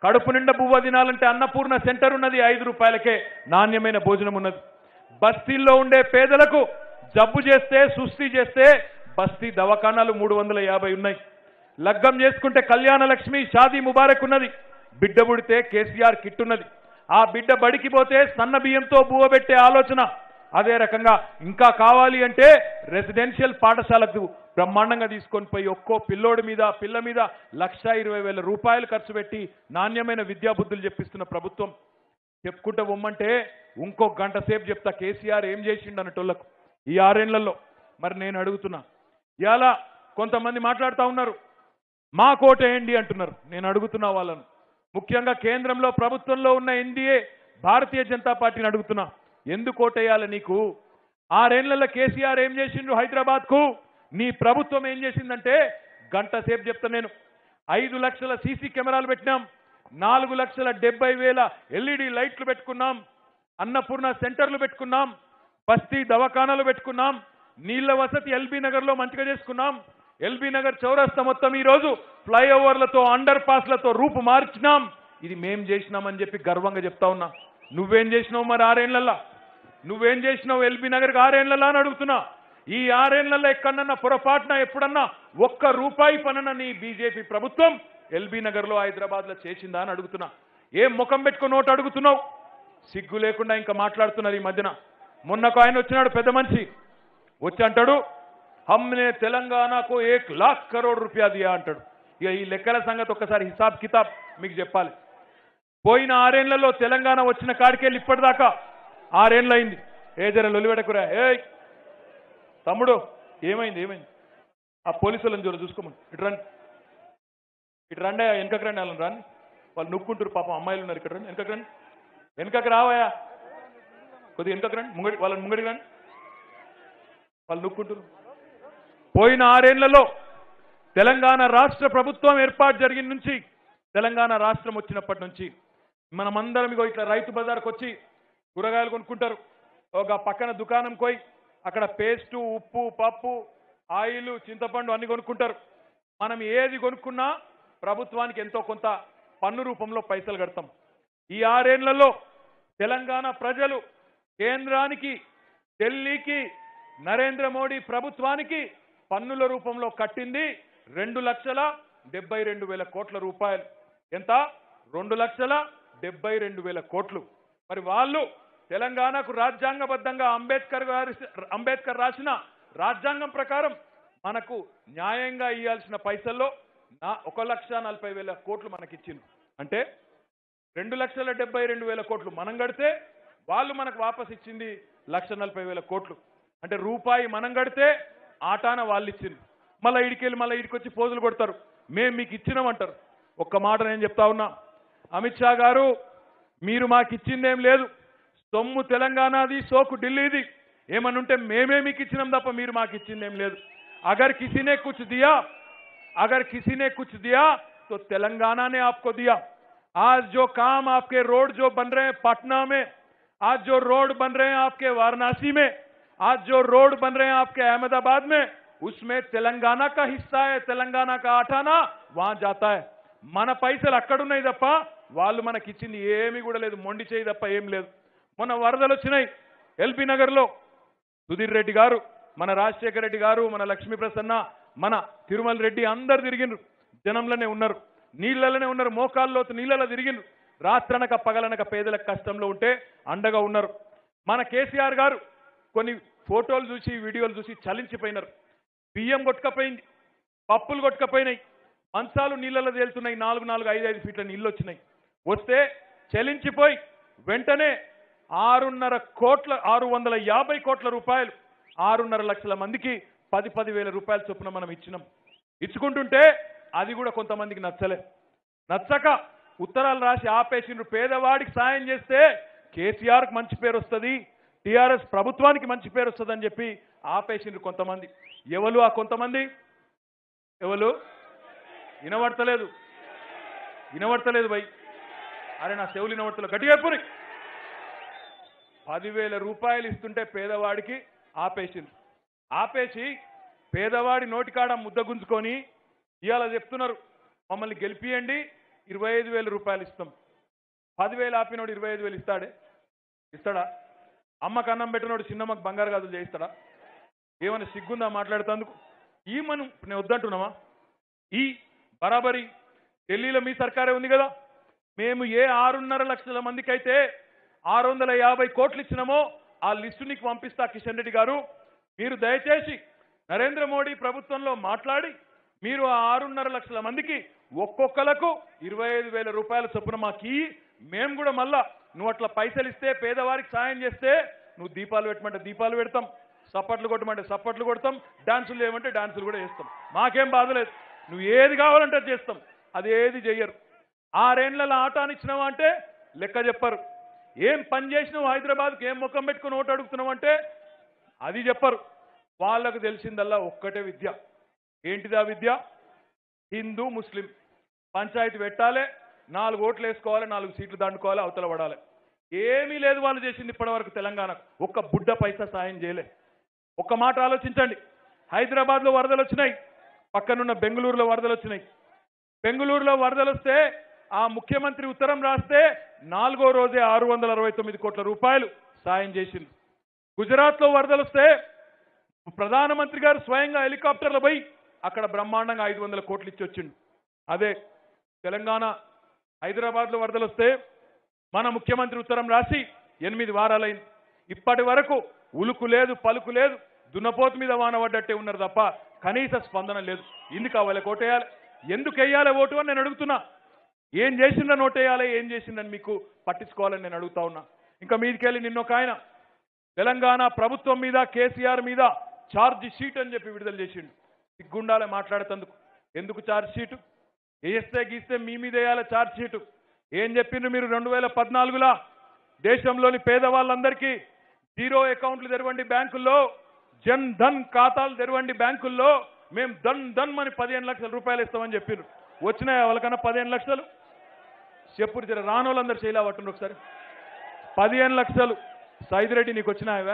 S2: కడుపు నిండా బువ్వ తినాలంటే అన్నపూర్ణ సెంటర్ ఉన్నది, ఐదు రూపాయలకే నాణ్యమైన భోజనం ఉన్నది. బస్తీల్లో ఉండే పేదలకు జబ్బు చేస్తే సుస్థి చేస్తే బస్తీ దవాఖానాలు మూడు వందల యాభై ఉన్నాయి. లగ్గం చేసుకుంటే కళ్యాణ లక్ష్మి షాదీ ముబారక్ ఉన్నది. బిడ్డ పుడితే కేసీఆర్ కిట్ ఉన్నది. ఆ బిడ్డ బడికి పోతే సన్న బియ్యంతో బువ్వ పెట్టే ఆలోచన. అదే రకంగా ఇంకా కావాలి అంటే రెసిడెన్షియల్ పాఠశాలకు బ్రహ్మాండంగా తీసుకొని పోయి ఒక్కో పిల్లోడి మీద పిల్ల మీద లక్ష ఇరవై వేల రూపాయలు ఖర్చు పెట్టి నాణ్యమైన విద్యాబుద్ధులు చెప్పిస్తున్న ప్రభుత్వం. చెప్పుకుంటూ పొమ్మంటే ఇంకో గంట సేపు చెప్తా కేసీఆర్ ఏం చేసిండు అన్నటోళ్లకు ఈ ఆరేళ్లలో. మరి నేను అడుగుతున్నా, ఇవాళ కొంతమంది మాట్లాడుతూ ఉన్నారు మా కోటేయండి అంటున్నారు. నేను అడుగుతున్నా వాళ్ళను, ముఖ్యంగా కేంద్రంలో ప్రభుత్వంలో ఉన్న ఎన్డీఏ భారతీయ జనతా పార్టీని అడుగుతున్నా, ఎందుకు ఓటేయాలి నీకు? ఆరేళ్లలో కేసీఆర్ ఏం చేసిండ్రు హైదరాబాద్ కు? నీ ప్రభుత్వం ఏం చేసిందంటే గంట సేపు చెప్తా నేను. ఐదు లక్షల సీసీ కెమెరాలు పెట్టినాం, నాలుగు లక్షల డెబ్బై వేల ఎల్ఈడి లైట్లు పెట్టుకున్నాం, అన్నపూర్ణ సెంటర్లు పెట్టుకున్నాం, బస్తీ దవాఖానాలు పెట్టుకున్నాం, నీళ్ల వసతి ఎల్బీ నగర్ లో మంచిగా చేసుకున్నాం. ఎల్బీ నగర్ చౌరస్తా మొత్తం ఈ రోజు ఫ్లైఓవర్లతో అండర్ పాస్లతో రూపు మార్చినాం. ఇది మేం చేసినామని చెప్పి గర్వంగా చెప్తా ఉన్నా. నువ్వేం చేసినావు మరి ఆరేళ్లలో? నువ్వేం చేసినావు ఎల్బీ నగర్కి ఆరేళ్లలో అని అడుగుతున్నా. ఈ ఆరేళ్లలో ఎక్కడన్నా పొరపాటున ఎప్పుడన్నా ఒక్క రూపాయి పనన్న నీ బీజేపీ ప్రభుత్వం ఎల్బీ నగర్ లో హైదరాబాద్ లో చేసిందా అని అడుగుతున్నా. ఏం ముఖం పెట్టుకుని నోటు అడుగుతున్నావు? సిగ్గు లేకుండా ఇంకా మాట్లాడుతున్నారు ఈ మధ్యన. మొన్నకు ఆయన వచ్చినాడు పెద్ద మనిషి, వచ్చి అంటాడు హమ్నే తెలంగాణకు ఏక్ లాఖ్ కరోడ్ రూపాయ దియా అంటాడు. ఇక ఈ లెక్కల సంగతి ఒక్కసారి హిసాబ్ కితాబ్ మీకు చెప్పాలి. పోయిన ఆరేళ్లలో తెలంగాణ వచ్చిన కాడికెళ్ళి ఇప్పటిదాకా ఆరేళ్ళయింది. ఏ జర లొలివెడకురా, ఏ తమ్ముడు ఏమైంది ఏమైంది? ఆ పోలీసులను జోరు చూసుకోమని ఇటు రండి, ఇటు రండి, వెనకకు రండి, వాళ్ళని రాని, వాళ్ళు నొక్కుంటారు పాపం, అమ్మాయిలు ఉన్నారు ఇక్కడ రండి, వెనకకు రండి, వెనకకు రావయా కొద్దిగా వెనకకు రండి, ముంగడి వాళ్ళని ముంగడికి రండి, వాళ్ళు నొక్కుంటారు. పోయిన ఆరేళ్లలో తెలంగాణ రాష్ట్ర ప్రభుత్వం ఏర్పాటు జరిగిన నుంచి, తెలంగాణ రాష్ట్రం వచ్చినప్పటి నుంచి మనమందరం ఇగో ఇట్లా రైతు బజార్కి వచ్చి కూరగాయలు కొనుక్కుంటారు. ఒక పక్కన దుకాణం పోయి అక్కడ పేస్టు, ఉప్పు, పప్పు, ఆయిల్, చింతపండు అన్ని కొనుక్కుంటారు. మనం ఏది కొనుక్కున్నా ప్రభుత్వానికి ఎంతో కొంత పన్ను రూపంలో పైసలు కడతాం. ఈ ఆరేళ్లలో తెలంగాణ ప్రజలు కేంద్రానికి, ఢిల్లీకి, నరేంద్ర మోడీ ప్రభుత్వానికి పన్నుల రూపంలో కట్టింది రెండు లక్షల డెబ్బై రెండు వేల కోట్ల రూపాయలు. ఎంత? రెండు లక్షల డెబ్బై రెండు వేల కోట్లు. మరి వాళ్ళు తెలంగాణకు రాజ్యాంగబద్ధంగా అంబేద్కర్ గారి అంబేద్కర్ రాసిన రాజ్యాంగం ప్రకారం మనకు న్యాయంగా ఇవ్వాల్సిన పైసల్లో నా ఒక లక్ష నలభై వేల కోట్లు మనకిచ్చింది. అంటే రెండు లక్షల డెబ్బై రెండు వేల కోట్లు మనం కడితే వాళ్ళు మనకు వాపస్ ఇచ్చింది లక్ష నలభై వేల కోట్లు. అంటే రూపాయి మనం కడితే ఆటాన వాళ్ళు ఇచ్చింది. మళ్ళీ ఇడికెళ్ళి మళ్ళీ ఇడికి వచ్చి పోజులు కొడతారు, మేము మీకు ఇచ్చినామంటారు. ఒక్క మాట నేను చెప్తా ఉన్నా, అమిత్ షా గారు మీరు మాకు ఇచ్చిందేం లేదు, సొమ్ము తెలంగాణది, సోకు ఢిల్లీది. ఏమనుంటే మేమే మీకు ఇచ్చినాం తప్ప మీరు మాకు ఇచ్చిందేం లేదు. అగర్ కిసీనే కుచ్ దియా अगर किसी ने कुछ दिया तो तेलंगाना ने आपको दिया. आज जो काम आपके रोड जो बन रहे हैं पटना में, आज जो रोड बन रहे हैं आपके वाराणसी में, आज जो रोड बन रहे हैं आपके अहमदाबाद में, उसमें तेलंगाना का हिस्सा है. तेलंगाना का आठाना वहां जाता है. మన పైసలు అక్కడున్నాయి తప్ప వాళ్ళు మనకి ఇచ్చింది ఏమీ కూడా లేదు, మొండి చేయి తప్ప ఏం లేదు. మొన్న వరదలు వచ్చినాయి ఎల్బీ నగర్ లో, సుధీర్ రెడ్డి గారు, మన రాజశేఖర రెడ్డి గారు, మన లక్ష్మీ ప్రసన్న, మన తిరుమల రెడ్డి అందరు తిరిగిండ్రు, జనంలోనే ఉన్నారు, నీళ్లలోనే ఉన్నారు, మోకాల్లోతు నీళ్ళలో తిరిగిండ్రు. రాత్రనక పగలనక పేదలకు కష్టంలో ఉంటే అండగా ఉన్నారు. మన కేసీఆర్ గారు కొన్ని ఫోటోలు చూసి వీడియోలు చూసి చలించిపోయినారు. బియ్యం కొట్టుకపోయింది, పప్పులు కొట్టుకపోయినాయి, మంచాలు నీళ్ళలో తేలుతున్నాయి, నాలుగు నాలుగు ఐదు ఐదు ఫీట్ల నీళ్ళు వచ్చినాయి. వస్తే చలించిపోయి వెంటనే ఆరున్నర కోట్ల ఆరు వందల యాభై కోట్ల రూపాయలు ఆరున్నర లక్షల మందికి పది పది వేల రూపాయల చొప్పున మనం ఇచ్చినాం. ఇచ్చుకుంటుంటే అది కూడా కొంతమందికి నచ్చలే, నచ్చక ఉత్తరాలు రాసి ఆపేసిండ్రు. పేదవాడికి సాయం చేస్తే కేసీఆర్కి మంచి పేరు వస్తుంది, టీఆర్ఎస్ ప్రభుత్వానికి మంచి పేరు వస్తుంది అని చెప్పి ఆపేసిండ్రు కొంతమంది. ఎవరు ఆ కొంతమంది? ఎవరు? వినబడతలేదు, వినబడతలేదు భయ్, అరే నా చెవులు వినబడతలేదు, గట్టిగా పూరి. పదివేల రూపాయలు ఇస్తుంటే పేదవాడికి ఆపేసిండ్రు. ఆపేసి పేదవాడి నోటికాడ ముద్ద గుంజుకొని ఇవాళ చెప్తున్నారు మమ్మల్ని గెలిపియండి, ఇరవై ఐదు వేల రూపాయలు ఇస్తాం. పదివేలు ఆపినోడు ఇరవై ఐదు వేలు ఇస్తాడే ఇస్తాడా? అమ్మకు అన్నం పెట్టినోడు చిన్నమ్మకు బంగారు గాజులు చేయిస్తాడా? ఏమైనా సిగ్గుందా మాట్లాడుతందుకు? ఈ మనం నేను వద్దంటున్నామా? ఈ బరాబరి ఢిల్లీలో మీ సర్కారే ఉంది కదా. మేము ఏ ఆరున్నర లక్షల మందికి అయితే ఆరు వందల యాభై కోట్లు ఇచ్చినామో ఆ లిస్టు నీకు పంపిస్తా కిషన్ రెడ్డి గారు. మీరు దయచేసి నరేంద్ర మోడీ ప్రభుత్వంలో మాట్లాడి మీరు ఆ ఆరున్నర లక్షల మందికి ఒక్కొక్కలకు ఇరవై ఐదు వేల రూపాయల చొప్పున మాకి మేము కూడా మళ్ళా నువ్వు అట్లా పైసలు ఇస్తే పేదవారికి సాయం చేస్తే నువ్వు దీపాలు పెట్టమంటే దీపాలు పెడతాం, సప్పట్లు కొట్టమంటే సప్పట్లు కొడతాం, డాన్సులు చేయమంటే డాన్సులు కూడా చేస్తాం. మాకేం బాధలేదు. నువ్వు ఏది కావాలంటే అది చేస్తాం. అది ఏది చెయ్యరు. ఆరేళ్ల ఆటానిచ్చినావా అంటే లెక్క చెప్పరు. ఏం పని చేసినావు హైదరాబాద్కి, ఏం ముఖం పెట్టుకుని ఓటు అడుగుతున్నావు అంటే అది చెప్పరు. వాళ్ళకు తెలిసిందల్లా ఒక్కటే విద్య. ఏంటిది ఆ విద్య? హిందూ ముస్లిం పంచాయతీ పెట్టాలి, నాలుగు ఓట్లు వేసుకోవాలి, నాలుగు సీట్లు దండుకోవాలి, అవతల పడాలి. ఏమీ లేదు వాళ్ళు చేసింది ఇప్పటి వరకు తెలంగాణకు. ఒక్క బుడ్డ పైసా సాయం చేయలే. ఒక్క మాట ఆలోచించండి. హైదరాబాద్లో వరదలు వచ్చినాయి, పక్కనున్న బెంగళూరులో వరదలు వచ్చినాయి. బెంగళూరులో వరదలు వస్తే ఆ ముఖ్యమంత్రి ఉత్తరం రాస్తే నాలుగో రోజే ఆరు వందల అరవై తొమ్మిది కోట్ల రూపాయలు సాయం చేసింది. గుజరాత్లో వరదలు వస్తే ప్రధానమంత్రి గారు స్వయంగా హెలికాప్టర్లో పోయి అక్కడ బ్రహ్మాండంగా ఐదు వందల కోట్లు ఇచ్చి వచ్చిండు. అదే తెలంగాణ హైదరాబాద్లో వరదలు వస్తే మన ముఖ్యమంత్రి ఉత్తరం రాసి ఎనిమిది వారాలైంది. ఇప్పటి వరకు ఉలుకు లేదు, పలుకు లేదు, దున్నపోతు మీద వాన పడ్డట్టే ఉన్నారు తప్ప కనీస స్పందన లేదు. ఎందుకు వాళ్ళకి ఓటేయాలి? ఎందుకు వేయాలి ఓటు అని నేను అడుగుతున్నా. ఏం చేసిందని ఓటేయాలి, ఏం చేసిందని మీకు పట్టించుకోవాలని నేను అడుగుతా ఉన్నా. ఇంకా మీదికెళ్ళి నిన్నొక ఆయన తెలంగాణ ప్రభుత్వం మీద కేసీఆర్ మీద ఛార్జ్ షీట్ అని చెప్పి విడుదల చేసిండు. సిగ్గుండాలే మాట్లాడేందుకు. ఎందుకు ఛార్జ్ షీటు? వేస్తే గీస్తే మీ మీద వేయాలి ఛార్జ్ షీటు. ఏం చెప్పిండ్రు మీరు? రెండు వేల పద్నాలుగులా దేశంలోని పేదవాళ్ళందరికీ జీరో అకౌంట్లు తెరవండి బ్యాంకుల్లో, జన్ ధన్ ఖాతాలు తెరవండి బ్యాంకుల్లో, మేము దన్ దన్ అని పదిహేను లక్షల రూపాయలు ఇస్తామని చెప్పిండ్రు. వచ్చినాయా వాళ్ళకన్నా పదిహేను లక్షలు? చెప్పుడు జర రానోళ్ళందరూ చేయలే పట్టుండ్రు ఒకసారి. పదిహేను లక్షలు సైదిరెడ్డి నీకు వచ్చినాయవా?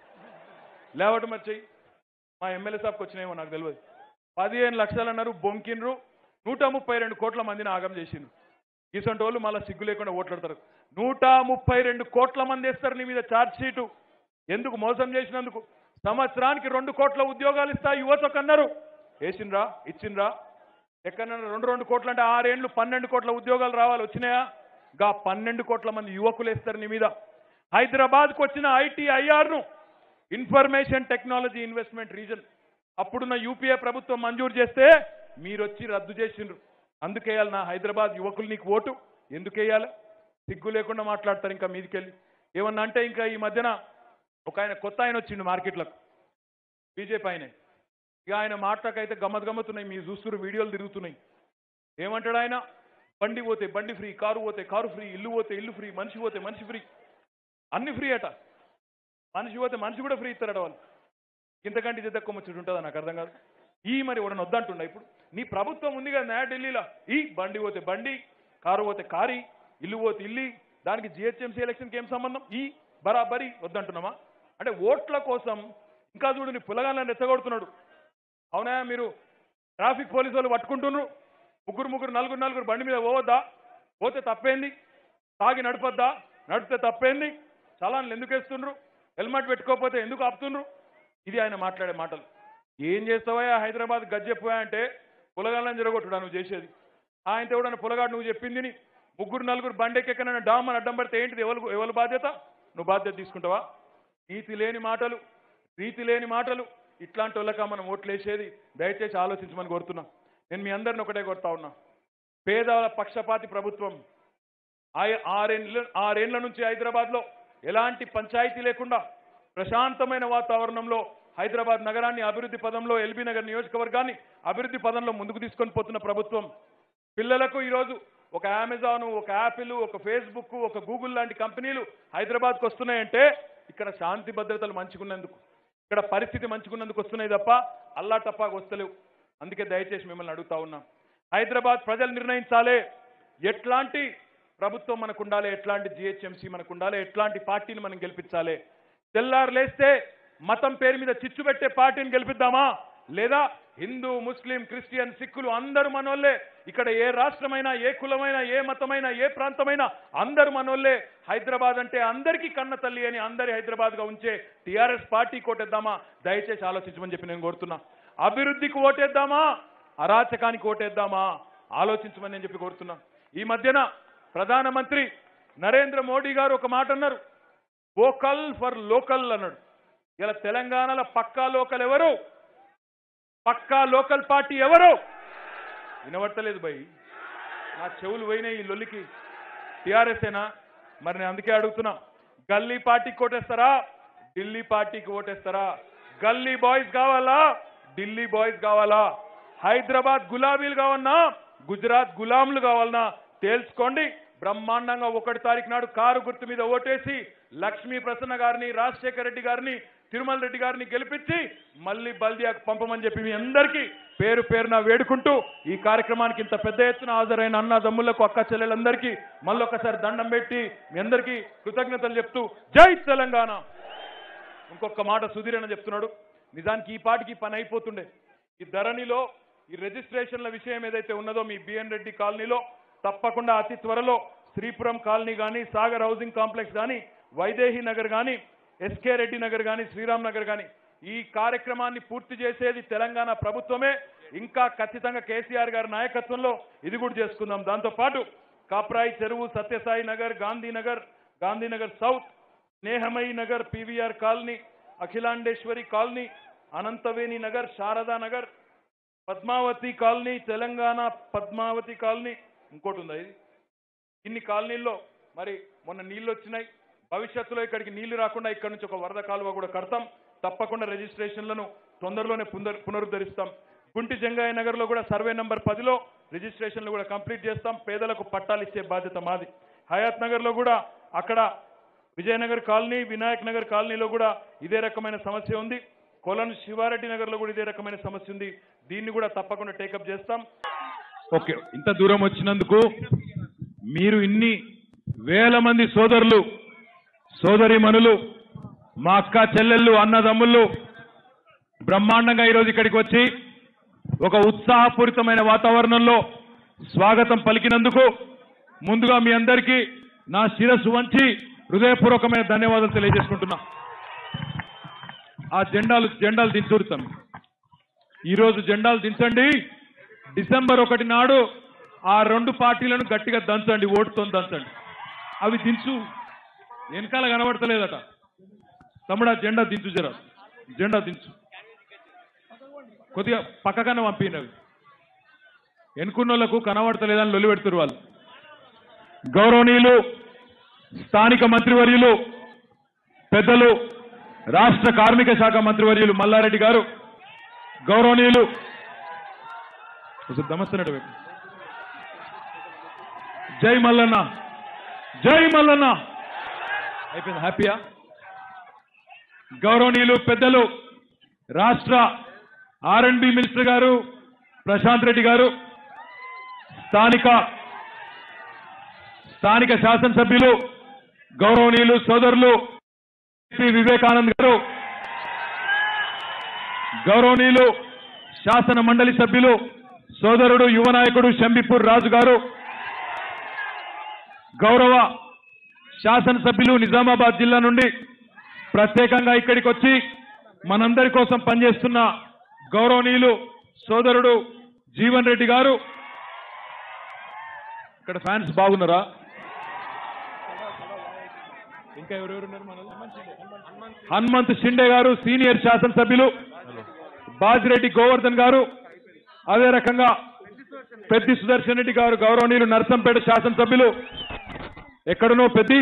S2: లేవటం మరి చెయ్యి. మా ఎమ్మెల్యే సాబ్కి వచ్చినాయేమో నాకు తెలియదు. పదిహేను లక్షలు అన్నారు, బొంకిండ్రు. నూట ముప్పై రెండు కోట్ల మందిని ఆగం చేసిండ్రు. ఇసంటి వాళ్ళు మళ్ళీ సిగ్గు లేకుండా ఓట్లాడతారు. నూట ముప్పై రెండు కోట్ల మంది వేస్తారు నీ మీద ఛార్జ్ షీటు. ఎందుకు? మోసం చేసినందుకు. సంవత్సరానికి రెండు కోట్ల ఉద్యోగాలు ఇస్తా యువతకు అన్నారు. వేసిండ్రా? ఇచ్చిండ్రా? ఎక్కడన్నా రెండు రెండు కోట్లు అంటే ఆరేళ్లు పన్నెండు కోట్ల ఉద్యోగాలు రావాలి, వచ్చినాయా? గా పన్నెండు కోట్ల మంది యువకులు వేస్తారు నీ మీద. హైదరాబాద్కు వచ్చిన ఐటీఐఆర్ను ఇన్ఫర్మేషన్ టెక్నాలజీ ఇన్వెస్ట్మెంట్ రీజన్ అప్పుడున్న యూపీఏ ప్రభుత్వం మంజూరు చేస్తే మీరు వచ్చి రద్దు చేసిండ్రు. అందుకేయాలి నా హైదరాబాద్ యువకులు నీకు ఓటు? ఎందుకేయాలి? సిగ్గు లేకుండా మాట్లాడతారు. ఇంకా మీదికెళ్ళి ఏమన్నా అంటే ఇంకా ఈ మధ్యన ఒక ఆయన కొత్త ఆయన వచ్చిండు మార్కెట్లకు, బీజేపీ ఆయన. ఇక ఆయన మాటకైతే గమ్మత్ గమ్మతున్నాయి. మీరు చూస్తున్న వీడియోలు తిరుగుతున్నాయి. ఏమంటాడు ఆయన? బండి పోతే బండి ఫ్రీ, కారు పోతే కారు ఫ్రీ, ఇల్లు పోతే ఇల్లు ఫ్రీ, మనిషి పోతే మనిషి ఫ్రీ, అన్ని ఫ్రీ అట. మనిషి పోతే మనిషి కూడా ఫ్రీ ఇస్తారట వాళ్ళు. ఇంతకంటే ఇది తక్కువ ముచ్చట ఉంటుందా? నాకు అర్థం కాదు. ఈ మరి వాడు వద్దంటుండ. ఇప్పుడు నీ ప్రభుత్వం ఉంది కదా నా ఢిల్లీలో, ఈ బండి పోతే బండి, కారు పోతే కారి, ఇల్లు పోతే ఇల్లు, దానికి జిహెచ్ఎంసీ ఎలక్షన్కి ఏం సంబంధం? ఈ బరాబరి వద్దంటున్నామా? అంటే ఓట్ల కోసం ఇంకా చూడు నీ పులగాలను రెచ్చగొడుతున్నాడు. అవునా? మీరు ట్రాఫిక్ పోలీసు వాళ్ళు పట్టుకుంటున్నారు. ముగ్గురు ముగ్గురు నలుగురు నలుగురు బండి మీద పోవద్దా? పోతే తప్పేంది? తాగి నడపద్దా? నడిపితే తప్పేంది? చలాన్లు ఎందుకు వేస్తుండ్రు? హెల్మెట్ పెట్టుకోకపోతే ఎందుకు ఆపుతుండ్రు? ఇది ఆయన మాట్లాడే మాటలు. ఏం చేస్తావా హైదరాబాద్ గజ్జెపోయా అంటే పులగాళ్ళని జరగొట్టుడా నువ్వు చేసేది. ఆయనతో కూడా పులగాడు నువ్వు చెప్పింది ముగ్గురు నలుగురు బండెక్కెక్కనైనా డామ్ అని అడ్డం పడితే ఏంటిది? ఎవరు ఎవరు బాధ్యత? నువ్వు బాధ్యత తీసుకుంటావా? నీతి లేని మాటలు, రీతి లేని మాటలు. ఇట్లాంటి వాళ్ళక మనం ఓట్లు వేసేది. దయచేసి ఆలోచించమని కోరుతున్నా. నేను మీ అందరిని ఒకటే కోరుతా ఉన్నా. పేదల పక్షపాతి ప్రభుత్వం. ఆరేళ్ళ ఆరేళ్ల నుంచి హైదరాబాద్లో ఎలాంటి పంచాయతీ లేకుండా ప్రశాంతమైన వాతావరణంలో హైదరాబాద్ నగరాన్ని అభివృద్ధి పదంలో, ఎల్బీ నగర్ నియోజకవర్గాన్ని అభివృద్ధి పదంలో ముందుకు తీసుకొని పోతున్న ప్రభుత్వం. పిల్లలకు ఈరోజు ఒక అమెజాన్, ఒక యాపిల్, ఒక ఫేస్బుక్, ఒక గూగుల్ లాంటి కంపెనీలు హైదరాబాద్కు వస్తున్నాయంటే ఇక్కడ శాంతి భద్రతలు మంచుకున్నందుకు, ఇక్కడ పరిస్థితి మంచుకున్నందుకు వస్తున్నాయి తప్ప అల్లా టప్పాగా వస్తలేవు. అందుకే దయచేసి మిమ్మల్ని అడుగుతా ఉన్నా. హైదరాబాద్ ప్రజలు నిర్ణయించాలే ఎట్లాంటి ప్రభుత్వం మనకు ఉండాలి, ఎట్లాంటి జిహెచ్ఎంసీ మనకు ఉండాలి, ఎట్లాంటి పార్టీని మనం గెలిపించాలి. తెల్లారు లేస్తే మతం పేరు మీద చిచ్చు పెట్టే పార్టీని గెలిపిద్దామా, లేదా హిందూ ముస్లిం క్రిస్టియన్ సిక్కులు అందరూ మనోళ్ళే. ఇక్కడ ఏ రాష్ట్రమైనా ఏ కులమైనా ఏ మతమైనా ఏ ప్రాంతమైనా అందరూ మనోళ్ళే. హైదరాబాద్ అంటే అందరికీ కన్న తల్లి అని అందరి హైదరాబాద్ గా ఉంచే టీఆర్ఎస్ పార్టీ కోటేద్దామా? దయచేసి ఆలోచించమని చెప్పి నేను కోరుతున్నా. అభివృద్ధికి ఓటేద్దామా అరాచకానికి ఓటేద్దామా ఆలోచించమని నేను చెప్పి కోరుతున్నా. ఈ మధ్యన ప్రధానమంత్రి నరేంద్ర మోడీ గారు ఒక మాట అన్నారు, వోకల్ ఫర్ లోకల్ అన్నాడు. ఇలా తెలంగాణలో పక్కా లోకల్ ఎవరు? పక్కా లోకల్ పార్టీ ఎవరు? వినబడతలేదు భయ్, నా చెవులు పోయినాయి ఈ లొల్లికి. టీఆర్ఎస్ ఏనా? మరి నేను అందుకే అడుగుతున్నా, గల్లీ పార్టీకి ఓటేస్తారా ఢిల్లీ పార్టీకి ఓటేస్తారా? గల్లీ బాయ్స్ కావాలా ఢిల్లీ బాయ్స్ కావాలా? హైదరాబాద్ గులాబీలు కావాలన్నా గుజరాత్ గులాంలు కావాలన్నా తేల్చుకోండి. బ్రహ్మాండంగా ఒకటి తారీఖు నాడు కారు గుర్తు మీద ఓటేసి లక్ష్మీ ప్రసన్న గారిని, రాజశేఖర రెడ్డి గారిని, తిరుమల రెడ్డి గారిని గెలిపించి మళ్ళీ బల్దియాకు పంపమని చెప్పి మీ అందరికీ పేరు పేరున వేడుకుంటూ ఈ కార్యక్రమానికి ఇంత పెద్ద ఎత్తున హాజరైన అన్న దమ్ములకు, అక్క చెల్లెలందరికీ మళ్ళొకసారి దండం పెట్టి మీ అందరికీ కృతజ్ఞతలు చెప్తూ జై తెలంగాణ. ఇంకొక మాట సుధీర్ అని చెప్తున్నాడు, నిజానికి ఈ పాటికి పని అయిపోతుండే. ఈ ధరణిలో ఈ రిజిస్ట్రేషన్ల విషయం ఏదైతే ఉన్నదో మీ బిఎన్ రెడ్డి కాలనీలో తప్పకుండా అతి త్వరలో శ్రీపురం కాలనీ కానీ, సాగర్ హౌసింగ్ కాంప్లెక్స్ కానీ, వైదేహి నగర్ కానీ, ఎస్కే రెడ్డి నగర్ కానీ, శ్రీరామ్ నగర్ కానీ ఈ కార్యక్రమాన్ని పూర్తి చేసేది తెలంగాణ ప్రభుత్వమే. ఇంకా ఖచ్చితంగా కేసీఆర్ గారి నాయకత్వంలో ఇది కూడా చేసుకుందాం. దాంతోపాటు కాప్రాయి చెరువు, Satyasai Nagar, Gandhinagar, Gandhinagar south, Snehamayi Nagar, PVR colony, Akhilandeshwari colony, Ananthaveni Nagar, Sharada Nagar, Padmavathi colony, Telangana Padmavathi colony, ఇంకోటి ఉందా ఇది? ఇన్ని కాలనీల్లో మరి మొన్న నీళ్లు వచ్చినాయి. భవిష్యత్తులో ఇక్కడికి నీళ్లు రాకుండా ఇక్కడ నుంచి ఒక వరద కాలువ కూడా కడతాం. తప్పకుండా రిజిస్ట్రేషన్లను తొందరలోనే పునర్ పునరుద్ధరిస్తాం. గుంటి జంగయ్య నగర్ లో కూడా సర్వే నంబర్ పదిలో రిజిస్ట్రేషన్లు కూడా కంప్లీట్ చేస్తాం. పేదలకు పట్టాలు ఇచ్చే బాధ్యత మాది. హయాత్ నగర్ లో కూడా అక్కడ విజయనగర్ కాలనీ, వినాయక్ నగర్ కాలనీలో కూడా ఇదే రకమైన సమస్య ఉంది. కొలన్ శివారెడ్డి నగర్ లో కూడా ఇదే రకమైన సమస్య ఉంది. దీన్ని కూడా తప్పకుండా టేకప్ చేస్తాం. ఓకే, ఇంత దూరం వచ్చినందుకు మీరు ఇన్ని వేల మంది సోదరులు, సోదరీమణులు, మా అక్క చెల్లెళ్ళు, అన్నదమ్ముళ్ళు బ్రహ్మాండంగా ఈరోజు ఇక్కడికి వచ్చి ఒక ఉత్సాహపూరితమైన వాతావరణంలో స్వాగతం పలికినందుకు ముందుగా మీ అందరికీ నా శిరస్సు వంచి హృదయపూర్వకమైన ధన్యవాదాలు తెలియజేసుకుంటున్నా. ఆ జెండాలు జెండాలు దించుతాం. ఈరోజు జెండాలు దించండి. డిసెంబర్ ఒకటి నాడు ఆ రెండు పార్టీలను గట్టిగా దంచండి, ఓటుతో దంచండి. అవి దించు, వెనకాల కనబడతలేదట. తమ్ముడు ఆ జెండా దించు, జర జెండా దించు, కొద్దిగా పక్కకన్నా పంపినవి. ఎన్నుకున్నోళ్లకు కనబడతలేదని లొల్లి పెడుతున్నారు వాళ్ళు. గౌరవనీయులు స్థానిక మంత్రివర్యులు, పెద్దలు, రాష్ట్ర కార్మిక శాఖ మంత్రివర్యులు మల్లారెడ్డి గారు, గౌరవనీయులు దమస్తున్నట్టు జై మల్లన్న, జై మల్లన్న. అయిపోయింది, హ్యాపీయా? గౌరవనీయులు పెద్దలు రాష్ట్ర ఆర్ అండ్ బి మినిస్టర్ గారు ప్రశాంత్ రెడ్డి గారు, స్థానిక స్థానిక శాసనసభ్యులు గౌరవనీయులు సోదరులు శ్రీ వివేకానంద్ గారు, గౌరవనీయులు శాసన మండలి సభ్యులు సోదరుడు యువ నాయకుడు శంబిపూర్ రాజు గారు, గౌరవ శాసనసభ్యులు నిజామాబాద్ జిల్లా నుండి ప్రత్యేకంగా ఇక్కడికి వచ్చి మనందరి కోసం పనిచేస్తున్న గౌరవనీయులు సోదరుడు జీవన్ రెడ్డి గారు. ఇక్కడ ఫ్యాన్స్ బాగున్నారా? ఇంకా ఎవరెవరున్నారు? హనుమంత్ షిండే గారు సీనియర్ శాసనసభ్యులు, బాజిరెడ్డి గోవర్ధన్ గారు, అదే రకంగా పెద్ది సుదర్శన్ రెడ్డి గారు గౌరవనీయులు నర్సంపేట శాసనసభ్యులు. ఎక్కడనో పెద్ది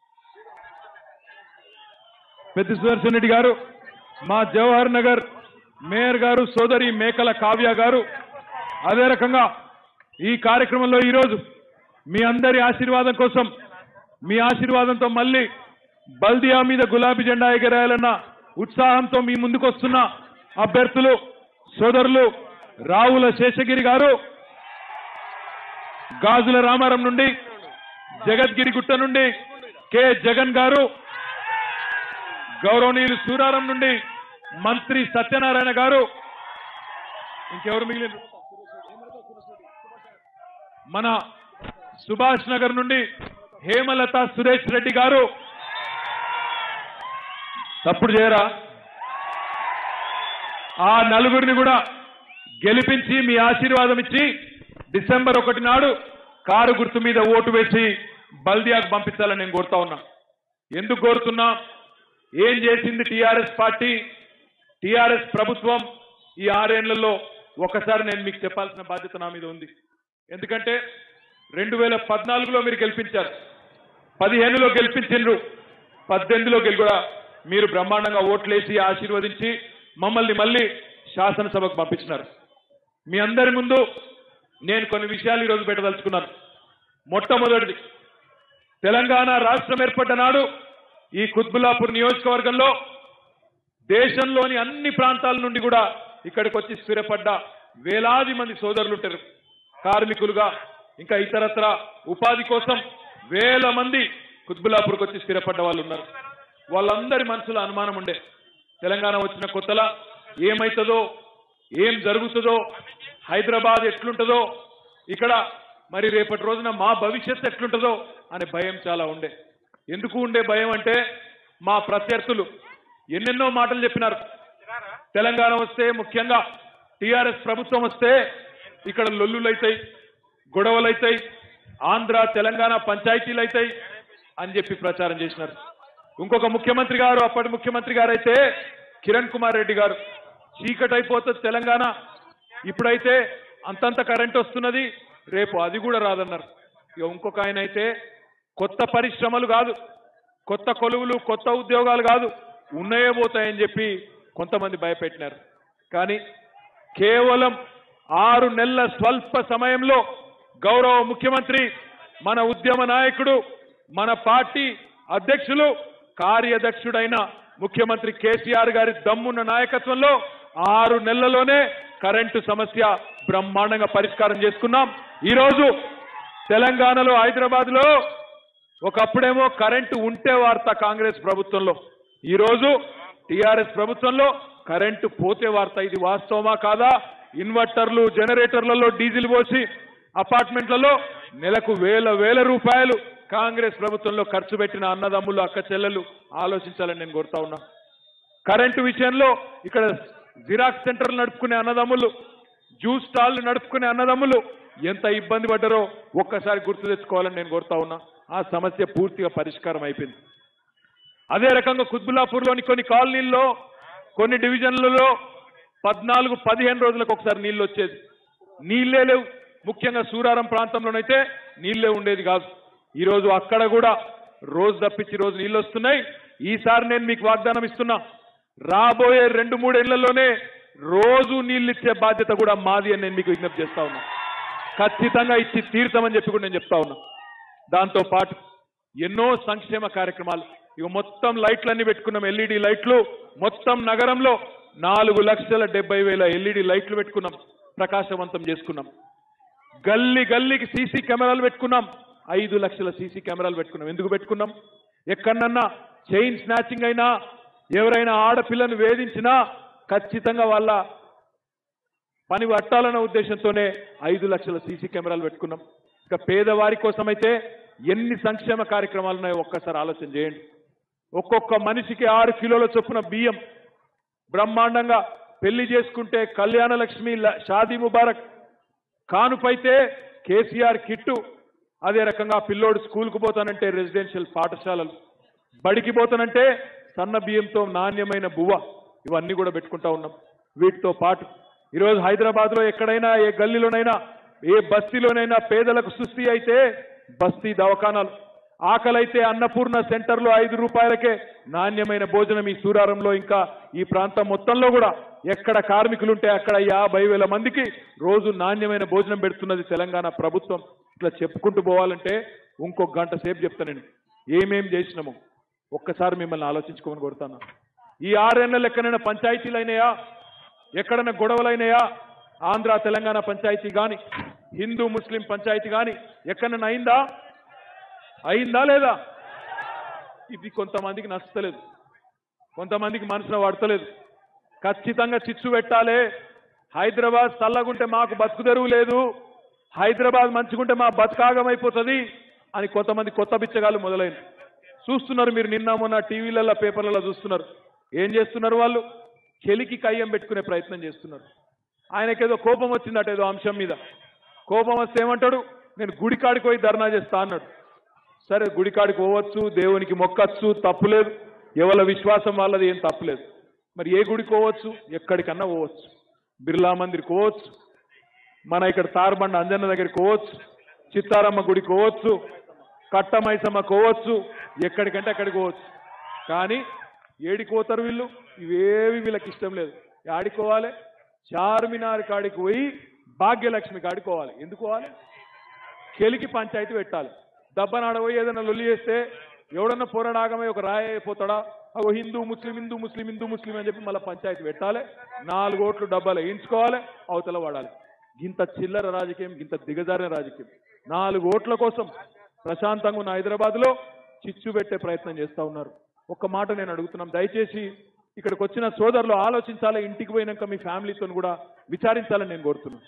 S2: పెద్ది సుదర్శన్ రెడ్డి గారు, మా జవహర్ నగర్ మేయర్ గారు సోదరి మేకల కావ్య గారు. అదే రకంగా ఈ కార్యక్రమంలో ఈరోజు మీ అందరి ఆశీర్వాదం కోసం, మీ ఆశీర్వాదంతో మళ్ళీ బల్దియా మీద గులాబీ జెండా ఎగరేయాలన్న ఉత్సాహంతో మీ ముందుకు వస్తున్న అభ్యర్థులు సోదరులు రావుల శేషగిరి గారు, గాజుల రామారం నుండి, జగద్గిరి గుట్ట నుండి కె జగన్ గారు, గౌరవనీయులు సూరారం నుండి మంత్రి సత్యనారాయణ గారు, ఇంకెవరు మిగిలిన మన సుభాష్ నగర్ నుండి హేమలత సురేష్ రెడ్డి గారు. తప్పుడు చేయరా? ఆ నలుగురిని కూడా గెలిపించి మీ ఆశీర్వాదం ఇచ్చి డిసెంబర్ ఒకటి నాడు కారు గుర్తు మీద ఓటు వేసి బల్దియాకు పంపించాలని నేను కోరుతా ఉన్నా. ఎందుకు కోరుతున్నా? ఏం చేసింది టీఆర్ఎస్ పార్టీ, టీఆర్ఎస్ ప్రభుత్వం ఈ ఆరేళ్లలో ఒకసారి నేను మీకు చెప్పాల్సిన బాధ్యత నా మీద ఉంది. ఎందుకంటే రెండు వేల పద్నాలుగులో మీరు గెలిపించారు, పదిహేనులో గెలిపించిండ్రు, పద్దెనిమిదిలో గెలి కూడా మీరు బ్రహ్మాండంగా ఓట్లేసి ఆశీర్వదించి మమ్మల్ని మళ్ళీ శాసనసభకు పంపించినారు. మీ అందరి ముందు నేను కొన్ని విషయాలు ఈరోజు పెట్టదలుచుకున్నాను. మొట్టమొదటిది, తెలంగాణ రాష్ట్రం ఏర్పడ్డ నాడు ఈ కుత్బుల్లాపూర్ నియోజకవర్గంలో దేశంలోని అన్ని ప్రాంతాల నుండి కూడా ఇక్కడికి వచ్చి స్థిరపడ్డ వేలాది మంది సోదరులు ఉంటారు. కార్మికులుగా ఇంకా ఇతరత్ర ఉపాధి కోసం వేల మంది కుత్బుల్లాపూర్కి వచ్చి స్థిరపడ్డ వాళ్ళు ఉన్నారు. వాళ్ళందరి మనసులో అనుమానం ఉండే, తెలంగాణ వచ్చిన కొత్తలా ఏమైతుందో, ఏం జరుగుతుందో, హైదరాబాద్ ఎట్లుంటుందో, ఇక్కడ మరి రేపటి రోజున మా భవిష్యత్తు ఎట్లుంటుందో అనే భయం చాలా ఉండే. ఎందుకు ఉండే భయం అంటే, మా ప్రత్యర్థులు ఎన్నెన్నో మాటలు చెప్పినారు. తెలంగాణ వస్తే, ముఖ్యంగా టీఆర్ఎస్ ప్రభుత్వం వస్తే ఇక్కడ లొల్లులైతాయి, గొడవలైతాయి, ఆంధ్ర తెలంగాణ పంచాయతీలు అవుతాయి అని చెప్పి ప్రచారం చేసినారు. ఇంకొక ముఖ్యమంత్రి గారు, అప్పటి ముఖ్యమంత్రి గారు అయితే కిరణ్ కుమార్ రెడ్డి గారు, చీకటి అయిపోతుంది తెలంగాణ, ఇప్పుడైతే అంతంత కరెంట్ వస్తున్నది, రేపు అది కూడా రాదన్నారు. ఇక ఇంకొక ఆయన అయితే కొత్త పరిశ్రమలు కాదు, కొత్త కొలువులు, కొత్త ఉద్యోగాలు కాదు, ఉన్నాయే పోతాయని చెప్పి కొంతమంది భయపెట్టినారు. కానీ కేవలం ఆరు నెలల స్వల్ప సమయంలో గౌరవ ముఖ్యమంత్రి, మన ఉద్యమ నాయకుడు, మన పార్టీ అధ్యక్షులు, కార్యదక్షుడైన ముఖ్యమంత్రి కేసీఆర్ గారి దమ్మున్న నాయకత్వంలో ఆరు నెలల్లోనే కరెంటు సమస్య బ్రహ్మాండంగా పరిష్కారం చేసుకున్నాం. ఈరోజు తెలంగాణలో, హైదరాబాద్ లో ఒకప్పుడేమో కరెంటు ఉంటే వార్త కాంగ్రెస్ ప్రభుత్వంలో, ఈరోజు టీఆర్ఎస్ ప్రభుత్వంలో కరెంటు పోతే వార్త. ఇది వాస్తవమా కాదా? ఇన్వర్టర్లు, జనరేటర్లలో డీజిల్ పోసి అపార్ట్మెంట్లలో నెలకు వేల వేల రూపాయలు కాంగ్రెస్ ప్రభుత్వంలో ఖర్చు పెట్టిన అన్నదమ్ములు, అక్క చెల్లెలు ఆలోచించాలని నేను కోరుతా ఉన్నా. కరెంటు విషయంలో ఇక్కడ జిరాక్స్ సెంటర్లు నడుపుకునే అన్నదమ్ములు, జ్యూస్ స్టాల్లు నడుపుకునే అన్నదమ్ములు ఎంత ఇబ్బంది పడ్డారో ఒక్కసారి గుర్తు తెచ్చుకోవాలని నేను కోరుతా ఉన్నా. ఆ సమస్య పూర్తిగా పరిష్కారం అయిపోయింది. అదే రకంగా కుత్బుల్లాపూర్లోని కొన్ని కాలనీల్లో, కొన్ని డివిజన్లలో పద్నాలుగు పదిహేను రోజులకు ఒకసారి నీళ్లు వచ్చేది. నీళ్లే లేవు. ముఖ్యంగా సూరారం ప్రాంతంలోనైతే నీళ్లే ఉండేది కాదు. ఈరోజు అక్కడ కూడా రోజు తప్పించి రోజు నీళ్లు వస్తున్నాయి. ఈసారి నేను మీకు వాగ్దానం ఇస్తున్నా, రాబోయే రెండు మూడేళ్లలోనే రోజు నీళ్లు ఇచ్చే బాధ్యత కూడా మాది అని నేను మీకు విజ్ఞప్తి చేస్తా ఉన్నా. ఖచ్చితంగా ఇచ్చి తీరుతామని చెప్పి కూడా నేను చెప్తా ఉన్నా. దాంతో పాటు ఎన్నో సంక్షేమ కార్యక్రమాలు, ఇక మొత్తం లైట్లన్నీ పెట్టుకున్నాం, ఎల్ఈడి లైట్లు. మొత్తం నగరంలో నాలుగు లక్షల డెబ్బై వేల ఎల్ఈడి లైట్లు పెట్టుకున్నాం, ప్రకాశవంతం చేసుకున్నాం. గల్లీ గల్లీకి సీసీ కెమెరాలు పెట్టుకున్నాం, ఐదు లక్షల సీసీ కెమెరాలు పెట్టుకున్నాం. ఎందుకు పెట్టుకున్నాం? ఎక్కడన్నా చైన్ స్నాచింగ్ అయినా, ఎవరైనా ఆడపిల్లను వేధించినా ఖచ్చితంగా వాళ్ళ పని పట్టాలన్న ఉద్దేశంతోనే ఐదు లక్షల సీసీ కెమెరాలు పెట్టుకున్నాం. ఇక పేదవారి కోసమైతే ఎన్ని సంక్షేమ కార్యక్రమాలు ఉన్నాయో ఒక్కసారి ఆలోచన చేయండి. ఒక్కొక్క మనిషికి ఆరు కిలోల చొప్పున బియ్యం, బ్రహ్మాండంగా పెళ్లి చేసుకుంటే కళ్యాణ లక్ష్మి, షాదీ ముబారక్, కానుపైతే కేసీఆర్ కిట్టు, అదే రకంగా పిల్లోడు స్కూల్కు పోతానంటే రెసిడెన్షియల్ పాఠశాలలు, బడికి పోతానంటే సన్న బియ్యంతో నాణ్యమైన బువ్వ, ఇవన్నీ కూడా పెట్టుకుంటా ఉన్నాం. వీటితో పాటు ఈరోజు హైదరాబాద్ లో ఎక్కడైనా, ఏ గల్లీలోనైనా, ఏ బస్తీలోనైనా పేదలకు సుస్థి అయితే బస్తీ దవాఖానాలు, ఆకలైతే అన్నపూర్ణ సెంటర్లో ఐదు రూపాయలకే నాణ్యమైన భోజనం ఈ సూరారంలో, ఇంకా ఈ ప్రాంతం మొత్తంలో కూడా ఎక్కడ కార్మికులుంటే అక్కడ యాభై వేల మందికి రోజు నాణ్యమైన భోజనం పెడుతున్నది తెలంగాణ ప్రభుత్వం. ఇట్లా చెప్పుకుంటూ పోవాలంటే ఇంకొక గంట సేపు చెప్తా నేను ఏమేం చేసినాము. ఒక్కసారి మిమ్మల్ని ఆలోచించుకోమని కోరుతాను. ఈ ఆరేళ్ల ఎక్కడైనా పంచాయతీలు అయినాయా? ఎక్కడైనా గొడవలైనాయా? ఆంధ్ర తెలంగాణ పంచాయతీ కానీ, హిందూ ముస్లిం పంచాయతీ కానీ ఎక్కడైనా అయిందా? అయిందా లేదా? ఇది కొంతమందికి నచ్చలేదు, కొంతమందికి మనసులో పడతలేదు. ఖచ్చితంగా చిచ్చు పెట్టాలి, హైదరాబాద్ చల్లగుంటే మాకు బతుకుదెరువు లేదు, హైదరాబాద్ మంచిగుంటే మా బతుకాగమైపోతుంది అని కొంతమంది కొత్త బిచ్చగాళ్ళు మొదలైంది. చూస్తున్నారు మీరు, నిన్న మొన్న టీవీలలో పేపర్లలో చూస్తున్నారు. ఏం చేస్తున్నారు వాళ్ళు? చెలికి కయ్యం పెట్టుకునే ప్రయత్నం చేస్తున్నారు. ఆయనకేదో కోపం వచ్చిందట ఏదో అంశం మీద. కోపం వస్తే ఏమంటాడు, నేను గుడికాడికి పోయి ధర్నా చేస్తా అన్నాడు. సరే, గుడికాడికి పోవచ్చు, దేవునికి మొక్కచ్చు, తప్పులేదు. ఎవరి విశ్వాసం వాళ్ళది, ఏం తప్పులేదు. మరి ఏ గుడికి పోవచ్చు? ఎక్కడికన్నా పోవచ్చు. బిర్లా మందిర్కి పోవచ్చు, మన ఇక్కడ తార్బండ అంజన్న దగ్గరికి పోవచ్చు, చిత్తారమ్మ గుడికి పోవచ్చు, కట్టమైసమ్మ పోవచ్చు, ఎక్కడికంటే అక్కడికి పోవచ్చు. కానీ ఏడికి పోతారు వీళ్ళు? ఇవేవి వీళ్ళకి ఇష్టం లేదు. ఆడుకోవాలి, చార్మినార్ కాడికి పోయి భాగ్యలక్ష్మి కాడికి పోవాలి. ఎందుకు పోవాలి? కెలికి పంచాయతీ పెట్టాలి. దబ్బనాడ పోయి ఏదైనా లొల్లి చేస్తే ఎవడన్నా పోరాడాగమై ఒక రాయ అయిపోతాడా? అగో హిందూ ముస్లిం హిందూ ముస్లిం హిందూ ముస్లిం అని చెప్పి మళ్ళీ పంచాయతీ పెట్టాలి. నాలుగు ఓట్లు డబ్బాలు వేయించుకోవాలి, అవతల వాడాలి. గింత చిల్లర రాజకీయం, గింత దిగజారిన రాజకీయం. నాలుగు ఓట్ల కోసం ప్రశాంతంగా ఉన్న హైదరాబాద్లో చిచ్చు పెట్టే ప్రయత్నం చేస్తూ ఉన్నారు. ఒక్క మాట నేను అడుగుతున్నాం, దయచేసి ఇక్కడికి వచ్చిన సోదరులు ఆలోచించాలి. ఇంటికి పోయినాక మీ ఫ్యామిలీతో కూడా విచారించాలని నేను కోరుతున్నాను.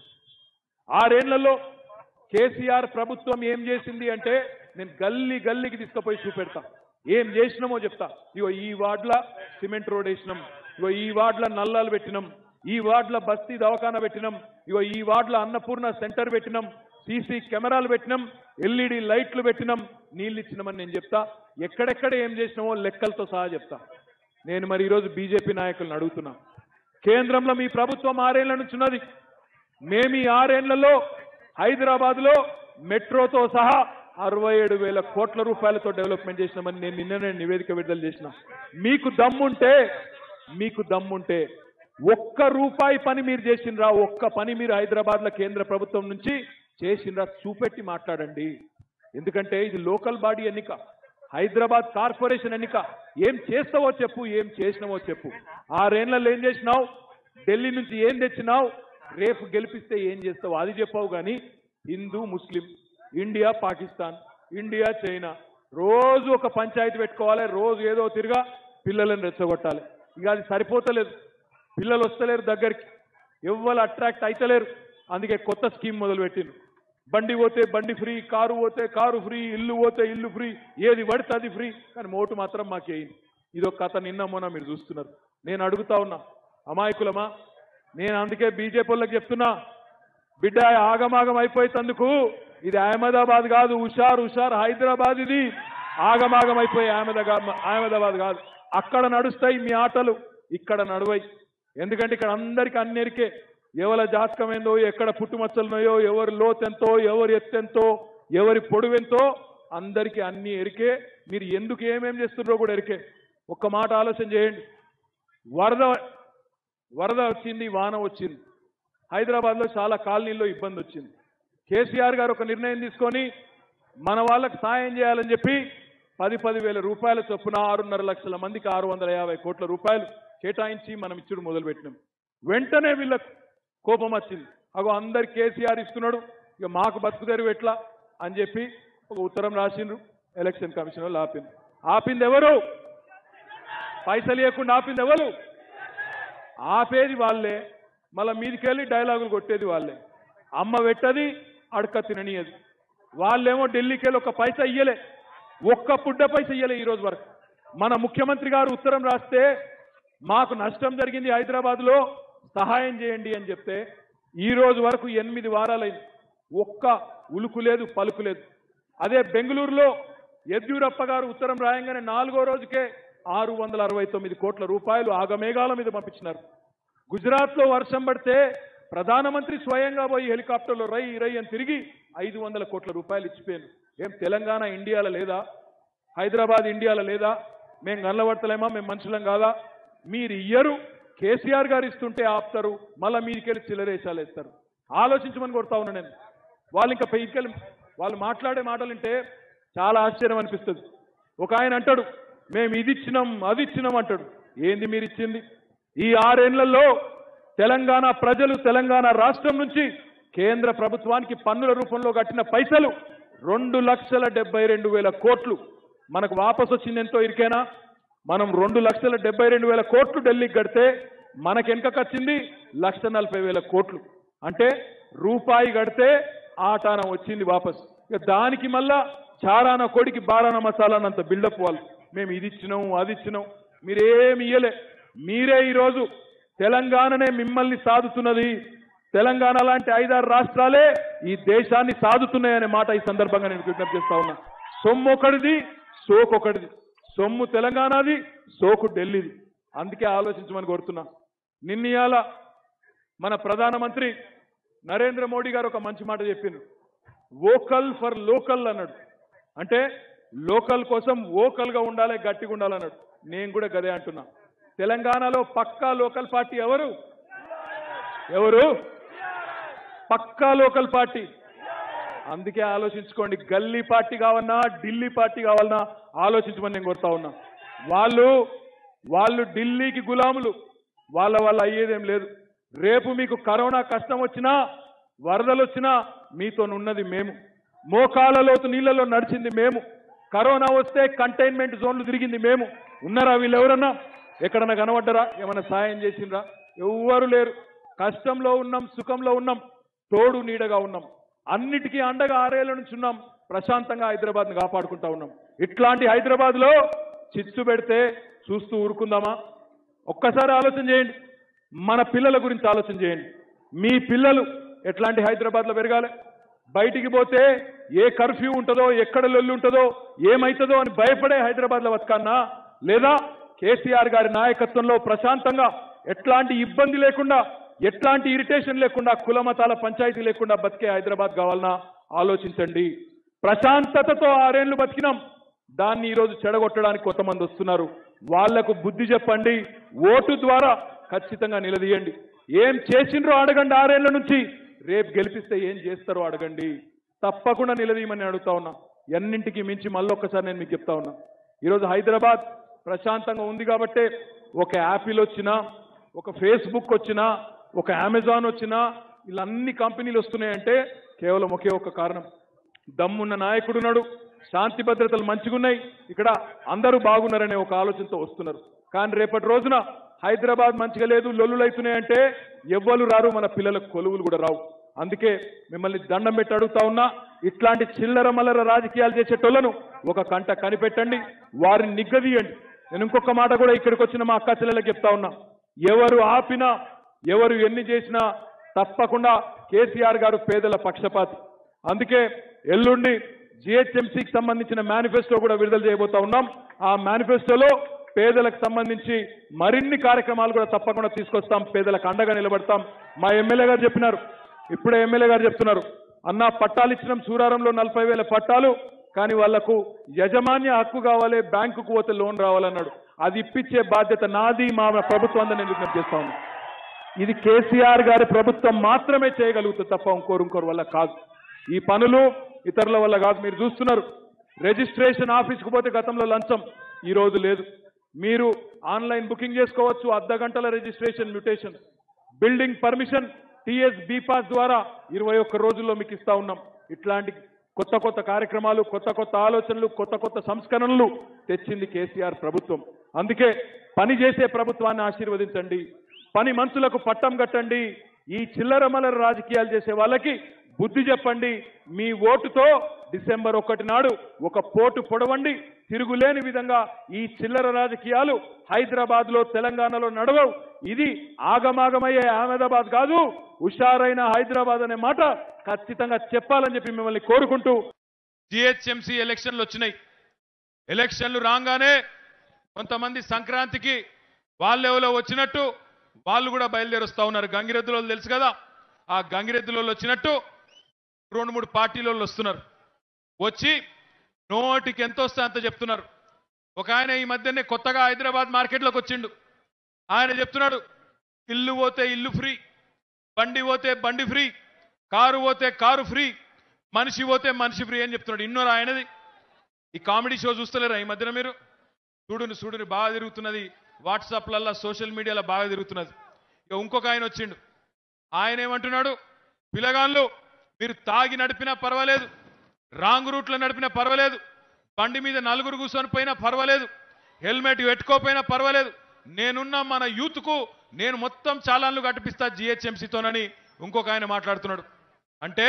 S2: ఆరేళ్లలో కేసీఆర్ ప్రభుత్వం ఏం చేసింది అంటే నేను గల్లీ గల్లీకి తీసుకుపోయి చూపెడతా. ఏం చేసినామో చెప్తా. ఇగో ఈ వార్డుల సిమెంట్ రోడ్ వేసినాం, ఇగో ఈ వార్డుల నల్లాలు పెట్టినాం, ఈ వార్డుల బస్తీ దవాఖానా పెట్టినాం, ఇగో ఈ వార్డుల అన్నపూర్ణ సెంటర్ పెట్టినాం, సీసీ కెమెరాలు పెట్టినాం, ఎల్ఈడి లైట్లు పెట్టినాం, నీళ్ళు ఇచ్చినామని నేను చెప్తా. ఎక్కడెక్కడ ఏం చేసినామో లెక్కలతో సహా చెప్తా. నేను మరి ఈరోజు బీజేపీ నాయకులను అడుగుతున్నా, కేంద్రంలో మీ ప్రభుత్వం ఆరేళ్ల నుంచి ఉన్నది. మేము ఈ ఆరేళ్లలో హైదరాబాద్ లో మెట్రోతో సహా అరవై ఏడు వేల కోట్ల రూపాయలతో డెవలప్మెంట్ చేసినామని నేను నిన్ననే నివేదిక విడుదల చేసిన. మీకు దమ్ముంటే మీకు దమ్ముంటే ఒక్క రూపాయి పని మీరు చేసినరా? ఒక్క పని మీరు హైదరాబాద్ లో కేంద్ర ప్రభుత్వం నుంచి చేసినరా? చూపెట్టి మాట్లాడండి. ఎందుకంటే ఇది లోకల్ బాడీ ఎన్నిక, హైదరాబాద్ కార్పొరేషన్ ఎన్నిక. ఏం చేస్తావో చెప్పు, ఏం చేసినావో చెప్పు. ఆరేళ్లలో ఏం చేసినావు? ఢిల్లీ నుంచి ఏం తెచ్చినావు? రేపు గెలిపిస్తే ఏం చేస్తావు అది చెప్పావు. కానీ Hindu Muslim, India Pakistan, India China, రోజు ఒక పంచాయతీ పెట్టుకోవాలి, రోజు ఏదో తిరిగా పిల్లలను రెచ్చగొట్టాలి. ఇక అది సరిపోతలేదు, పిల్లలు వస్తలేరు దగ్గరికి, ఎవ్వరు అట్రాక్ట్ అయితలేరు. అందుకే కొత్త స్కీమ్ మొదలు పెట్టిండ్రు. బండి పోతే బండి ఫ్రీ, కారు పోతే కారు ఫ్రీ, ఇల్లు పోతే ఇల్లు ఫ్రీ, ఏది పడితే అది ఫ్రీ. కానీ మోటు మాత్రం మాకేయింది. ఇదొక కథ నిన్న మొన్న మీరు చూస్తున్నారు. నేను అడుగుతా ఉన్నా, అమాయకులమా? నేను అందుకే బీజేపీ వాళ్ళకి చెప్తున్నా, బిడ్డ ఆగమాగం అయిపోయేందుకు ఇది అహ్మదాబాద్ కాదు, హుషార్ హుషార్ హైదరాబాద్. ఇది ఆగమాగం అయిపోయి అహ్మదాబాద్ అహ్మదాబాద్ కాదు. అక్కడ నడుస్తాయి మీ ఆటలు, ఇక్కడ నడువై. ఎందుకంటే ఇక్కడ అందరికీ అన్నిరికే ఎవరి జాతకం ఏందో, ఎక్కడ పుట్టుమచ్చలున్నాయో, ఎవరి లోతెంతో, ఎవరి ఎత్తెంతో, ఎవరి పొడువెంతో అందరికీ అన్ని ఎరికే. మీరు ఎందుకు ఏమేం చేస్తున్నారో కూడా ఎరికే. ఒక్క మాట ఆలోచన చేయండి. వరద వరద వచ్చింది, వాన వచ్చింది, హైదరాబాద్లో చాలా కాలనీల్లో ఇబ్బంది వచ్చింది. కేసీఆర్ గారు ఒక నిర్ణయం తీసుకొని మన వాళ్ళకి సాయం చేయాలని చెప్పి పది పది వేల రూపాయల చొప్పున ఆరున్నర లక్షల మందికి ఆరు వందల యాభై కోట్ల రూపాయలు కేటాయించి మనం ఇచ్చుడు మొదలుపెట్టినాం. వెంటనే వీళ్ళకు కోపం వచ్చింది. అగో అందరు కేసీఆర్ ఇస్తున్నాడు, ఇక మాకు బతుకుదేరు ఎట్లా అని చెప్పి ఒక ఉత్తరం రాసిండ్రు. ఎలక్షన్ కమిషన్ వాళ్ళు ఆపింది. ఆపింది ఎవరు? పైసలు ఇవ్వకుండా ఆపింది ఎవరు? ఆపేది వాళ్ళే, మళ్ళీ మీదికెళ్ళి డైలాగులు కొట్టేది వాళ్ళే. అమ్మ పెట్టది, అడక తిననియది. వాళ్ళేమో ఢిల్లీకి వెళ్ళి ఒక పైసా ఇయ్యలే, ఒక్క పుడ్డ పైసా ఇయ్యలే ఈ రోజు వరకు. మన ముఖ్యమంత్రి గారు ఉత్తరం రాస్తే మాకు నష్టం జరిగింది హైదరాబాద్లో, సహాయం చేయండి అని చెప్తే ఈ రోజు వరకు ఎనిమిది వారాలైంది, ఒక్క ఉలుకు లేదు, పలుకు లేదు. అదే బెంగళూరులో యడ్యూరప్ప గారు ఉత్తరం రాయంగానే నాలుగో రోజుకే ఆరు వందల అరవై తొమ్మిది కోట్ల రూపాయలు ఆగమేఘాల మీద పంపించినారు. గుజరాత్లో వర్షం పడితే ప్రధానమంత్రి స్వయంగా పోయి హెలికాప్టర్లో రై రై అని తిరిగి ఐదు వందల కోట్ల రూపాయలు ఇచ్చిపోయాను. ఏం తెలంగాణ ఇండియాలో లేదా? హైదరాబాద్ ఇండియాలో లేదా? మేము గనలబడతలేమా? మేము మనుషులం కాదా? మీరు ఇయ్యరు, కేసీఆర్ గారు ఇస్తుంటే ఆపుతారు, మళ్ళీ మీరికెళ్ళి చిల్లరేసాలు వేస్తారు. ఆలోచించమని కొడతా ఉన్నా నేను. వాళ్ళు ఇంకా పైకెళ్ళి వాళ్ళు మాట్లాడే మాటలు వింటే చాలా ఆశ్చర్యం అనిపిస్తుంది. ఒక ఆయన అంటాడు, మేము ఇది ఇచ్చినాం అది ఇచ్చినాం అంటాడు. ఏంది మీరు ఇచ్చింది? ఈ ఆరేళ్లలో తెలంగాణ ప్రజలు తెలంగాణ రాష్ట్రం నుంచి కేంద్ర ప్రభుత్వానికి పన్నుల రూపంలో కట్టిన పైసలు రెండు లక్షల డెబ్బై రెండు వేల కోట్లు మనకు వాపసు వచ్చింది. ఎంతో ఇరికేనా? మనం రెండు లక్షల డెబ్బై రెండు వేల కోట్లు ఢిల్లీకి కడితే మనకెంకకొచ్చింది లక్ష నలభై వేల కోట్లు. అంటే రూపాయి కడితే ఆటాన వచ్చింది వాపస్. ఇక దానికి మళ్ళా చారాన కొడికి బారాన మసాలానంత బిల్డప్ వాళ్ళు మేము ఇది ఇచ్చినాం అది ఇచ్చినాం. మీరేమి ఇయ్యలే. మీరే ఈరోజు తెలంగాణనే మిమ్మల్ని సాదుతున్నది. తెలంగాణ లాంటి ఐదారు రాష్ట్రాలే ఈ దేశాన్ని సాదుతున్నాయనే మాట ఈ సందర్భంగా నేను విజ్ఞప్తి చేస్తా ఉన్నా. సొమ్ము ఒకటిది, సోకు ఒకటిది. సొమ్ము తెలంగాణది, సోకు ఢిల్లీది. అందుకే ఆలోచించమని కోరుతున్నా. నిన్నయాల మన ప్రధానమంత్రి నరేంద్ర మోడీ గారు ఒక మంచి మాట చెప్పిండ్రు. వోకల్ ఫర్ లోకల్ అన్నాడు. అంటే లోకల్ కోసం వోకల్ గా ఉండాలి, గట్టిగా ఉండాలన్నాడు. నేను కూడా గదే అంటున్నా. తెలంగాణలో పక్కా లోకల్ పార్టీ ఎవరు ఎవరు పక్కా లోకల్ పార్టీ. అందుకే ఆలోచించుకోండి. గల్లీ పార్టీ కావాలన్నా ఢిల్లీ పార్టీ కావాలన్నా ఆలోచించమని నేను కోరుతా ఉన్నా. వాళ్ళు వాళ్ళు ఢిల్లీకి గులాములు. వాళ్ళ వల్ల అయ్యేదేం లేదు. రేపు మీకు కరోనా కష్టం వచ్చినా వరదలు వచ్చినా మీతోనున్నది మేము. మోకాళ్ళలోతు నీళ్లలో నడిచింది మేము. కరోనా వస్తే కంటైన్మెంట్ జోన్లు తిరిగింది మేము. ఉన్నారా వీళ్ళు ఎవరన్నా? ఎక్కడన్నా కనబడ్డరా? ఏమన్నా సాయం చేసిండ్రా? ఎవ్వరు లేరు. కష్టంలో ఉన్నాం, సుఖంలో ఉన్నాం, తోడు నీడగా ఉన్నాం. అన్నిటికీ అండగా ఆరేళ్ల నుంచి ఉన్నాం. ప్రశాంతంగా హైదరాబాద్ని కాపాడుకుంటా ఉన్నాం. ఇట్లాంటి హైదరాబాద్ లో చిచ్చు పెడితే చూస్తూ ఊరుకుందామా? ఒక్కసారి ఆలోచన చేయండి. మన పిల్లల గురించి ఆలోచన చేయండి. మీ పిల్లలు ఎట్లాంటి హైదరాబాద్ లో పెరగాలి? బయటికి పోతే ఏ కర్ఫ్యూ ఉంటుందో, ఎక్కడ లొల్లి ఉంటుందో, ఏమైతుందో అని భయపడే హైదరాబాద్ లో బతకన్నా, లేదా కేసీఆర్ గారి నాయకత్వంలో ప్రశాంతంగా ఎట్లాంటి ఇబ్బంది లేకుండా, ఎట్లాంటి ఇరిటేషన్ లేకుండా, కులమతాల పంచాయతీ లేకుండా బతికే హైదరాబాద్ కావాలన్నా ఆలోచించండి. ప్రశాంతతతో ఆరేళ్లు బతికినాం. దాన్ని ఈరోజు చెడగొట్టడానికి కొంతమంది వస్తున్నారు. వాళ్లకు బుద్ధి చెప్పండి. ఓటు ద్వారా ఖచ్చితంగా నిలదీయండి. ఏం చేసిండ్రో అడగండి. ఆరేళ్ల నుంచి రేపు గెలిపిస్తే ఏం చేస్తారో అడగండి. తప్పకుండా నిలదీయమని అడుగుతా ఉన్నా. ఎన్నింటికి మించి మళ్ళొక్కసారి నేను మీకు చెప్తా ఉన్నా. ఈరోజు హైదరాబాద్ ప్రశాంతంగా ఉంది కాబట్టే ఒక యాపిల్ వచ్చినా, ఒక ఫేస్బుక్ వచ్చినా, ఒక అమెజాన్ వచ్చినా, ఇలా అన్ని కంపెనీలు వస్తున్నాయంటే కేవలం ఒకే ఒక కారణం. దమ్మున్న నాయకుడున్నాడు, శాంతి భద్రతలు మంచిగున్నాయి, ఇక్కడ అందరూ బాగున్నారనే ఒక ఆలోచనతో వస్తున్నారు. కానీ రేపటి రోజున హైదరాబాద్ మంచిగా లేదు, లొల్లులైతున్నాయంటే ఎవ్వరు రారు, మన పిల్లలకు కొలువులు కూడా రావు. అందుకే మిమ్మల్ని దండం పెట్టి అడుగుతా ఉన్నా. ఇట్లాంటి చిల్లర మల్లర రాజకీయాలు చేసేటోళ్లను ఒక కంట కనిపెట్టండి, వారిని నిగ్గదీయండి. నేను ఇంకొక మాట కూడా ఇక్కడికి వచ్చిన మా అక్క చెల్లెలకు చెప్తా ఉన్నా. ఎవరు ఆపినా, ఎవరు ఎన్ని చేసినా తప్పకుండా కేసీఆర్ గారు పేదల పక్షపాతి. అందుకే ఎల్లుండి జిహెచ్ఎంసీకి సంబంధించిన మేనిఫెస్టో కూడా విడుదల చేయబోతా ఉన్నాం. ఆ మేనిఫెస్టోలో పేదలకు సంబంధించి మరిన్ని కార్యక్రమాలు కూడా తప్పకుండా తీసుకొస్తాం. పేదలకు అండగా నిలబడతాం. మా ఎమ్మెల్యే గారు చెప్పినారు, ఇప్పుడే ఎమ్మెల్యే గారు చెప్తున్నారు, అన్న పట్టాలు ఇచ్చినాం సూరారంలో నలభై వేల పట్టాలు, కానీ వాళ్లకు యజమాన్య హక్కు కావాలి, బ్యాంకుకు పోతే లోన్ రావాలన్నాడు. అది ఇప్పించే బాధ్యత నాది, మా ప్రభుత్వం నేను విజ్ఞప్తి చేస్తా ఉన్నా. ఇది కేసీఆర్ గారి ప్రభుత్వం మాత్రమే చేయగలుగుతుంది తప్ప ఇంకోరు ఇంకోరు వల్ల కాదు. ఈ పనులు ఇతరుల వల్ల కాదు. మీరు చూస్తున్నారు, రిజిస్ట్రేషన్ ఆఫీస్కు పోతే గతంలో లంచం, ఈ రోజు లేదు. మీరు ఆన్లైన్ బుకింగ్ చేసుకోవచ్చు, అర్ధ గంటల registration, mutation, building permission TS bPASS ద్వారా ఇరవై ఒక్క రోజుల్లో మీకు ఇస్తా ఉన్నాం. ఇట్లాంటి కొత్త కొత్త కార్యక్రమాలు, కొత్త కొత్త ఆలోచనలు, కొత్త కొత్త సంస్కరణలు తెచ్చింది కేసీఆర్ ప్రభుత్వం. అందుకే పని చేసే ప్రభుత్వాన్ని ఆశీర్వదించండి, పని మనుషులకు పట్టం కట్టండి. ఈ చిల్లర మల్లర రాజకీయాలు చేసే వాళ్ళకి బుద్ధి చెప్పండి. మీ ఓటుతో డిసెంబర్ ఒకటి నాడు ఒక పోటు పొడవండి. తిరుగులేని విధంగా ఈ చిల్లర రాజకీయాలు హైదరాబాద్ లో, తెలంగాణలో నడవవు. ఇది ఆగమాగమయ్యే అహ్మదాబాద్ కాదు, హుషారైన హైదరాబాద్ అనే మాట ఖచ్చితంగా చెప్పాలని చెప్పి మిమ్మల్ని కోరుకుంటూ.
S3: జిహెచ్ఎంసీ ఎలక్షన్లు వచ్చినాయి. ఎలక్షన్లు రాగానే కొంతమంది సంక్రాంతికి వాళ్ళెవలో వచ్చినట్టు వాళ్ళు కూడా బయలుదేరుస్తా ఉన్నారు. గంగిరెద్దులో తెలుసు కదా, ఆ గంగిరెద్దులో వచ్చినట్టు రెండు మూడు పార్టీలో వస్తున్నారు. వచ్చి నోటికి ఎంత వస్తే అంత చెప్తున్నారు. ఒక ఆయన ఈ మధ్యనే కొత్తగా హైదరాబాద్ మార్కెట్లోకి వచ్చిండు. ఆయన చెప్తున్నాడు, ఇల్లు పోతే ఇల్లు ఫ్రీ, బండి పోతే బండి ఫ్రీ, కారు పోతే కారు ఫ్రీ, మనిషి పోతే మనిషి ఫ్రీ అని చెప్తున్నాడు. ఇన్నోరు ఆయనది. ఈ కామెడీ షో చూస్తలేరా ఈ మధ్యన మీరు? చూడుని చూడుని బాగా తిరుగుతున్నది, వాట్సాప్లల్లో సోషల్ మీడియాలో బాగా తిరుగుతున్నది. ఇక ఇంకొక ఆయన వచ్చిండు. ఆయన ఏమంటున్నాడు, పిల్లగాళ్ళు మీరు తాగి నడిపినా పర్వాలేదు, రాంగ్ రూట్లో నడిపినా పర్వాలేదు, బండి మీద నలుగురు కూర్చొని పోయినా పర్వాలేదు, హెల్మెట్ పెట్టుకోపోయినా పర్వాలేదు, నేనున్న మన యూత్కు నేను మొత్తం చాలాన్లు కట్టిపిస్తా జిహెచ్ఎంసీతోనని ఇంకొక ఆయన మాట్లాడుతున్నాడు. అంటే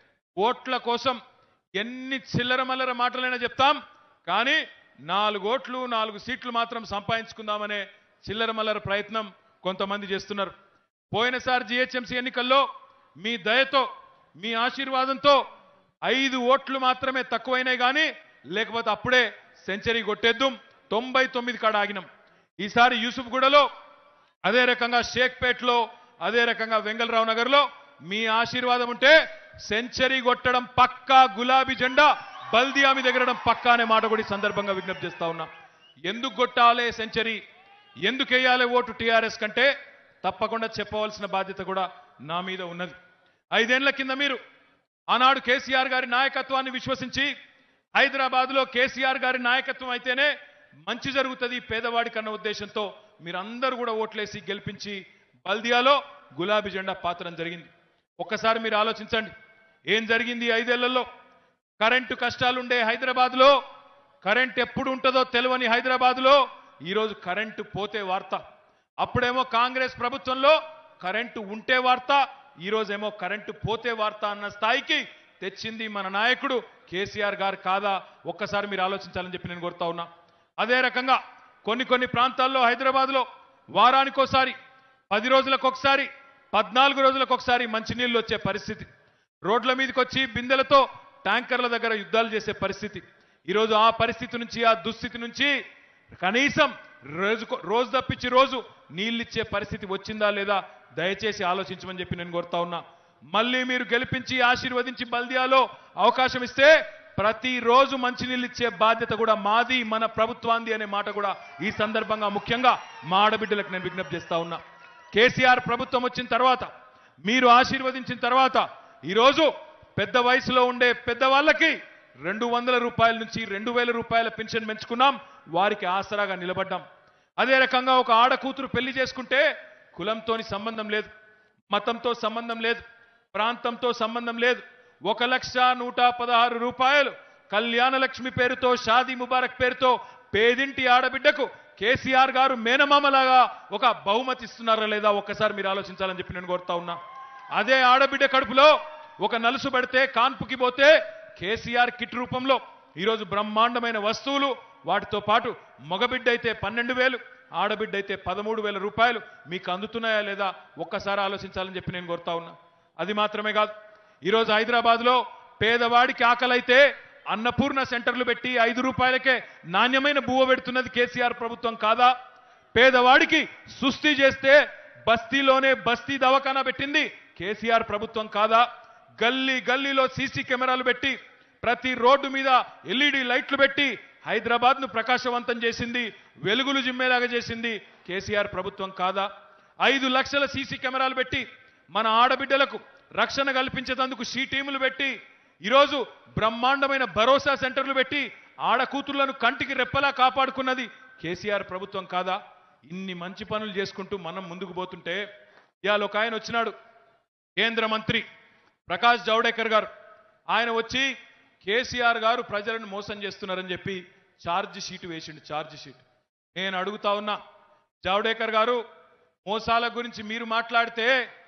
S3: ఓట్ల కోసం ఎన్ని చిల్లర మల్లర మాటలైనా చెప్తాం, కానీ నాలుగు ఓట్లు నాలుగు సీట్లు మాత్రం సంపాదించుకుందామనే చిల్లర మల్లర ప్రయత్నం కొంతమంది చేస్తున్నారు. పోయినసారి జిహెచ్ఎంసీ ఎన్నికల్లో మీ దయతో మీ ఆశీర్వాదంతో ఐదు ఓట్లు మాత్రమే తక్కువైనాయి, కానీ లేకపోతే అప్పుడే సెంచరీ కొట్టేద్దాం, తొంభై తొమ్మిది కాడ ఆగినాం. ఈసారి యూసుఫ్గూడలో, అదే రకంగా షేక్పేట్లో, అదే రకంగా వెంగళరావు నగర్లో మీ ఆశీర్వాదం ఉంటే సెంచరీ కొట్టడం పక్కా, గులాబీ జెండా బల్దియా మీద ఎగరడం పక్కా అనే మాట కూడా ఈ సందర్భంగా విజ్ఞప్తి చేస్తా ఉన్నా. ఎందుకు కొట్టాలే సెంచరీ, ఎందుకు వేయాలి ఓటు టీఆర్ఎస్ కంటే తప్పకుండా చెప్పవలసిన బాధ్యత కూడా నా మీద ఉన్నది. ఐదేళ్ల కింద మీరు ఆనాడు కేసీఆర్ గారి నాయకత్వాన్ని విశ్వసించి హైదరాబాద్లో కేసీఆర్ గారి నాయకత్వం అయితేనే మంచి జరుగుతుంది పేదవాడి కన్న ఉద్దేశంతో మీరందరూ కూడా ఓట్లేసి గెలిపించి బల్దియాలో గులాబీ జెండా పాతడం జరిగింది. ఒక్కసారి మీరు ఆలోచించండి, ఏం జరిగింది ఐదేళ్లలో. కరెంటు కష్టాలుండే హైదరాబాద్లో, కరెంట్ ఎప్పుడు ఉంటుందో తెలియని హైదరాబాద్లో ఈరోజు కరెంటు పోతే వార్త. అప్పుడేమో కాంగ్రెస్ ప్రభుత్వంలో కరెంటు ఉంటే వార్త, ఈరోజేమో కరెంటు పోతే వార్త అన్న స్థాయికి తెచ్చింది మన నాయకుడు కేసీఆర్ గారు కాదా? ఒక్కసారి మీరు ఆలోచించాలని చెప్పి నేను కోరుతా ఉన్నా. అదే రకంగా కొన్ని కొన్ని ప్రాంతాల్లో హైదరాబాద్లో వారానికోసారి, పది రోజులకు ఒకసారి, పద్నాలుగు రోజులకు ఒకసారి మంచినీళ్ళు వచ్చే పరిస్థితి, రోడ్ల మీదకి వచ్చి బిందెలతో ట్యాంకర్ల దగ్గర యుద్ధాలు చేసే పరిస్థితి. ఈరోజు ఆ పరిస్థితి నుంచి, ఆ దుస్థితి నుంచి కనీసం రోజు రోజు తప్పించి రోజు నీళ్ళిచ్చే పరిస్థితి వచ్చిందా లేదా దయచేసి ఆలోచించమని చెప్పి నేను కోరుతా ఉన్నా. మళ్ళీ మీరు గెలిపించి ఆశీర్వదించి బల్దియాలో అవకాశం ఇస్తే ప్రతిరోజు మంచినీళ్ళు ఇచ్చే బాధ్యత కూడా మాది, మన ప్రభుత్వాంది అనే మాట కూడా ఈ సందర్భంగా ముఖ్యంగా మా ఆడబిడ్డలకు నేను విజ్ఞప్తి చేస్తా ఉన్నా. కేసీఆర్ ప్రభుత్వం వచ్చిన తర్వాత, మీరు ఆశీర్వదించిన తర్వాత ఈరోజు పెద్ద వయసులో ఉండే పెద్దవాళ్ళకి రెండు వందల రూపాయల నుంచి రెండు వేల రూపాయల పెన్షన్ పెంచుకున్నాం, వారికి ఆసరాగా నిలబడ్డాం. అదే రకంగా ఒక ఆడకూతురు పెళ్లి చేసుకుంటే కులంతోని సంబంధం లేదు, మతంతో సంబంధం లేదు, ప్రాంతంతో సంబంధం లేదు, ఒక లక్ష నూట పదహారు రూపాయలు కళ్యాణ లక్ష్మి పేరుతో, షాదీ ముబారక్ పేరుతో పేదింటి ఆడబిడ్డకు కేసీఆర్ గారు మేనమామలాగా ఒక బహుమతి ఇస్తున్నారా లేదా ఒక్కసారి మీరు ఆలోచించాలని చెప్పి నేను కోరుతా ఉన్నా. అదే ఆడబిడ్డ కడుపులో ఒక నలుసు పడితే, కాన్పుకి పోతే కేసీఆర్ కిట్ రూపంలో ఈరోజు బ్రహ్మాండమైన వస్తువులు, వాటితో పాటు మగబిడ్డ అయితే పన్నెండు వేలు, ఆడబిడ్డ అయితే పదమూడు వేల రూపాయలు మీకు అందుతున్నాయా లేదా ఒక్కసారి ఆలోచించాలని చెప్పి నేను కోరుతా ఉన్నా. అది మాత్రమే కాదు, ఈరోజు హైదరాబాద్లో పేదవాడికి ఆకలైతే అన్నపూర్ణ సెంటర్లు పెట్టి ఐదు రూపాయలకే నాణ్యమైన బువ్వ పెడుతున్నది కేసీఆర్ ప్రభుత్వం కాదా? పేదవాడికి సుస్థి చేస్తే బస్తీలోనే బస్తీ దవాఖానా పెట్టింది కేసీఆర్ ప్రభుత్వం కాదా? గల్లీ గల్లీలో సీసీ కెమెరాలు పెట్టి, ప్రతి రోడ్డు మీద ఎల్ఈడి లైట్లు పెట్టి హైదరాబాద్ను ప్రకాశవంతం చేసింది, వెలుగులు జిమ్మేలాగా చేసింది కేసీఆర్ ప్రభుత్వం కాదా? ఐదు లక్షల సీసీ కెమెరాలు పెట్టి మన ఆడబిడ్డలకు రక్షణ కల్పించేందుకు షీ టీములు పెట్టి ఈరోజు బ్రహ్మాండమైన భరోసా సెంటర్లు పెట్టి ఆడకూతుళ్లను కంటికి రెప్పలా కాపాడుకున్నది కేసీఆర్ ప్రభుత్వం కాదా? ఇన్ని మంచి పనులు చేసుకుంటూ మనం ముందుకు పోతుంటే ఇవాళ ఒక ఆయన వచ్చినాడు, కేంద్ర మంత్రి ప్రకాష్ జవడేకర్ గారు. ఆయన వచ్చి కేసీఆర్ గారు ప్రజలను మోసం చేస్తున్నారని చెప్పి ఛార్జ్ షీట్ వేసిండు. ఛార్జ్ షీట్ నేను అడుగుతా ఉన్నా, జవడేకర్ గారు, మోసాల గురించి మీరు మాట్లాడితే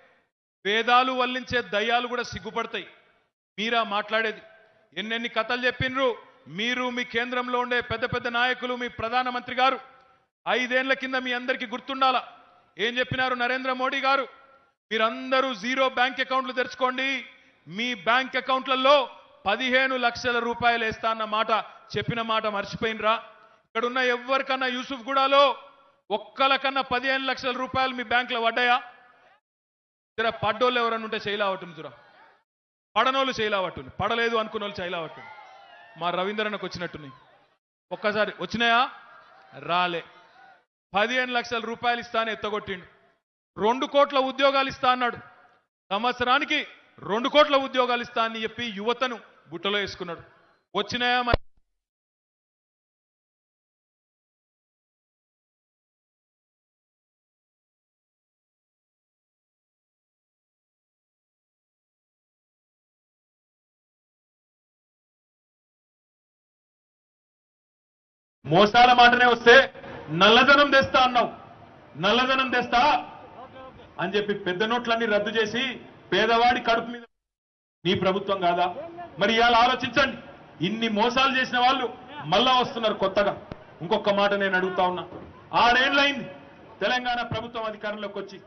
S3: వేదాలు వల్లించే దయ్యాలు కూడా సిగ్గుపడతాయి. మీరా మాట్లాడేది? ఎన్నెన్ని కథలు చెప్పినరు మీరు, మీ కేంద్రంలో ఉండే పెద్ద పెద్ద నాయకులు, మీ ప్రధానమంత్రి గారు. ఐదేళ్ల కింద మీ అందరికీ గుర్తుండాలా ఏం చెప్పినారు నరేంద్ర మోడీ గారు? మీరందరూ జీరో బ్యాంక్ అకౌంట్లు తెరుచుకోండి, మీ బ్యాంక్ అకౌంట్లలో పదిహేను లక్షల రూపాయలు వేస్తా అన్న మాట చెప్పిన మాట మర్చిపోయినరా? ఇక్కడున్న ఎవరికన్నా యూసుఫ్గూడలో ఒక్కలకన్నా పదిహేను లక్షల రూపాయలు మీ బ్యాంకులో పడ్డాయా? జర పడ్డోళ్ళు ఎవరన్నా ఉంటే చేయలావట్టుంది, జురా పడనోళ్ళు చేయలావట్టుంది, పడలేదు అనుకున్న వాళ్ళు చేయలావట్టుంది. మా రవీంద్రన్నకు వచ్చినట్టున్నాయి. ఒక్కసారి వచ్చినాయా? రాలే. పదిహేను లక్షల రూపాయలు ఇస్తా అని ఎత్తగొట్టిండు. రెండు కోట్ల ఉద్యోగాలు ఇస్తా అన్నాడు. సంవత్సరానికి రెండు కోట్ల ఉద్యోగాలు ఇస్తా అని చెప్పి యువతను బుట్టలో వేసుకున్నాడు. వచ్చినాయా? మరి మోసాల మాటనే వస్తే నల్లధనం తెస్తా అన్నావు, నల్లధనం తెస్తా అని చెప్పి పెద్ద నోట్లన్నీ రద్దు చేసి పేదవాడి కడుపు మీద నీ ప్రభుత్వం కాదా? మరి ఇవాళ ఆలోచించండి. ఇన్ని మోసాలు చేసిన వాళ్ళు మళ్ళా వస్తున్నారు కొత్తగా. ఇంకొక మాట నేను అడుగుతా ఉన్నా, ఆరేళ్లైంది తెలంగాణ ప్రభుత్వం అధికారంలోకి వచ్చి.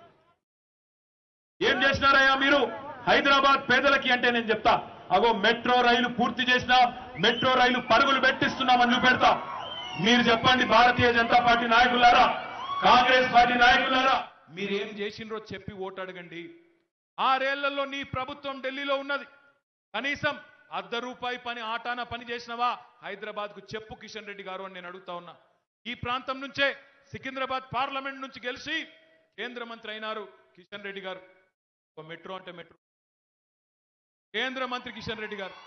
S3: ఏం చేసినారయ్యా మీరు హైదరాబాద్ పేదలకి అంటే? నేను చెప్తా, అగో మెట్రో రైలు పూర్తి చేసినా, మెట్రో రైలు పరుగులు పెట్టిస్తున్నామని చూపెడతా. మీరు చెప్పండి, భారతీయ జనతా పార్టీ నాయకులారా, కాంగ్రెస్ పార్టీ నాయకులారా, మీరేం చేసిండ్రో చెప్పి ఓటు అడగండి. ఆరేళ్లలో నీ ప్రభుత్వం ఢిల్లీలో ఉన్నది, కనీసం అర్ధ రూపాయి పని ఆటాన పని చేసినవా హైదరాబాద్ కు చెప్పు కిషన్ రెడ్డి గారు అని నేను అడుగుతా ఉన్నా. ఈ ప్రాంతం నుంచే సికింద్రాబాద్ పార్లమెంట్ నుంచి గెలిచి కేంద్ర మంత్రి అయినారు కిషన్ రెడ్డి గారు. ఒక మెట్రో అంటే మెట్రో కేంద్ర మంత్రి కిషన్ రెడ్డి గారు.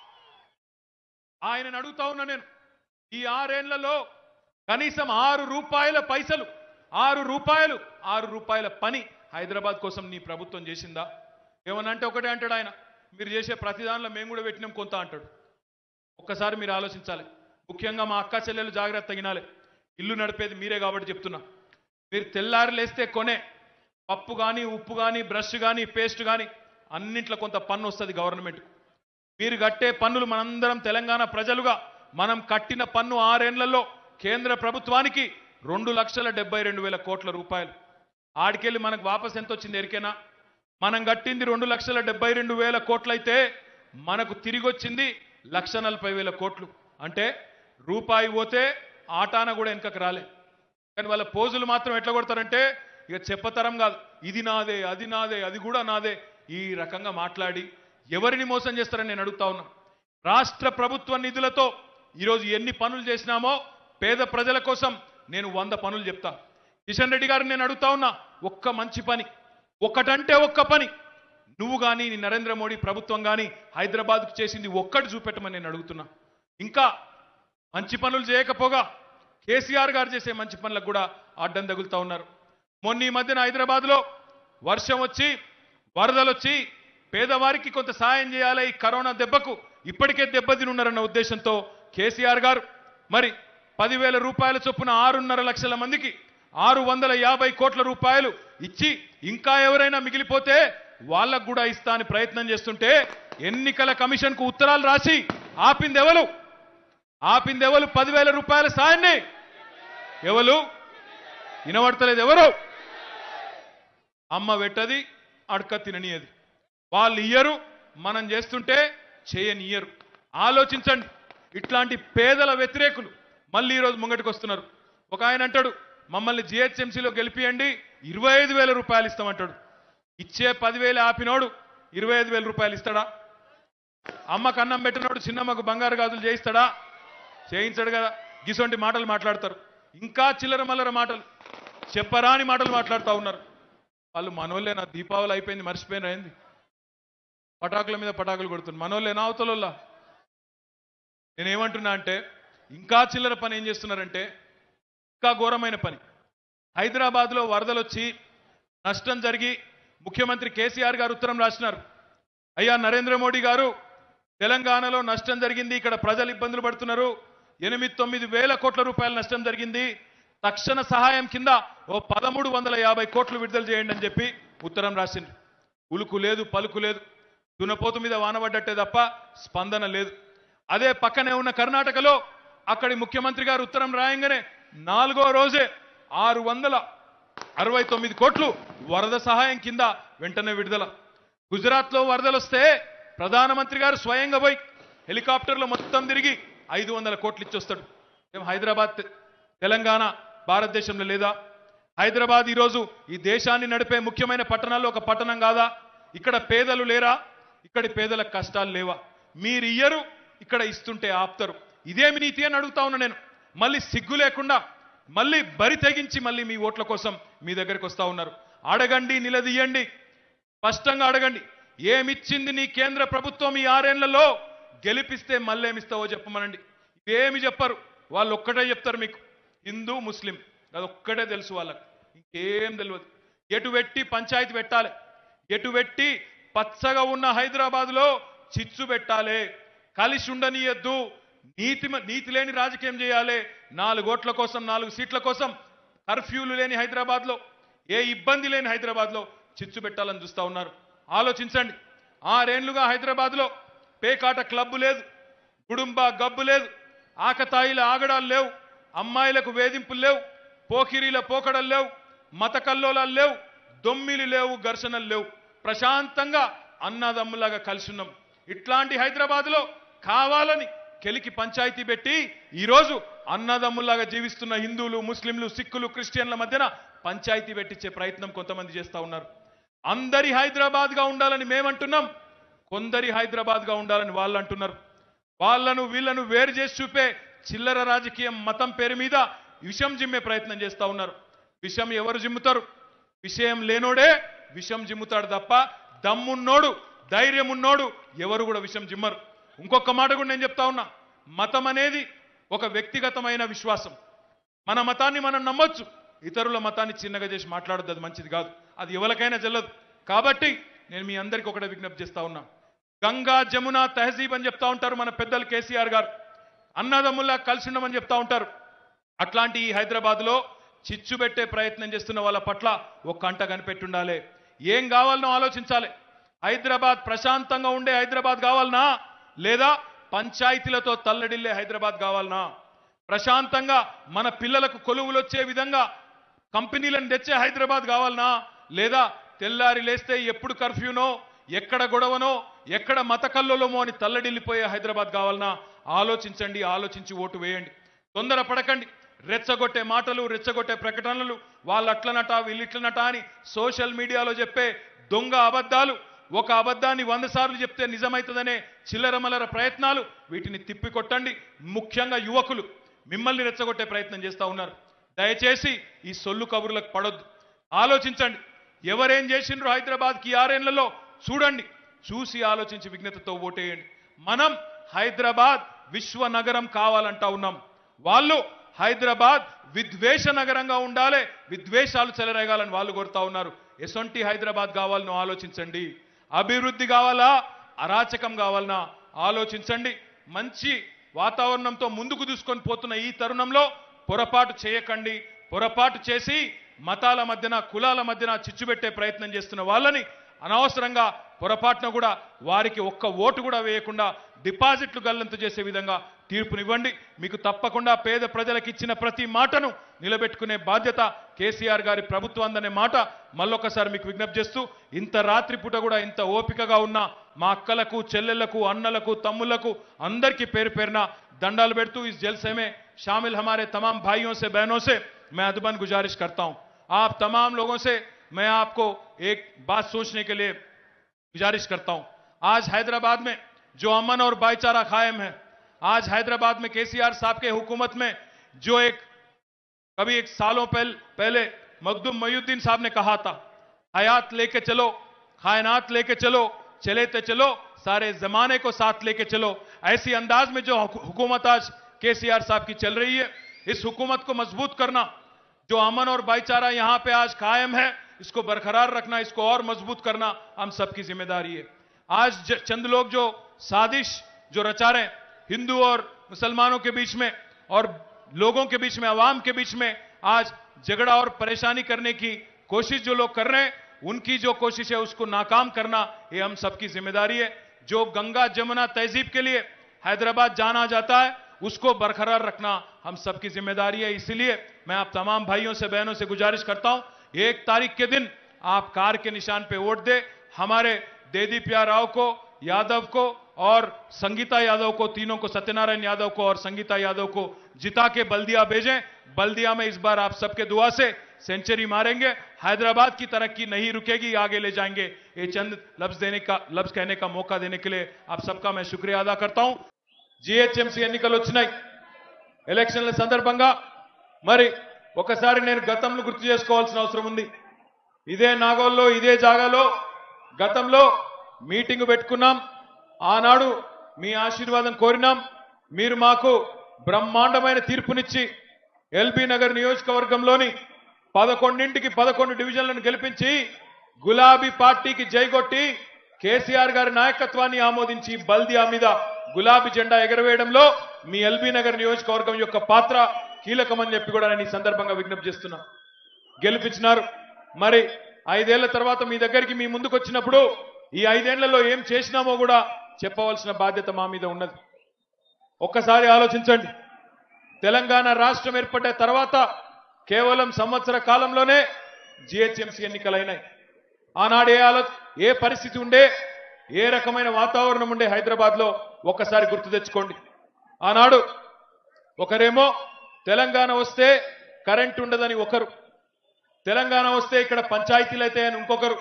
S3: ఆయనను అడుగుతా ఉన్నా నేను, ఈ ఆరేళ్లలో కనీసం ఆరు రూపాయల పైసలు ఆరు రూపాయలు ఆరు రూపాయల పని హైదరాబాద్ కోసం నీ ప్రభుత్వం చేసిందా? ఏమనంటే ఒకటే అంటాడు ఆయన, మీరు చేసే ప్రతి దానిలో మేము కూడా పెట్టినాం కొంత అంటాడు. ఒక్కసారి మీరు ఆలోచించాలి. ముఖ్యంగా మా అక్క చెల్లెలు జాగ్రత్త తగినాలి. ఇల్లు నడిపేది మీరే కాబట్టి చెప్తున్నా. మీరు తెల్లారి లేస్తే కొనే పప్పు కానీ ఉప్పు కానీ బ్రష్ కానీ పేస్ట్ కానీ అన్నింట్లో కొంత పన్ను వస్తుంది గవర్నమెంట్. మీరు కట్టే పన్నులు మనందరం తెలంగాణ ప్రజలుగా మనం కట్టిన పన్ను ఆరేళ్లలో కేంద్ర ప్రభుత్వానికి రెండు లక్షల డెబ్బై రెండు వేల కోట్ల రూపాయలు. ఆడికెళ్ళి మనకు వాపస్ ఎంత వచ్చింది ఎరికేనా? మనం కట్టింది రెండు లక్షల డెబ్బై రెండు వేల కోట్లయితే మనకు తిరిగి వచ్చింది లక్ష నలభై వేల కోట్లు. అంటే రూపాయి పోతే ఆటాన కూడా వెనకకు రాలే. కానీ వాళ్ళ పోజులు మాత్రం ఎట్లా కొడతారంటే ఇక చెప్పతరం కాదు, ఇది నాదే అది నాదే అది కూడా నాదే, ఈ రకంగా మాట్లాడి ఎవరిని మోసం చేస్తారని నేను అడుగుతా ఉన్నా. రాష్ట్ర ప్రభుత్వ నిధులతో ఈరోజు ఎన్ని పనులు చేసినామో పేద ప్రజల కోసం నేను వంద పనులు చెప్తా. కిషన్ రెడ్డి గారిని నేను అడుగుతా ఉన్నా, ఒక్క మంచి పని, ఒక్కటంటే ఒక్క పని నువ్వు కానీ నీ నరేంద్ర మోడీ ప్రభుత్వం కానీ హైదరాబాద్కు చేసింది ఒక్కటి చూపెట్టమని నేను అడుగుతున్నా. ఇంకా మంచి పనులు చేయకపోగా కేసీఆర్ గారు చేసే మంచి పనులకు కూడా అడ్డం తగులుతా ఉన్నారు. మొన్న ఈ మధ్యన హైదరాబాద్లో వర్షం వచ్చి వరదలు వచ్చి పేదవారికి కొంత సాయం చేయాలి, ఈ కరోనా దెబ్బకు ఇప్పటికే దెబ్బతినున్నారన్న ఉద్దేశంతో కేసీఆర్ గారు మరి పదివేల రూపాయల చొప్పున ఆరున్నర లక్షల మందికి ఆరు వందల యాభై కోట్ల రూపాయలు ఇచ్చి ఇంకా ఎవరైనా మిగిలిపోతే వాళ్ళకు కూడా ఇస్తా అని ప్రయత్నం చేస్తుంటే ఎన్నికల కమిషన్ కు ఉత్తరాలు రాసి ఆపింది ఎవరు? ఆపింది ఎవరు? పదివేల రూపాయల సాయాన్ని ఎవరు? వినబడతలేదు ఎవరు? అమ్మ పెట్టది అడక తిననియది. వాళ్ళు ఇయ్యరు, మనం చేస్తుంటే చేయనియ్యరు. ఆలోచించండి. ఇట్లాంటి పేదల వ్యతిరేకులు మళ్ళీ ఈరోజు ముంగటికి వస్తున్నారు. ఒక ఆయన అంటాడు, మమ్మల్ని జిహెచ్ఎంసీలో గెలిపియండి ఇరవై ఐదు వేల రూపాయలు ఇస్తామంటాడు. ఇచ్చే పదివేలు ఆపినోడు ఇరవై ఐదు వేల రూపాయలు ఇస్తాడా? అమ్మకు అన్నం పెట్టినోడు చిన్నమ్మకు బంగారు గాజులు చేయిస్తాడా? చేయించాడు కదా. గిసొంటి మాటలు మాట్లాడతారు. ఇంకా చిల్లర మల్లర మాటలు, చెప్పరాని మాటలు మాట్లాడుతూ ఉన్నారు. వాళ్ళు మనోళ్ళేనా? దీపావళి అయిపోయింది మర్చిపోయిన అయింది, పటాకుల మీద పటాకులు కొడుతున్నారు. మనోళ్ళేనా అవతల? నేనేమంటున్నా అంటే ఇంకా చిల్లర పని ఏం చేస్తున్నారంటే ఇంకా ఘోరమైన పని. హైదరాబాద్లో వరదలు వచ్చి నష్టం జరిగి ముఖ్యమంత్రి కేసీఆర్ గారు ఉత్తరం రాసినారు. అయ్యా నరేంద్ర మోడీ గారు, తెలంగాణలో నష్టం జరిగింది, ఇక్కడ ప్రజలు ఇబ్బందులు పడుతున్నారు, ఎనిమిది తొమ్మిది వేల కోట్ల రూపాయల నష్టం జరిగింది, తక్షణ సహాయం కింద ఓ పదమూడు వందల యాభై కోట్లు విడుదల చేయండి అని చెప్పి ఉత్తరం రాసింది. ఉలుకు లేదు పలుకు లేదు, దునపోతు మీద వానబడ్డట్టే తప్ప స్పందన లేదు. అదే పక్కనే ఉన్న కర్ణాటకలో అక్కడి ముఖ్యమంత్రి గారు ఉత్తరం రాయంగానే నాలుగో రోజే ఆరు వందల అరవై తొమ్మిది కోట్లు వరద సహాయం కింద వెంటనే విడుదల. గుజరాత్లో వరదలు వస్తే ప్రధానమంత్రి గారు స్వయంగా పోయి హెలికాప్టర్లో మొత్తం తిరిగి ఐదు వందల కోట్లు ఇచ్చొస్తాడు. ఏం హైదరాబాద్ తెలంగాణ భారతదేశంలో లేదా? హైదరాబాద్ ఈరోజు ఈ దేశాన్ని నడిపే ముఖ్యమైన పట్టణాల్లో ఒక పట్టణం కాదా? ఇక్కడ పేదలు లేరా? ఇక్కడి పేదలకు కష్టాలు లేవా? మీరు ఇయ్యరు, ఇక్కడ ఇస్తుంటే ఆపుతారు. ఇదేమి నీతి అని అడుగుతా ఉన్నా నేను. మళ్ళీ సిగ్గు లేకుండా మళ్ళీ బరి తెగించి మళ్ళీ మీ ఓట్ల కోసం మీ దగ్గరికి వస్తా ఉన్నారు. అడగండి, నిలదీయండి, స్పష్టంగా అడగండి. ఏమిచ్చింది నీ కేంద్ర ప్రభుత్వం ఈ ఆరేళ్లలో? గెలిపిస్తే మళ్ళేమిస్తావో చెప్పమనండి. ఇవేమి చెప్పరు. వాళ్ళు ఒక్కటే చెప్తారు మీకు, హిందూ ముస్లిం, అది ఒక్కటే తెలుసు వాళ్ళకు, ఇంకేం తెలియదు. ఎటు పెట్టి పంచాయతీ పెట్టాలి, ఎటు పెట్టి పచ్చగా ఉన్న హైదరాబాద్లో చిచ్చు పెట్టాలి, కలిసి ఉండనీయద్దు, నీతి నీతి లేని రాజకీయం చేయాలి, నాలుగు ఓట్ల కోసం నాలుగు సీట్ల కోసం కర్ఫ్యూలు లేని హైదరాబాద్లో, ఏ ఇబ్బంది లేని హైదరాబాద్లో చిచ్చు పెట్టాలని చూస్తా ఉన్నారు. ఆలోచించండి. ఆరేళ్లుగా హైదరాబాద్లో పేకాట క్లబ్బు లేదు, గుడుంబ గబ్బు లేదు, ఆకతాయిల ఆగడాలు లేవు, అమ్మాయిలకు వేధింపులు లేవు, పోకిరీల పోకడలు లేవు, మత కల్లోలాలు లేవు, దొమ్మిలు లేవు, ఘర్షణలు లేవు. ప్రశాంతంగా అన్నదమ్ములాగా కలిసి ఉన్నాం. ఇట్లాంటి హైదరాబాద్లో కావాలని కెలికి పంచాయతీ పెట్టి ఈరోజు అన్నదమ్ములాగా జీవిస్తున్న హిందువులు, ముస్లింలు, సిక్కులు, క్రిస్టియన్ల మధ్యన పంచాయతీ పెట్టించే ప్రయత్నం కొంతమంది చేస్తా ఉన్నారు. అందరి హైదరాబాద్గా ఉండాలని మేమంటున్నాం, కొందరి హైదరాబాద్గా ఉండాలని వాళ్ళు అంటున్నారు. వాళ్ళను వీళ్ళను వేరు చేసి చూపే చిల్లర రాజకీయం, మతం పేరు మీద విషం జిమ్మే ప్రయత్నం చేస్తా ఉన్నారు. విషం ఎవరు జిమ్ముతారు? విషయం లేనోడే విషం జిమ్ముతాడు తప్ప దమ్మున్నోడు, ధైర్యం ఉన్నోడు ఎవరు కూడా విషం జిమ్మరు. ఇంకొక మాట కూడా నేను చెప్తా ఉన్నా, మతం అనేది ఒక వ్యక్తిగతమైన విశ్వాసం. మన మతాన్ని మనం నమ్మొచ్చు, ఇతరుల మతాన్ని చిన్నగా చేసి మాట్లాడొద్దు, అది మంచిది కాదు, అది ఎవరికైనా చెల్లదు. కాబట్టి నేను మీ అందరికీ ఒకటే విజ్ఞప్తి చేస్తా ఉన్నా, గంగా జమున తహజీబ్ అని చెప్తా ఉంటారు మన పెద్దలు కేసీఆర్ గారు, అన్నదమ్ముల్లా కలిసి ఉండమని చెప్తా ఉంటారు. అట్లాంటి ఈ హైదరాబాద్లో చిచ్చు పెట్టే ప్రయత్నం చేస్తున్న వాళ్ళ పట్ల ఒక కంట కనిపెట్టుండాలి. ఏం కావాలనో ఆలోచించాలి. హైదరాబాద్ ప్రశాంతంగా ఉండే హైదరాబాద్ కావాలనా, లేదా పంచాయతీలతో తల్లడిల్లే హైదరాబాద్ కావాలనా? ప్రశాంతంగా మన పిల్లలకు కొలువులు వచ్చే విధంగా కంపెనీలను తెచ్చే హైదరాబాద్ కావాలనా, లేదా తెల్లారి లేస్తే ఎప్పుడు కర్ఫ్యూనో, ఎక్కడ గొడవనో, ఎక్కడ మత కల్లోలమో అని తల్లడిల్లిపోయే హైదరాబాద్ కావాలనా? ఆలోచించండి, ఆలోచించి ఓటు వేయండి. తొందర పడకండి. రెచ్చగొట్టే మాటలు, రెచ్చగొట్టే ప్రకటనలు, వాళ్ళు అట్లనట వీళ్ళిట్లనట అని సోషల్ మీడియాలో చెప్పే దొంగ అబద్ధాలు, ఒక అబద్ధాన్ని వంద సార్లు చెప్తే నిజమవుతుందనే చిల్లరమల్లర ప్రయత్నాలు, వీటిని తిప్పికొట్టండి. ముఖ్యంగా యువకులు మిమ్మల్ని రెచ్చగొట్టే ప్రయత్నం చేస్తూ ఉన్నారు. దయచేసి ఈ సొల్లు కబుర్లకు పడొద్దు. ఆలోచించండి. ఎవరేం చేసిండ్రు హైదరాబాద్కి ఆరేళ్లలో చూడండి, చూసి ఆలోచించి విజ్ఞతతో ఓటేయండి. మనం హైదరాబాద్ విశ్వనగరం కావాలంటా ఉన్నాం. వాళ్ళు హైదరాబాద్ విద్వేష నగరంగా ఉండాలి, విద్వేషాలు చెలరేగాలని వాళ్ళు కోరుతా ఉన్నారు. ఎసొంటి హైదరాబాద్ కావాలనో ఆలోచించండి. అభివృద్ధి కావాలా, అరాచకం కావాలనా ఆలోచించండి. మంచి వాతావరణంతో ముందుకు దూసుకొని పోతున్న ఈ తరుణంలో పొరపాటు చేయకండి. పొరపాటు చేసి మతాల మధ్యన, కులాల మధ్యన చిచ్చు పెట్టే ప్రయత్నం చేస్తున్న వాళ్ళని అనవసరంగా పొరపాటున కూడా వారికి ఒక్క ఓటు కూడా వేయకుండా డిపాజిట్లు గల్లంతు చేసే విధంగా తీర్పునివ్వండి. మీకు తప్పకుండా పేద ప్రజలకు ఇచ్చిన ప్రతి మాటను నిలబెట్టుకునే బాధ్యత కేసీఆర్ గారి ప్రభుత్వాందనే మాట మళ్ళొకసారి మీకు విజ్ఞప్తి చేస్తూ, ఇంత రాత్రిపూట కూడా ఇంత ఓపికగా ఉన్న మా అక్కలకు, చెల్లెళ్లకు, అన్నలకు, తమ్ముళ్లకు అందరికీ పేరు పేరున దండాలు పెడుతూ इस जलसे में शामिल हमारे तमाम भाइयों से, बहनों से मैं अदबन गुजारिश करता हूं. आप तमाम लोगों से मैं आपको एक बात सोचने के लिए गुजारिश करता हूं. आज हैदराबाद में जो अमन और भाईचारा कायम है, आज हैदराबाद में केसीआर साहब के हुकूमत में जो एक कभी एक सालों पहले पहले मखदूम मोइनुद्दीन साहब ने कहा था, हयात लेके चलो, कायनात लेके चलो, चले तो चलो, सारे जमाने को साथ लेके चलो. ऐसी अंदाज में जो हुकूमत आज केसीआर साहब की चल रही है, इस हुकूमत को मजबूत करना, जो अमन और भाईचारा यहां पे आज कायम है, इसको बरकरार रखना, इसको और मजबूत करना हम सबकी जिम्मेदारी है. आज चंद लोग जो साजिश जो रचा रहे हैं हिंदू और मुसलमानों के बीच में और लोगों के बीच में, अवाम के बीच में आज झगड़ा और परेशानी करने की कोशिश जो लोग कर रहे हैं, उनकी जो कोशिश है उसको नाकाम करना ये हम सबकी जिम्मेदारी है. जो गंगा जमुना तहजीब के लिए हैदराबाद जाना जाता है, उसको बरकरार रखना हम सबकी जिम्मेदारी है. इसलिए मैं आप तमाम भाइयों से, बहनों से गुजारिश करता हूं, एक तारीख के दिन आप कार के निशान पे वोट दे. हमारे देदीप्या राव को, यादव को और संगीता यादव को, तीनों को, सत्यनारायण यादव को और संगीता यादव को जिता के बल्दिया भेजें. बल्दिया में इस बार आप सबके दुआ से सेंचुरी मारेंगे. हैदराबाद की तरक्की नहीं रुकेगी, आगे ले जाएंगे. ये चंद लफ्ज देने का लफ्ज कहने का मौका देने के लिए आप सबका मैं शुक्रिया अदा करता हूं. జిహెచ్ఎంసీ ఎన్నికలు వచ్చినాయి. ఎలక్షన్ల సందర్భంగా మరి ఒకసారి నేను గతంలో గుర్తు చేసుకోవాల్సిన అవసరం ఉంది. ఇదే నాగోల్లో, ఇదే జాగాలో గతంలో మీటింగ్ పెట్టుకున్నాం. ఆనాడు మీ ఆశీర్వాదం కోరినాం. మీరు మాకు బ్రహ్మాండమైన తీర్పునిచ్చి ఎల్బీ నగర్ నియోజకవర్గంలోని పదకొండింటికి పదకొండు డివిజన్లను గెలిపించి గులాబీ పార్టీకి జైగొట్టి కేసీఆర్ గారి నాయకత్వాన్ని ఆమోదించి బల్దియా మీద గులాబీ జెండా ఎగరవేయడంలో మీ ఎల్బీ నగర్ నియోజకవర్గం యొక్క పాత్ర కీలకమని చెప్పి కూడా నేను ఈ సందర్భంగా విజ్ఞప్తి చేస్తున్నా. గెలిపించినారు. మరి ఐదేళ్ల తర్వాత మీ దగ్గరికి మీ ముందుకు వచ్చినప్పుడు ఈ ఐదేళ్లలో ఏం చేసినామో కూడా చెప్పవలసిన బాధ్యత మా మీద ఉన్నది. ఒక్కసారి ఆలోచించండి. తెలంగాణ రాష్ట్రం ఏర్పడ్డ తర్వాత కేవలం సంవత్సర కాలంలోనే జిహెచ్ఎంసీ ఎన్నికలైనాయి. ఆనాడు ఏ ఆలో ఏ పరిస్థితి ఉండే, ఏ రకమైన వాతావరణం ఉండే హైదరాబాద్ లో ఒక్కసారి గుర్తు తెచ్చుకోండి. ఆనాడు ఒకరేమో తెలంగాణ వస్తే కరెంట్ ఉండదని ఒకరు, తెలంగాణ వస్తే ఇక్కడ పంచాయతీలు అవుతాయని ఇంకొకరు,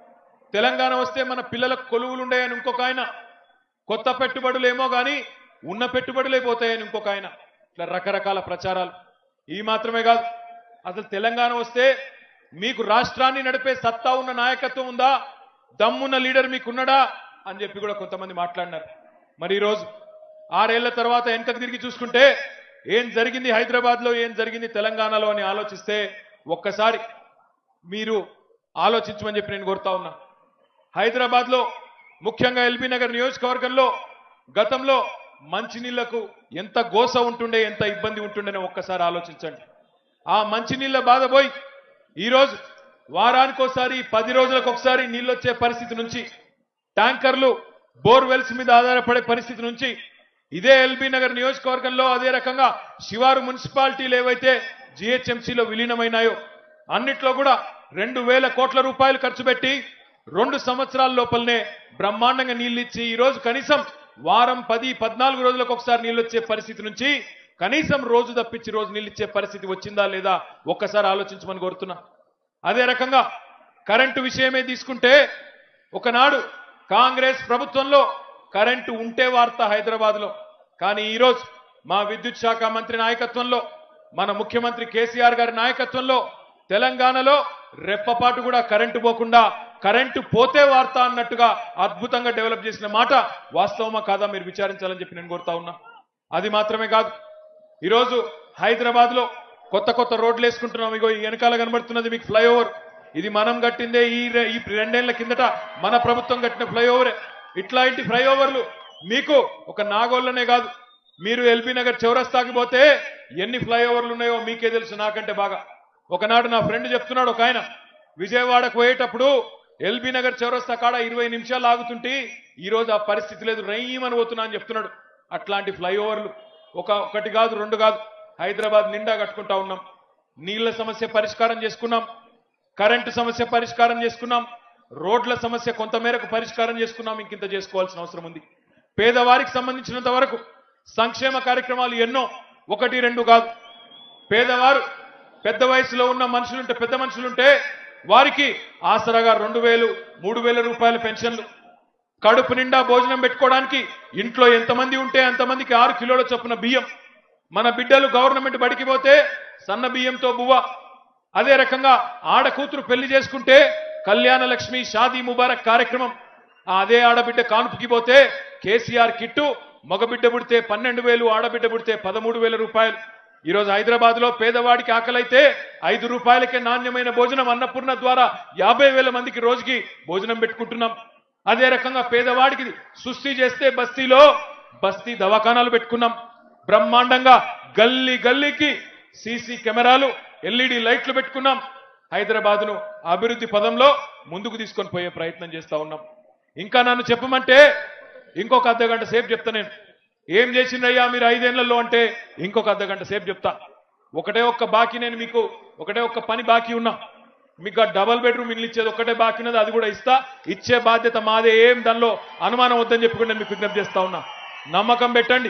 S3: తెలంగాణ వస్తే మన పిల్లలకు కొలువులు ఉండేయని ఇంకొక ఆయన, కొత్త పెట్టుబడులు ఏమో కానీ ఉన్న పెట్టుబడులే పోతాయని ఇంకొక ఆయన. ఇట్లా రకరకాల ప్రచారాలు. ఈ మాత్రమే కాదు, అసలు తెలంగాణ వస్తే మీకు రాష్ట్రాన్ని నడిపే సత్తా ఉన్న నాయకత్వం ఉందా, దమ్మున్న లీడర్ మీకున్నాడా అని చెప్పి కూడా కొంతమంది మాట్లాడినారు. మరి ఈరోజు ఆరేళ్ల తర్వాత వెనకకు తిరిగి చూసుకుంటే ఏం జరిగింది హైదరాబాద్ లో, ఏం జరిగింది తెలంగాణలో అని ఆలోచిస్తే ఒక్కసారి మీరు ఆలోచించమని చెప్పి నేను కోరుతా ఉన్నా. హైదరాబాద్ లో ముఖ్యంగా ఎల్బీ నగర్ నియోజకవర్గంలో గతంలో మంచినీళ్లకు ఎంత గోస ఉంటుండే, ఎంత ఇబ్బంది ఉంటుండే ఒక్కసారి ఆలోచించండి. ఆ మంచినీళ్ల బాధ పోయి ఈరోజు వారానికోసారి పది రోజులకు ఒకసారి నీళ్ళు వచ్చే పరిస్థితి నుంచి, ట్యాంకర్లు బోర్వెల్స్ మీద ఆధారపడే పరిస్థితి నుంచి, ఇదే ఎల్బీ నగర్ నియోజకవర్గంలో అదే రకంగా శివారు మున్సిపాలిటీలు ఏవైతే జిహెచ్ఎంసీలో విలీనమైనాయో అన్నిట్లో కూడా రెండు వేల కోట్ల రూపాయలు ఖర్చు పెట్టి రెండు సంవత్సరాల లోపలనే బ్రహ్మాండంగా నీళ్ళు ఇచ్చి ఈరోజు కనీసం వారం పది పద్నాలుగు రోజులకు ఒకసారి నీళ్ళు వచ్చే పరిస్థితి నుంచి కనీసం రోజు తప్పించి రోజు నీళ్ళు ఇచ్చే పరిస్థితి వచ్చిందా లేదా ఒక్కసారి ఆలోచించమని కోరుతున్నా. అదే రకంగా కరెంటు విషయమే తీసుకుంటే ఒకనాడు కాంగ్రెస్ ప్రభుత్వంలో కరెంటు ఉంటే వార్త హైదరాబాద్ లో, కానీ ఈరోజు మా విద్యుత్ శాఖ మంత్రి నాయకత్వంలో, మన ముఖ్యమంత్రి కేసీఆర్ గారి నాయకత్వంలో తెలంగాణలో రెప్పపాటు కూడా కరెంటు పోకుండా కరెంటు పోతే వార్త అన్నట్టుగా అద్భుతంగా డెవలప్ చేసిన మాట వాస్తవమా కాదా మీరు విచారించాలని చెప్పి నేను కోరుతా ఉన్నా. అది మాత్రమే కాదు, ఈరోజు హైదరాబాద్ లో కొత్త కొత్త రోడ్లు వేసుకుంటున్నాం. ఇగో ఈ వెనకాల కనబడుతున్నది మీకు ఫ్లైఓవర్, ఇది మనం కట్టిందే. ఈ ఈ రెండేళ్ల కిందట మన ప్రభుత్వం కట్టిన ఫ్లైఓవరే. ఇట్లాంటి ఫ్లైఓవర్లు మీకు ఒక నాగోళ్ళనే కాదు, మీరు ఎల్బీ నగర్ చౌరస్తాకి పోతే ఎన్ని ఫ్లైఓవర్లు ఉన్నాయో మీకే తెలుసు నాకంటే బాగా. ఒకనాడు నా ఫ్రెండ్ చెప్తున్నాడు, ఒక ఆయన విజయవాడకు పోయేటప్పుడు ఎల్బీ నగర్ చౌరస్తా కాడ ఇరవై నిమిషాలు ఆగుతుంటే ఈ రోజు ఆ పరిస్థితి లేదు, రైమని పోతున్నా అని చెప్తున్నాడు. అట్లాంటి ఫ్లైఓవర్లు ఒక ఒకటి కాదు రెండు కాదు హైదరాబాద్ నిండా కట్టుకుంటా ఉన్నాం. నీళ్ల సమస్య పరిష్కారం చేసుకున్నాం, కరెంటు సమస్య పరిష్కారం చేసుకున్నాం, రోడ్ల సమస్య కొంతమేరకు పరిష్కారం చేసుకున్నాం. ఇంకింత చేసుకోవాల్సిన అవసరం ఉంది. పేదవారికి సంబంధించినంత వరకు సంక్షేమ కార్యక్రమాలు ఎన్నో, ఒకటి రెండు కాదు. పేదవారు పెద్ద వయసులో ఉన్న మనుషులుంటే, పెద్ద మనుషులుంటే వారికి ఆసరాగా రెండు వేలు మూడు వేల రూపాయల పెన్షన్లు, కడుపు నిండా భోజనం పెట్టుకోవడానికి ఇంట్లో ఎంతమంది ఉంటే అంతమందికి ఆరు కిలోల చొప్పున బియ్యం, మన బిడ్డలు గవర్నమెంట్ బడికి పోతే సన్న బియ్యంతో బువ్వ, అదే రకంగా ఆడ కూతురు పెళ్లి చేసుకుంటే కళ్యాణ లక్ష్మి షాదీ ముబారక్ కార్యక్రమం, అదే ఆడబిడ్డ కాన్పుకి పోతే కేసీఆర్ కిట్టు, మగబిడ్డ పుడితే పన్నెండు వేలు ఆడబిడ్డ పుడితే పదమూడు వేల రూపాయలు. ఈరోజు హైదరాబాద్ లో పేదవాడికి ఆకలైతే ఐదు రూపాయలకే నాణ్యమైన భోజనం అన్నపూర్ణ ద్వారా యాభై వేల మందికి రోజుకి భోజనం పెట్టుకుంటున్నాం. అదే రకంగా పేదవాడికి సుస్థి చేస్తే బస్తీలో బస్తీ దవాఖానాలు పెట్టుకున్నాం. బ్రహ్మాండంగా గల్లీ గల్లీకి సీసీ కెమెరాలు ఎల్ఈడి లైట్లు పెట్టుకున్నాం. హైదరాబాద్ ను అభివృద్ధి పదంలో ముందుకు తీసుకొని పోయే ప్రయత్నం చేస్తా ఉన్నాం. ఇంకా నన్ను చెప్పమంటే ఇంకొక అర్ధ గంట సేపు చెప్తా. నేను ఏం చేసిందయ్యా మీరు ఐదేళ్లలో అంటే ఇంకొక అర్ధ గంట సేపు చెప్తా. ఒకటే ఒక్క బాకీ, నేను మీకు ఒకటే ఒక్క పని బాకీ ఉన్నా, మీకు ఆ డబల్ బెడ్రూమ్ ఇల్లు ఇచ్చేది ఒక్కటే బాకీ ఉన్నది, అది కూడా ఇస్తా. ఇచ్చే బాధ్యత మాదే, ఏం దానిలో అనుమానం వద్దని చెప్పి కూడా నేను మీకు విజ్ఞప్తి చేస్తా ఉన్నా. నమ్మకం పెట్టండి.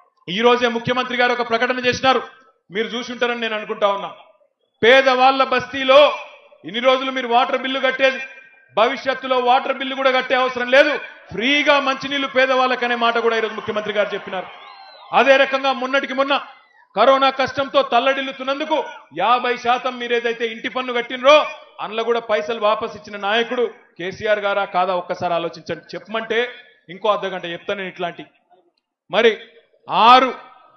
S3: ఈ రోజే ముఖ్యమంత్రి గారు ఒక ప్రకటన చేసినారు, మీరు చూసి ఉంటారని నేను అనుకుంటా ఉన్నా. పేదవాళ్ల బస్తీలో ఇన్ని రోజులు మీరు వాటర్ బిల్లు కట్టేది, భవిష్యత్తులో వాటర్ బిల్లు కూడా కట్టే అవసరం లేదు, ఫ్రీగా మంచినీళ్లు పేదవాళ్ళకనే మాట కూడా ఈరోజు ముఖ్యమంత్రి గారు చెప్పినారు. అదే రకంగా మొన్నటికి మొన్న కరోనా కష్టంతో తల్లడిల్లుతున్నందుకు యాభై శాతం మీరు ఏదైతే ఇంటి పన్ను కట్టినరో అందులో కూడా పైసలు వాపస్ ఇచ్చిన నాయకుడు కేసీఆర్ గారా కాదా ఒక్కసారి ఆలోచించండి. చెప్పమంటే ఇంకో అర్ధ గంట చెప్తాను నేను ఇట్లాంటి. మరి ఆరు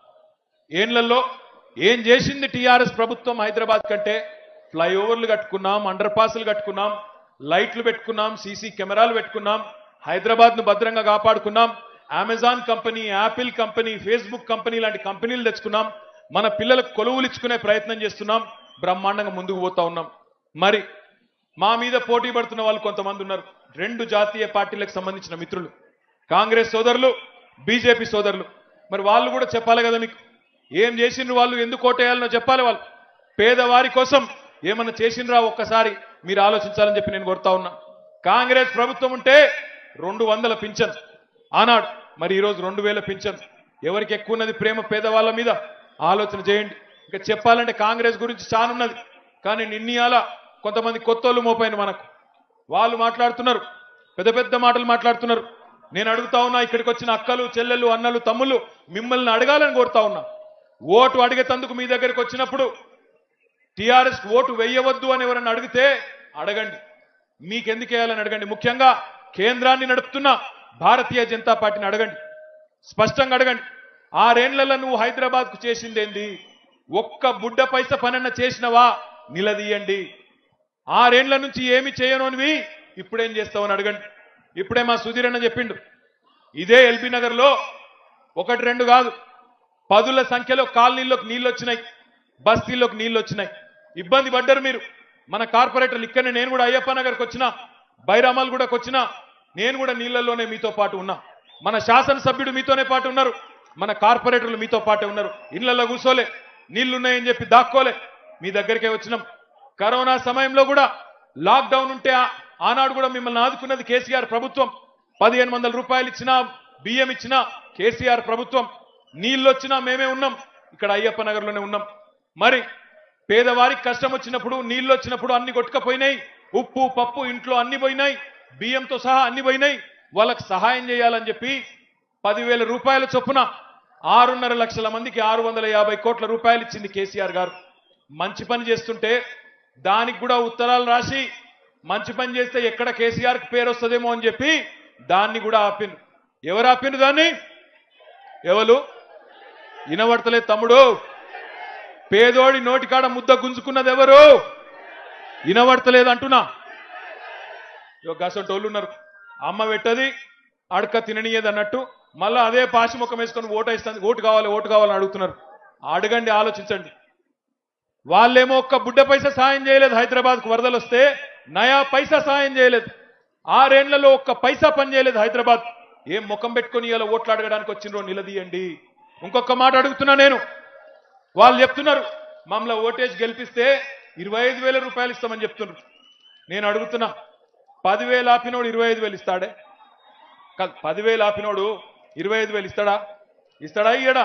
S3: ఏండ్లలో ఏం చేసింది టీఆర్ఎస్ ప్రభుత్వం హైదరాబాద్ కంటే? ఫ్లైఓవర్లు కట్టుకున్నాం, అండర్ పాస్లు కట్టుకున్నాం, లైట్లు పెట్టుకున్నాం, సీసీ కెమెరాలు పెట్టుకున్నాం, హైదరాబాద్ ను భద్రంగా కాపాడుకున్నాం, Amazon company, Apple company, Facebook company లాంటి కంపెనీలు తెచ్చుకున్నాం, మన పిల్లలకు కొలువులు ఇచ్చుకునే ప్రయత్నం చేస్తున్నాం, బ్రహ్మాండంగా ముందుకు పోతా ఉన్నాం. మరి మా మీద పోటీ పడుతున్న వాళ్ళు కొంతమంది ఉన్నారు. రెండు జాతీయ పార్టీలకు సంబంధించిన మిత్రులు, కాంగ్రెస్ సోదరులు, బీజేపీ సోదరులు. మరి వాళ్ళు కూడా చెప్పాలి కదా, మీకు ఏం చేసిండ్రు, వాళ్ళు ఎందుకు ఓటేయాలనో చెప్పాలి. వాళ్ళు పేదవారి కోసం ఏమన్నా చేసిండ్రా ఒక్కసారి మీరు ఆలోచించాలని చెప్పి నేను కోరుతా ఉన్నా. కాంగ్రెస్ ప్రభుత్వం ఉంటే రెండు వందల పింఛన్ ఆనాడు, మరి ఈరోజు రెండు వేల పింఛన్. ఎవరికి ఎక్కువ ఉన్నది ప్రేమ పేదవాళ్ళ మీద? ఆలోచన చేయండి. ఇంకా చెప్పాలంటే కాంగ్రెస్ గురించి చాలా ఉన్నది, కానీ నిన్నయాల కొంతమంది కొత్తోళ్ళు మోపైన మనకు వాళ్ళు మాట్లాడుతున్నారు, పెద్ద పెద్ద మాటలు మాట్లాడుతున్నారు. నేను అడుగుతా ఉన్నా, ఇక్కడికి వచ్చిన అక్కలు, చెల్లెళ్ళు, అన్నలు, తమ్ముళ్ళు మిమ్మల్ని అడగాలని కోరుతా ఉన్నా. ఓటు అడిగేతందుకు మీ దగ్గరికి వచ్చినప్పుడు టీఆర్ఎస్ ఓటు వేయవద్దు అని ఎవరన్నా అడిగితే అడగండి, మీకెందుకు వేయాలని అడగండి. ముఖ్యంగా కేంద్రాన్ని నడుపుతున్న భారతీయ జనతా పార్టీని అడగండి, స్పష్టంగా అడగండి. ఆరేళ్లలో నువ్వు హైదరాబాద్కు చేసిందేంది? ఒక్క బుడ్డ పైస పనన్న చేసినవా? నిలదీయండి. ఆరేండ్ల నుంచి ఏమి చేయనోనివి ఇప్పుడేం చేస్తావని అడగండి. ఇప్పుడే మా సుధీర్ అన్న చెప్పిండు, ఇదే ఎల్బీ నగర్ లో ఒకటి రెండు కాదు పదుల సంఖ్యలో కాలనీల్లోకి నీళ్ళు వచ్చినాయి, బస్తీల్లోకి నీళ్ళు వచ్చినాయి. ఇబ్బంది పడ్డారు మీరు. మన కార్పొరేటర్లు ఇక్కడనే, నేను కూడా అయ్యప్ప నగర్కి వచ్చినా, బైరామాల్ గూడకు వచ్చినా, నేను కూడా నీళ్లలోనే మీతో పాటు ఉన్నా. మన శాసనసభ్యుడు మీతోనే పాటు ఉన్నారు, మన కార్పొరేటర్లు మీతో పాటే ఉన్నారు. ఇళ్లలో కూర్చోలే, నీళ్లున్నాయని చెప్పి దాక్కోలే, మీ దగ్గరికే వచ్చినాం. కరోనా సమయంలో కూడా లాక్డౌన్ ఉంటే ఆనాడు కూడా మిమ్మల్ని ఆదుకున్నది కేసీఆర్ ప్రభుత్వం. పదిహేను వందల రూపాయలు ఇచ్చినా, బియ్యం ఇచ్చినా కేసీఆర్ ప్రభుత్వం. నీళ్ళు వచ్చినా మేమే ఉన్నాం, ఇక్కడ అయ్యప్ప నగర్లోనే ఉన్నాం. మరి పేదవారికి కష్టం వచ్చినప్పుడు, నీళ్ళు వచ్చినప్పుడు అన్ని కొట్టుకపోయినాయి, ఉప్పు పప్పు ఇంట్లో అన్ని పోయినాయి, బియ్యంతో సహా అన్ని పోయినాయి. వాళ్ళకి సహాయం చేయాలని చెప్పి పదివేల రూపాయల చొప్పున ఆరున్నర లక్షల మందికి ఆరు వందల యాభై కోట్ల రూపాయలు ఇచ్చింది కేసీఆర్ గారు. మంచి పని చేస్తుంటే దానికి కూడా ఉత్తరాలు రాసి, మంచి పని చేస్తే ఎక్కడ కేసీఆర్కి పేరు వస్తుందేమో అని చెప్పి దాన్ని కూడా ఆపిండు. ఎవరు ఆపిండు దాన్ని? ఎవరు? వినబడతలే తమ్ముడు. పేదోడి నోటికాడ ముద్ద గుంజుకున్నది ఎవరు? వినబడతలేదు అంటున్నా. గసంటోళ్ళు ఉన్నారు, అమ్మ పెట్టది అడక తిననీయదు అన్నట్టు మళ్ళా అదే పాసి ముఖం వేసుకొని ఓటు వేస్తుంది, ఓటు కావాలి ఓటు కావాలని అడుగుతున్నారు. అడగండి, ఆలోచించండి. వాళ్ళేమో ఒక్క బుడ్డ పైసా సాయం చేయలేదు. హైదరాబాద్కు వరదలు వస్తే నయా పైసా సాయం చేయలేదు. ఆరేళ్లలో ఒక్క పైసా పని చేయలేదు హైదరాబాద్. ఏం ముఖం పెట్టుకొని ఇలా ఓట్లు అడగడానికి వచ్చిండ్రో నిలదీయండి. ఇంకొక మాట అడుగుతున్నా నేను, వాళ్ళు చెప్తున్నారు మమ్మల్ని ఓటేసి గెలిపిస్తే ఇరవై ఐదు వేల రూపాయలు ఇస్తామని చెప్తున్నారు. నేను అడుగుతున్నా, పదివేలు ఆపినోడు ఇరవై ఐదు వేలు ఇస్తాడే? కాదు, పదివేలు ఆపినోడు ఇరవై ఐదు వేలు ఇస్తాడా? ఇస్తాడా ఇయ్యడా?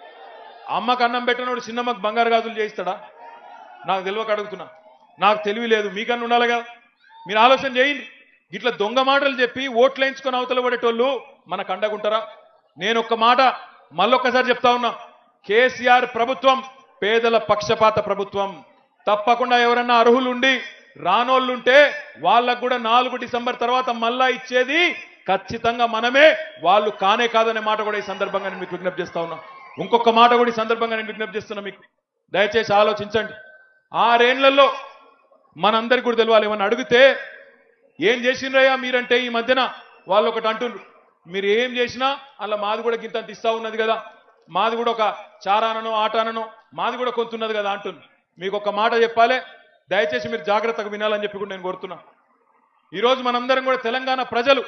S3: అమ్మకు అన్నం పెట్టినోడు చిన్నమ్మకు బంగారు గాజులు చేయిస్తాడా? నాకు తెలియక అడుగుతున్నా. నాకు తెలివి లేదు, మీకన్నా ఉండాలి కదా. మీరు ఆలోచన చేయండి. ఇట్లా దొంగ మాటలు చెప్పి ఓట్లు వేయించుకొని అవతల పడేటోళ్ళు మనకు అండగుంటారా? నేను ఒక్క మాట మళ్ళొక్కసారి చెప్తా ఉన్నా, కేసీఆర్ ప్రభుత్వం పేదల పక్షపాత ప్రభుత్వం. తప్పకుండా ఎవరన్నా అర్హులుండి రానోళ్ళుంటే వాళ్ళకు కూడా నాలుగు డిసెంబర్ తర్వాత మళ్ళా ఇచ్చేది ఖచ్చితంగా మనమే, వాళ్ళు కానే కాదనే మాట కూడా ఈ సందర్భంగా నేను మీకు విజ్ఞప్తి చేస్తా ఉన్నా. ఇంకొక మాట కూడా ఈ సందర్భంగా నేను విజ్ఞప్తి చేస్తున్నా మీకు, దయచేసి ఆలోచించండి. ఆరేళ్లలో మనందరికి కూడా తెలియాలి. ఏమన్నా అడిగితే ఏం చేసిండ్రయ్యా మీరంటే ఈ మధ్యన వాళ్ళు ఒకటి అంటుండ్రు, మీరు ఏం చేసినా అలా మాది కూడా గింతంత ఇస్తా ఉన్నది కదా, మాది కూడా ఒక చారాననో ఆటాననో మాది కూడా కొంత ఉన్నది కదా అంటుంది. మీకు ఒక మాట చెప్పాలి, దయచేసి మీరు జాగ్రత్తగా వినాలని చెప్పి కూడా నేను కోరుతున్నా. ఈరోజు మనందరం కూడా తెలంగాణ ప్రజలు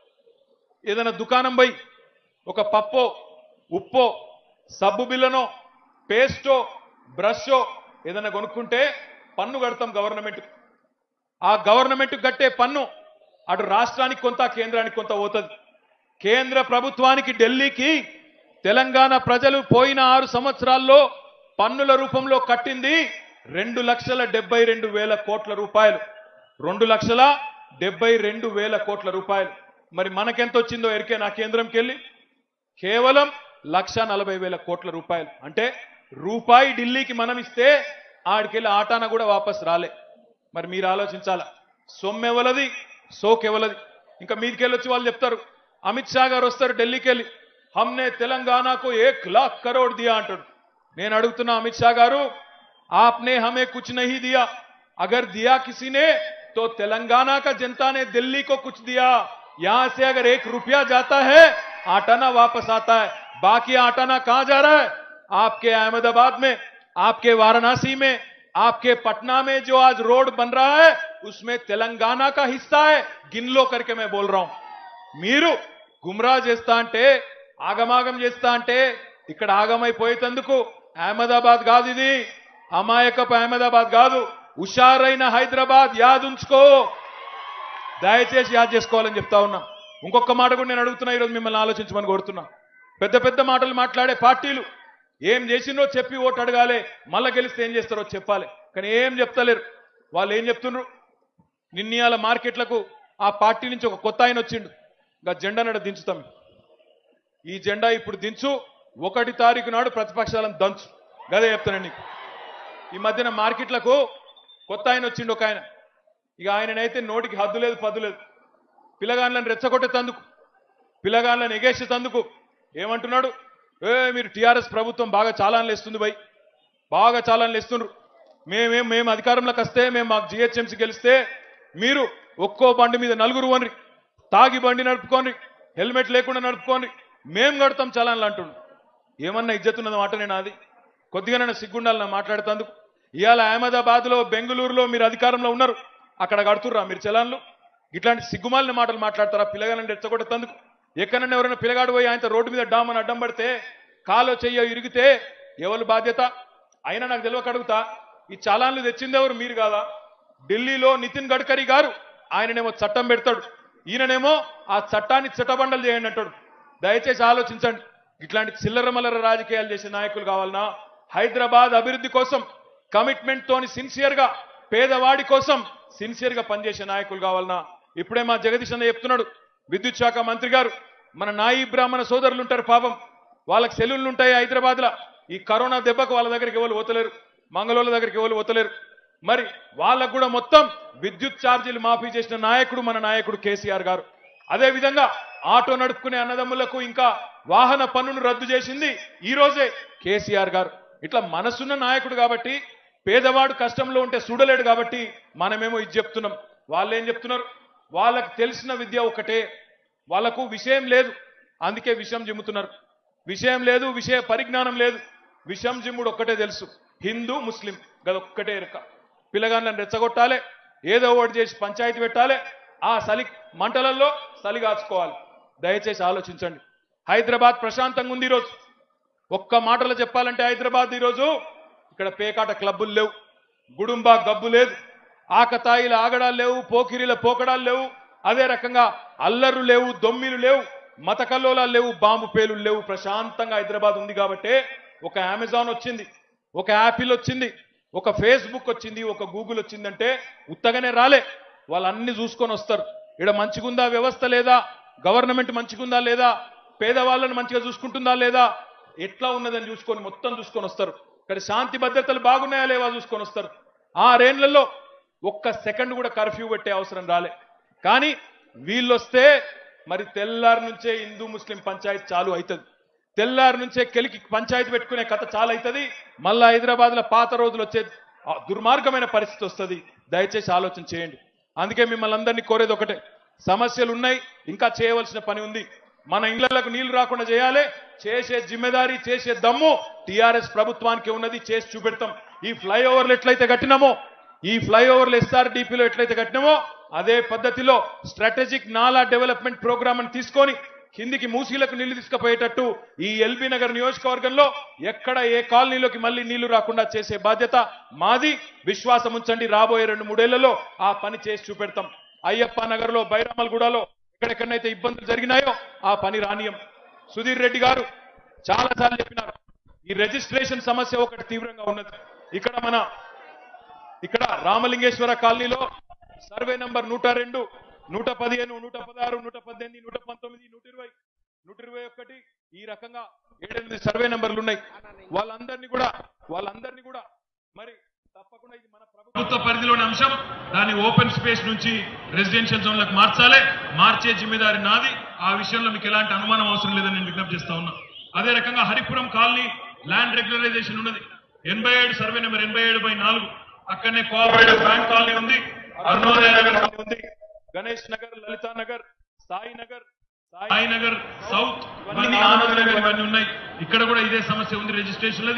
S3: ఏదైనా దుకాణం పోయి ఒక పప్పో ఉప్పో సబ్బు బిల్లనో పేస్టో బ్రషో ఏదైనా కొనుక్కుంటే పన్ను కడతాం గవర్నమెంట్. ఆ గవర్నమెంట్ కట్టే పన్ను అటు రాష్ట్రానికి కొంత కేంద్రానికి కొంత పోతుంది. కేంద్ర ప్రభుత్వానికి ఢిల్లీకి తెలంగాణ ప్రజలు పోయిన ఆరు సంవత్సరాల్లో పన్నుల రూపంలో కట్టింది రెండు లక్షల డెబ్బై రెండు వేల కోట్ల రూపాయలు. రెండు లక్షల డెబ్బై రెండు వేల కోట్ల రూపాయలు. మరి మనకెంత వచ్చిందో ఎరికే నా కేంద్రంకి వెళ్ళి కేవలం లక్ష నలభై వేల కోట్ల రూపాయలు. అంటే రూపాయి ఢిల్లీకి మనం ఇస్తే ఆడికెళ్ళి ఆటాన కూడా వాపస్ రాలే. మరి మీరు ఆలోచించాలా, సొమ్మెవలది సోకెవలది. ఇంకా మీదికెళ్ళొచ్చి వాళ్ళు చెప్తారు, అమిత్ షా గారు వస్తారు ఢిల్లీకి వెళ్ళి, హమ్నే తెలంగాణకు ఏక్ లాఖ్ కరోడ్ దియా అంటాడు. నేను అడుగుతున్నా అమిత్ షా గారు, आपने हमें कुछ नहीं दिया, अगर दिया किसी ने तो तेलंगाना का जनता ने दिल्ली को कुछ दिया. यहां से अगर एक रुपया जाता है आटाना वापस आता है, बाकी आटाना कहां जा रहा है? आपके अहमदाबाद में, आपके वाराणसी में, आपके पटना में जो आज रोड बन रहा है उसमें तेलंगाना का हिस्सा है, गिन लो करके मैं बोल रहा हूं। మీరు గుమ్రా చేస్తా అంటే ఆగమాగం చేస్తా అంటే ఇక్కడ ఆగమైపోయేందుకు అహ్మదాబాద్ కాదు, ఇది అమాయకపు అహ్మదాబాద్ కాదు, హుషారైన హైదరాబాద్ యాదుంచుకో, దయచేసి యాద్ చేసుకోవాలని చెప్తా ఉన్నా. ఇంకొక మాట కూడా నేను అడుగుతున్నా, ఈరోజు మిమ్మల్ని ఆలోచించమని కోరుతున్నా. పెద్ద పెద్ద మాటలు మాట్లాడే పార్టీలు ఏం చేసిందో చెప్పి ఓటు అడగాలి, మళ్ళా గెలిస్తే ఏం చేస్తారో చెప్పాలి, కానీ ఏం చెప్తలేరు. వాళ్ళు ఏం చెప్తున్నారు, నిన్నయాల మార్కెట్లకు ఆ పార్టీ నుంచి ఒక కొత్త ఆయన వచ్చిండు, ఇంకా జెండా నాడు దించుతాం, ఈ జెండా ఇప్పుడు దించు, ఒకటి తారీఖు నాడు ప్రతిపక్షాలను దంచు, గదే చెప్తాను నీకు. ఈ మధ్యన మార్కెట్లకు కొత్త ఆయన వచ్చిండు ఒక ఆయన, ఇక ఆయననైతే నోటికి హద్దు లేదు పద్దు లేదు, పిల్లగాళ్ళని రెచ్చగొట్టేతందుకు, పిల్లగాళ్ళని ఎగేసేతందుకు ఏమంటున్నాడు, ఏ మీరు టీఆర్ఎస్ ప్రభుత్వం బాగా చాలాన్లు ఇస్తుంది బై, బాగా చాలాన్లు ఇస్తున్నారు, మేమేం మేము అధికారంలోకి వస్తే మేము మాకు జిహెచ్ఎంసీ గెలిస్తే మీరు ఒక్కో బండి మీద నలుగురు వనరి, తాగి బండి నడుపుకోండి, హెల్మెట్ లేకుండా నడుపుకోండి, మేం కడతాం చలాన్లు అంటుండు. ఏమన్నా ఇజ్జతున్నది మాట నేను అది కొద్దిగానైనా సిగ్గుండాలి నా మాట్లాడుతందుకు. ఇవాళ అహ్మదాబాద్లో బెంగళూరులో మీరు అధికారంలో ఉన్నారు, అక్కడ కడుతుర్రా మీరు చలాన్లు? ఇట్లాంటి సిగ్గుమాలిన మాటలు మాట్లాడతారా పిల్లగాలని రెచ్చగొట్టేందుకు? ఎక్కడన్నా ఎవరైనా పిల్లగాడు పోయి ఆయన రోడ్డు మీద డామని అడ్డం పడితే కాలో చెయ్యో ఇరిగితే ఎవరు బాధ్యత? అయినా నాకు తెలియక అడుగుతా, ఈ చలాన్లు తెచ్చింది ఎవరు? మీరు కాదా? ఢిల్లీలో నితిన్ గడ్కరీ గారు ఆయననేమో చట్టం పెడతాడు, ఈయననేమో ఆ చట్టాన్ని చట్టబండలు చేయండి అంటాడు. దయచేసి ఆలోచించండి, ఇట్లాంటి చిల్లర మల్లర రాజకీయాలు చేసే నాయకులు కావాలన్నా? హైదరాబాద్ అభివృద్ధి కోసం కమిట్మెంట్ తోని సిన్సియర్ గా పేదవాడి కోసం సిన్సియర్ గా పనిచేసే నాయకులు కావాలన్నా? ఇప్పుడే మా జగదీష్ అన్న చెప్తున్నాడు, విద్యుత్ శాఖ మంత్రి గారు, మన నాయి బ్రాహ్మణ సోదరులు ఉంటారు పాపం, వాళ్ళకి సెలవులు ఉంటాయి హైదరాబాద్ లో, ఈ కరోనా దెబ్బకు వాళ్ళ దగ్గరికి ఎవరు పోతలేరు, మంగళూరు దగ్గరికి ఎవరు పోతలేరు, మరి వాళ్ళకు కూడా మొత్తం విద్యుత్ ఛార్జీలు మాఫీ చేసిన నాయకుడు మన నాయకుడు కేసీఆర్ గారు. అదే విధంగా ఆటో నడుపుకునే అన్నదమ్ములకు ఇంకా వాహన పన్నును రద్దు చేసింది ఈ రోజే కేసీఆర్ గారు. ఇట్లా మనసున్న నాయకుడు కాబట్టి, పేదవాడు కష్టంలో ఉంటే చూడలేడు కాబట్టి మనమేమో ఇది చెప్తున్నాం. వాళ్ళు ఏం చెప్తున్నారు, వాళ్ళకి తెలిసిన విద్య ఒకటే, వాళ్ళకు విషయం లేదు, అందుకే విషయం జిమ్ముతున్నారు. విషయం లేదు, విషయ పరిజ్ఞానం లేదు, విషయం జిమ్ముడు ఒక్కటే తెలుసు, హిందూ ముస్లిం గదొక్కటే ఎరక. పిల్లగాళ్ళని రెచ్చగొట్టాలి, ఏదో ఒకటి చేసి పంచాయతీ పెట్టాలి, ఆ సలి మంటలలో సలి కాచుకోవాలి. దయచేసి ఆలోచించండి. హైదరాబాద్ ప్రశాంతంగా ఉంది ఈరోజు. ఒక్క మాటలో చెప్పాలంటే హైదరాబాద్ ఈరోజు ఇక్కడ పేకాట క్లబ్బులు లేవు, గుడుంబా గబ్బు లేదు, ఆకతాయిల ఆగడాలు లేవు, పోకిరీల పోకడాలు లేవు, అదే రకంగా అల్లర్లు లేవు, దొమ్మిలు లేవు, మత కల్లోలాలు లేవు, బాంబు పేలులు లేవు. ప్రశాంతంగా హైదరాబాద్ ఉంది కాబట్టి ఒక అమెజాన్ వచ్చింది, ఒక యాపిల్ వచ్చింది, ఒక ఫేస్బుక్ వచ్చింది, ఒక గూగుల్ వచ్చిందంటే ఉత్తగానే రాలే, వాళ్ళన్ని చూసుకొని వస్తారు. ఇక్కడ మంచిగుందా వ్యవస్థ లేదా, గవర్నమెంట్ మంచిగుందా లేదా, పేదవాళ్ళని మంచిగా చూసుకుంటుందా లేదా, ఎట్లా ఉన్నదని చూసుకొని మొత్తం చూసుకొని వస్తారు. ఇక్కడ శాంతి భద్రతలు బాగున్నాయా లేవా చూసుకొని వస్తారు. ఆరేళ్లలో ఒక్క సెకండ్ కూడా కర్ఫ్యూ పెట్టే అవసరం రాలే. కానీ వీళ్ళొస్తే మరి తెల్లారి నుంచే హిందూ ముస్లిం పంచాయతీ చాలు అవుతుంది, తెల్లారి నుంచే కెలికి పంచాయతీ పెట్టుకునే కథ చాలా అవుతుంది. మళ్ళా హైదరాబాద్ లో పాత రోజులు వచ్చే దుర్మార్గమైన పరిస్థితి వస్తుంది. దయచేసి ఆలోచన చేయండి. అందుకే మిమ్మల్ని అందరినీ కోరేది ఒకటే, సమస్యలు ఉన్నాయి, ఇంకా చేయవలసిన పని ఉంది. మన ఇళ్లకు నీళ్లు రాకుండా చేయాలి, చేసే జిమ్మెదారీ చేసే దమ్ము టీఆర్ఎస్ ప్రభుత్వానికి ఉన్నది, చేసి చూపెడతాం. ఈ ఫ్లైఓవర్లు ఎట్లయితే కట్టినామో, ఈ ఫ్లైఓవర్లు ఎస్ఆర్డిపిలో ఎట్లయితే కట్టినామో అదే పద్ధతిలో స్ట్రాటజిక్ నాలా డెవలప్మెంట్ ప్రోగ్రామ్ అని తీసుకొని కిందికి మూసీలకు నీళ్లు తీసుకుపోయేటట్టు ఈ ఎల్బీ నగర్ నియోజకవర్గంలో ఎక్కడ ఏ కాలనీలోకి మళ్ళీ నీళ్లు రాకుండా చేసే బాధ్యత మాది. విశ్వాసం ఉంచండి, రాబోయే రెండు మూడేళ్లలో ఆ పని చేసి చూపెడతాం. అయ్యప్ప నగర్ లో, బైరామల్గూడలో ఎక్కడెక్కడైతే ఇబ్బందులు జరిగినాయో ఆ పని రానియం. సుధీర్ రెడ్డి గారు చాలా సార్లు చెప్పినారు, ఈ రిజిస్ట్రేషన్ సమస్య ఒకటి తీవ్రంగా ఉన్నది. ఇక్కడ మన ఇక్కడ రామలింగేశ్వర కాలనీలో సర్వే నంబర్ నూట రెండు, నూట పదిహేను, నూట పదహారు, నూట పద్దెనిమిది, నూట పంతొమ్మిది, నూట ఇరవై, నూట ఇరవై ఒకటి, ఈ రకంగా ఏడెనిమిది సర్వే నంబర్లు ఉన్నాయి. వాళ్ళందరినీ కూడా వాళ్ళందరినీ కూడా మరి తప్పకుండా ఇది మన ప్రభుత్వ పరిధిలోని అంశం. దాన్ని ఓపెన్ స్పేస్ నుంచి రెసిడెన్షియల్ జోన్లకు మార్చాలి. మార్చే జిమ్మేదారి నాది. ఆ విషయంలో మీకు ఎలాంటి అనుమానం అవసరం లేదని నేను విజ్ఞప్తి చేస్తా ఉన్నా. అదే రకంగా హరిపురం కాలనీ ల్యాండ్ రెగ్యులరైజేషన్ ఉన్నది, ఎనభై ఏడు సర్వే నెంబర్ ఎనభై ఏడు బై నాలుగు. అక్కడనే కోఆపరేటివ్ బ్యాంక్ కాలనీ ఉంది, అరుణోదయ నగర్ కాలనీ ఉంది, గణేష్ నగర్, లలితా నగర్, సాయి నగర్, సాయి నగర్ సౌత్, ఇవన్నీ ఆనంద్ నగర్, ఇవన్నీ ఉన్నాయి. ఇక్కడ కూడా ఇదే సమస్య ఉంది రిజిస్ట్రేషన్.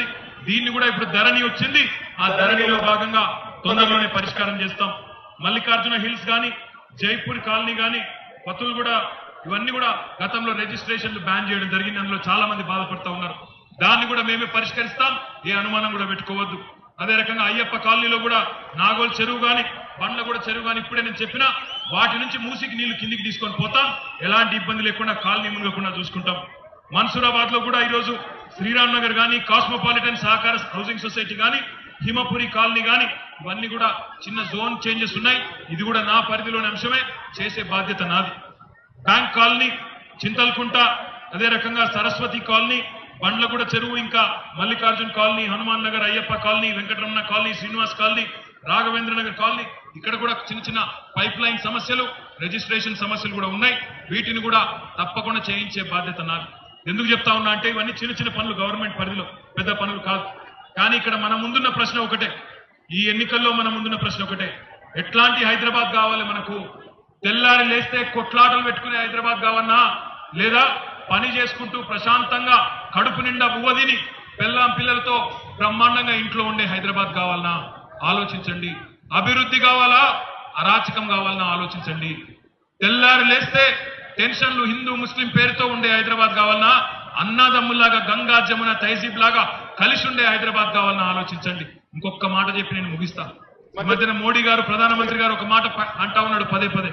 S3: దీన్ని కూడా ఇప్పుడు ధరణి వచ్చింది. ఆ ధరణిలో భాగంగా తొందరలోనే పరిష్కారం చేస్తాం. మల్లికార్జున హిల్స్ గాని, జైపూర్ కాలనీ గాని, పతులు కూడా ఇవన్నీ కూడా గతంలో రిజిస్ట్రేషన్లు బ్యాన్ చేయడం జరిగింది. అందులో చాలా మంది బాధపడుతూ ఉన్నారు. దాన్ని కూడా మేమే పరిష్కరిస్తాం. ఏ అనుమానం కూడా పెట్టుకోవద్దు. అదే రకంగా అయ్యప్ప కాలనీలో కూడా నాగోల్ చెరువు గాని, బండ్ల కూడా చెరువు గాని ఇప్పుడే నేను చెప్పిన వాటి నుంచి మూసికి నీళ్లు కిందికి తీసుకొని పోతాం. ఎలాంటి ఇబ్బంది లేకుండా కాలనీ మునగకుండా చూసుకుంటాం. మన్సూరాబాద్ లో కూడా ఈరోజు శ్రీరామ్ నగర్ గాని, కాస్మోపాలిటన్ సహకార హౌసింగ్ సొసైటీ గాని, హిమపురి కాలనీ గాని ఇవన్నీ కూడా చిన్న జోన్ చేంజెస్ ఉన్నాయి. ఇది కూడా నా పరిధిలోని అంశమే. చేసే బాధ్యత నాది. బ్యాంక్ కాలనీ, చింతల్కుంట, అదే రకంగా సరస్వతి కాలనీ, బండ్లగూడ చెరువు, ఇంకా Mallikarjun colony, Hanuman Nagar, Ayyappa colony, Venkataramana colony, Srinivas colony, Raghavendra Nagar colony, ఇక్కడ కూడా చిన్న చిన్న పైప్ లైన్ సమస్యలు, రిజిస్ట్రేషన్ సమస్యలు కూడా ఉన్నాయి. వీటిని కూడా తప్పకుండా చేయించే బాధ్యత నాది. ఎందుకు చెప్తా ఉన్నా అంటే ఇవన్నీ చిన్న చిన్న పనులు, గవర్నమెంట్ పరిధిలో పెద్ద పనులు కాదు. కానీ ఇక్కడ మన ముందున్న ప్రశ్న ఒకటే, ఈ ఎన్నికల్లో మన ముందున్న ప్రశ్న ఒకటే, ఎట్లాంటి హైదరాబాద్ కావాలి మనకు? తెల్లారి లేస్తే కొట్లాటలు పెట్టుకునే హైదరాబాద్ కావన్నా, లేదా పని చేసుకుంటూ ప్రశాంతంగా కడుపు నిండా బువ్వదిని పిల్లం పిల్లలతో బ్రహ్మాండంగా ఇంట్లో ఉండే హైదరాబాద్ కావాలన్నా ఆలోచించండి. అభివృద్ధి కావాలా, అరాచకం కావాలన్నా ఆలోచించండి. తెల్లారి లేస్తే టెన్షన్లు హిందూ ముస్లిం పేరుతో ఉండే హైదరాబాద్ కావాలన్నా, అన్నాదమ్ముల్లాగా గంగా జమున తహజీబ్ లాగా కలిసి ఉండే హైదరాబాద్ కావాలన్నా ఆలోచించండి. ఇంకొక మాట చెప్పి నేను ముగిస్తాను. ఈ మధ్యన మోడీ గారు, ప్రధానమంత్రి గారు ఒక మాట అంటా ఉన్నాడు పదే పదే,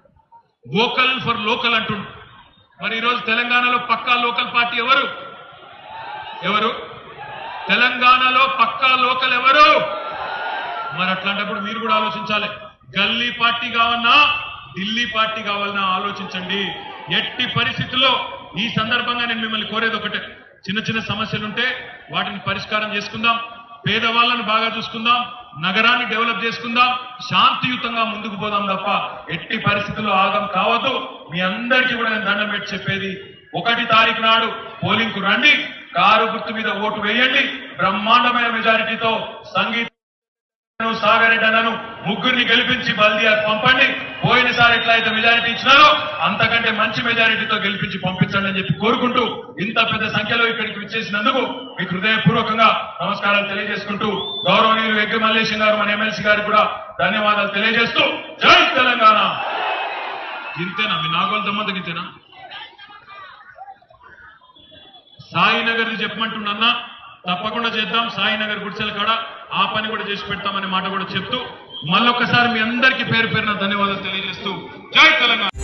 S3: వోకల్ ఫర్ లోకల్ అంటుండు. మరి ఈరోజు తెలంగాణలో పక్కా లోకల్ పార్టీ ఎవరు? ఎవరు తెలంగాణలో పక్కా లోకల్ ఎవరు? మరి అట్లాంటప్పుడు మీరు కూడా ఆలోచించాలి. గల్లీ పార్టీ కావన్నా, ఢిల్లీ పార్టీ కావాలన్నా ఆలోచించండి. ఎట్టి పరిస్థితుల్లో ఈ సందర్భంగా నేను మిమ్మల్ని కోరేది ఒకటే, చిన్న చిన్న సమస్యలుంటే వాటిని పరిష్కారం చేసుకుందాం. పేదవాళ్లను బాగా చూసుకుందాం. నగరాన్ని డెవలప్ చేసుకుందాం. శాంతియుతంగా ముందుకు పోదాం తప్ప ఎట్టి పరిస్థితుల్లో ఆగం కావద్దు. మీ అందరికీ కూడా నేను దండం పెట్టి చెప్పేది, ఒకటి తారీఖు నాడు పోలింగ్ కు రండి. కారు గుర్తు మీద ఓటు వేయండి. బ్రహ్మాండమైన మెజారిటీతో సంగీత సాగరెడ్డను ముగ్గురిని గెలిపించి బల్దియాకు పంపండి. పోయినసారి ఎట్లయితే మెజారిటీ ఇచ్చినారో అంతకంటే మంచి మెజారిటీతో గెలిపించి పంపించండి అని చెప్పి కోరుకుంటూ, ఇంత పెద్ద సంఖ్యలో ఇక్కడికి విచ్చేసినందుకు మీకు హృదయపూర్వకంగా నమస్కారాలు తెలియజేసుకుంటూ, గౌరవనీయులు వెంకట మల్లేశం గారు మన ఎమ్మెల్సీ గారికి కూడా ధన్యవాదాలు తెలియజేస్తూ, జై తెలంగాణ. ఇంతేనా మీ నాగోల్ దమ్మంత గింతేనా? సాయినగర్ చెప్పమంటున్నా, తప్పకుండా చేద్దాం. సాయినగర్ గుడిసెల కాడ ఆ పని కూడా చేసి పెడతామనే మాట కూడా చెప్తూ, మళ్ళొక్కసారి మీ అందరికీ పేరు పేరున ధన్యవాదాలు తెలియజేస్తూ, జై తెలంగాణ.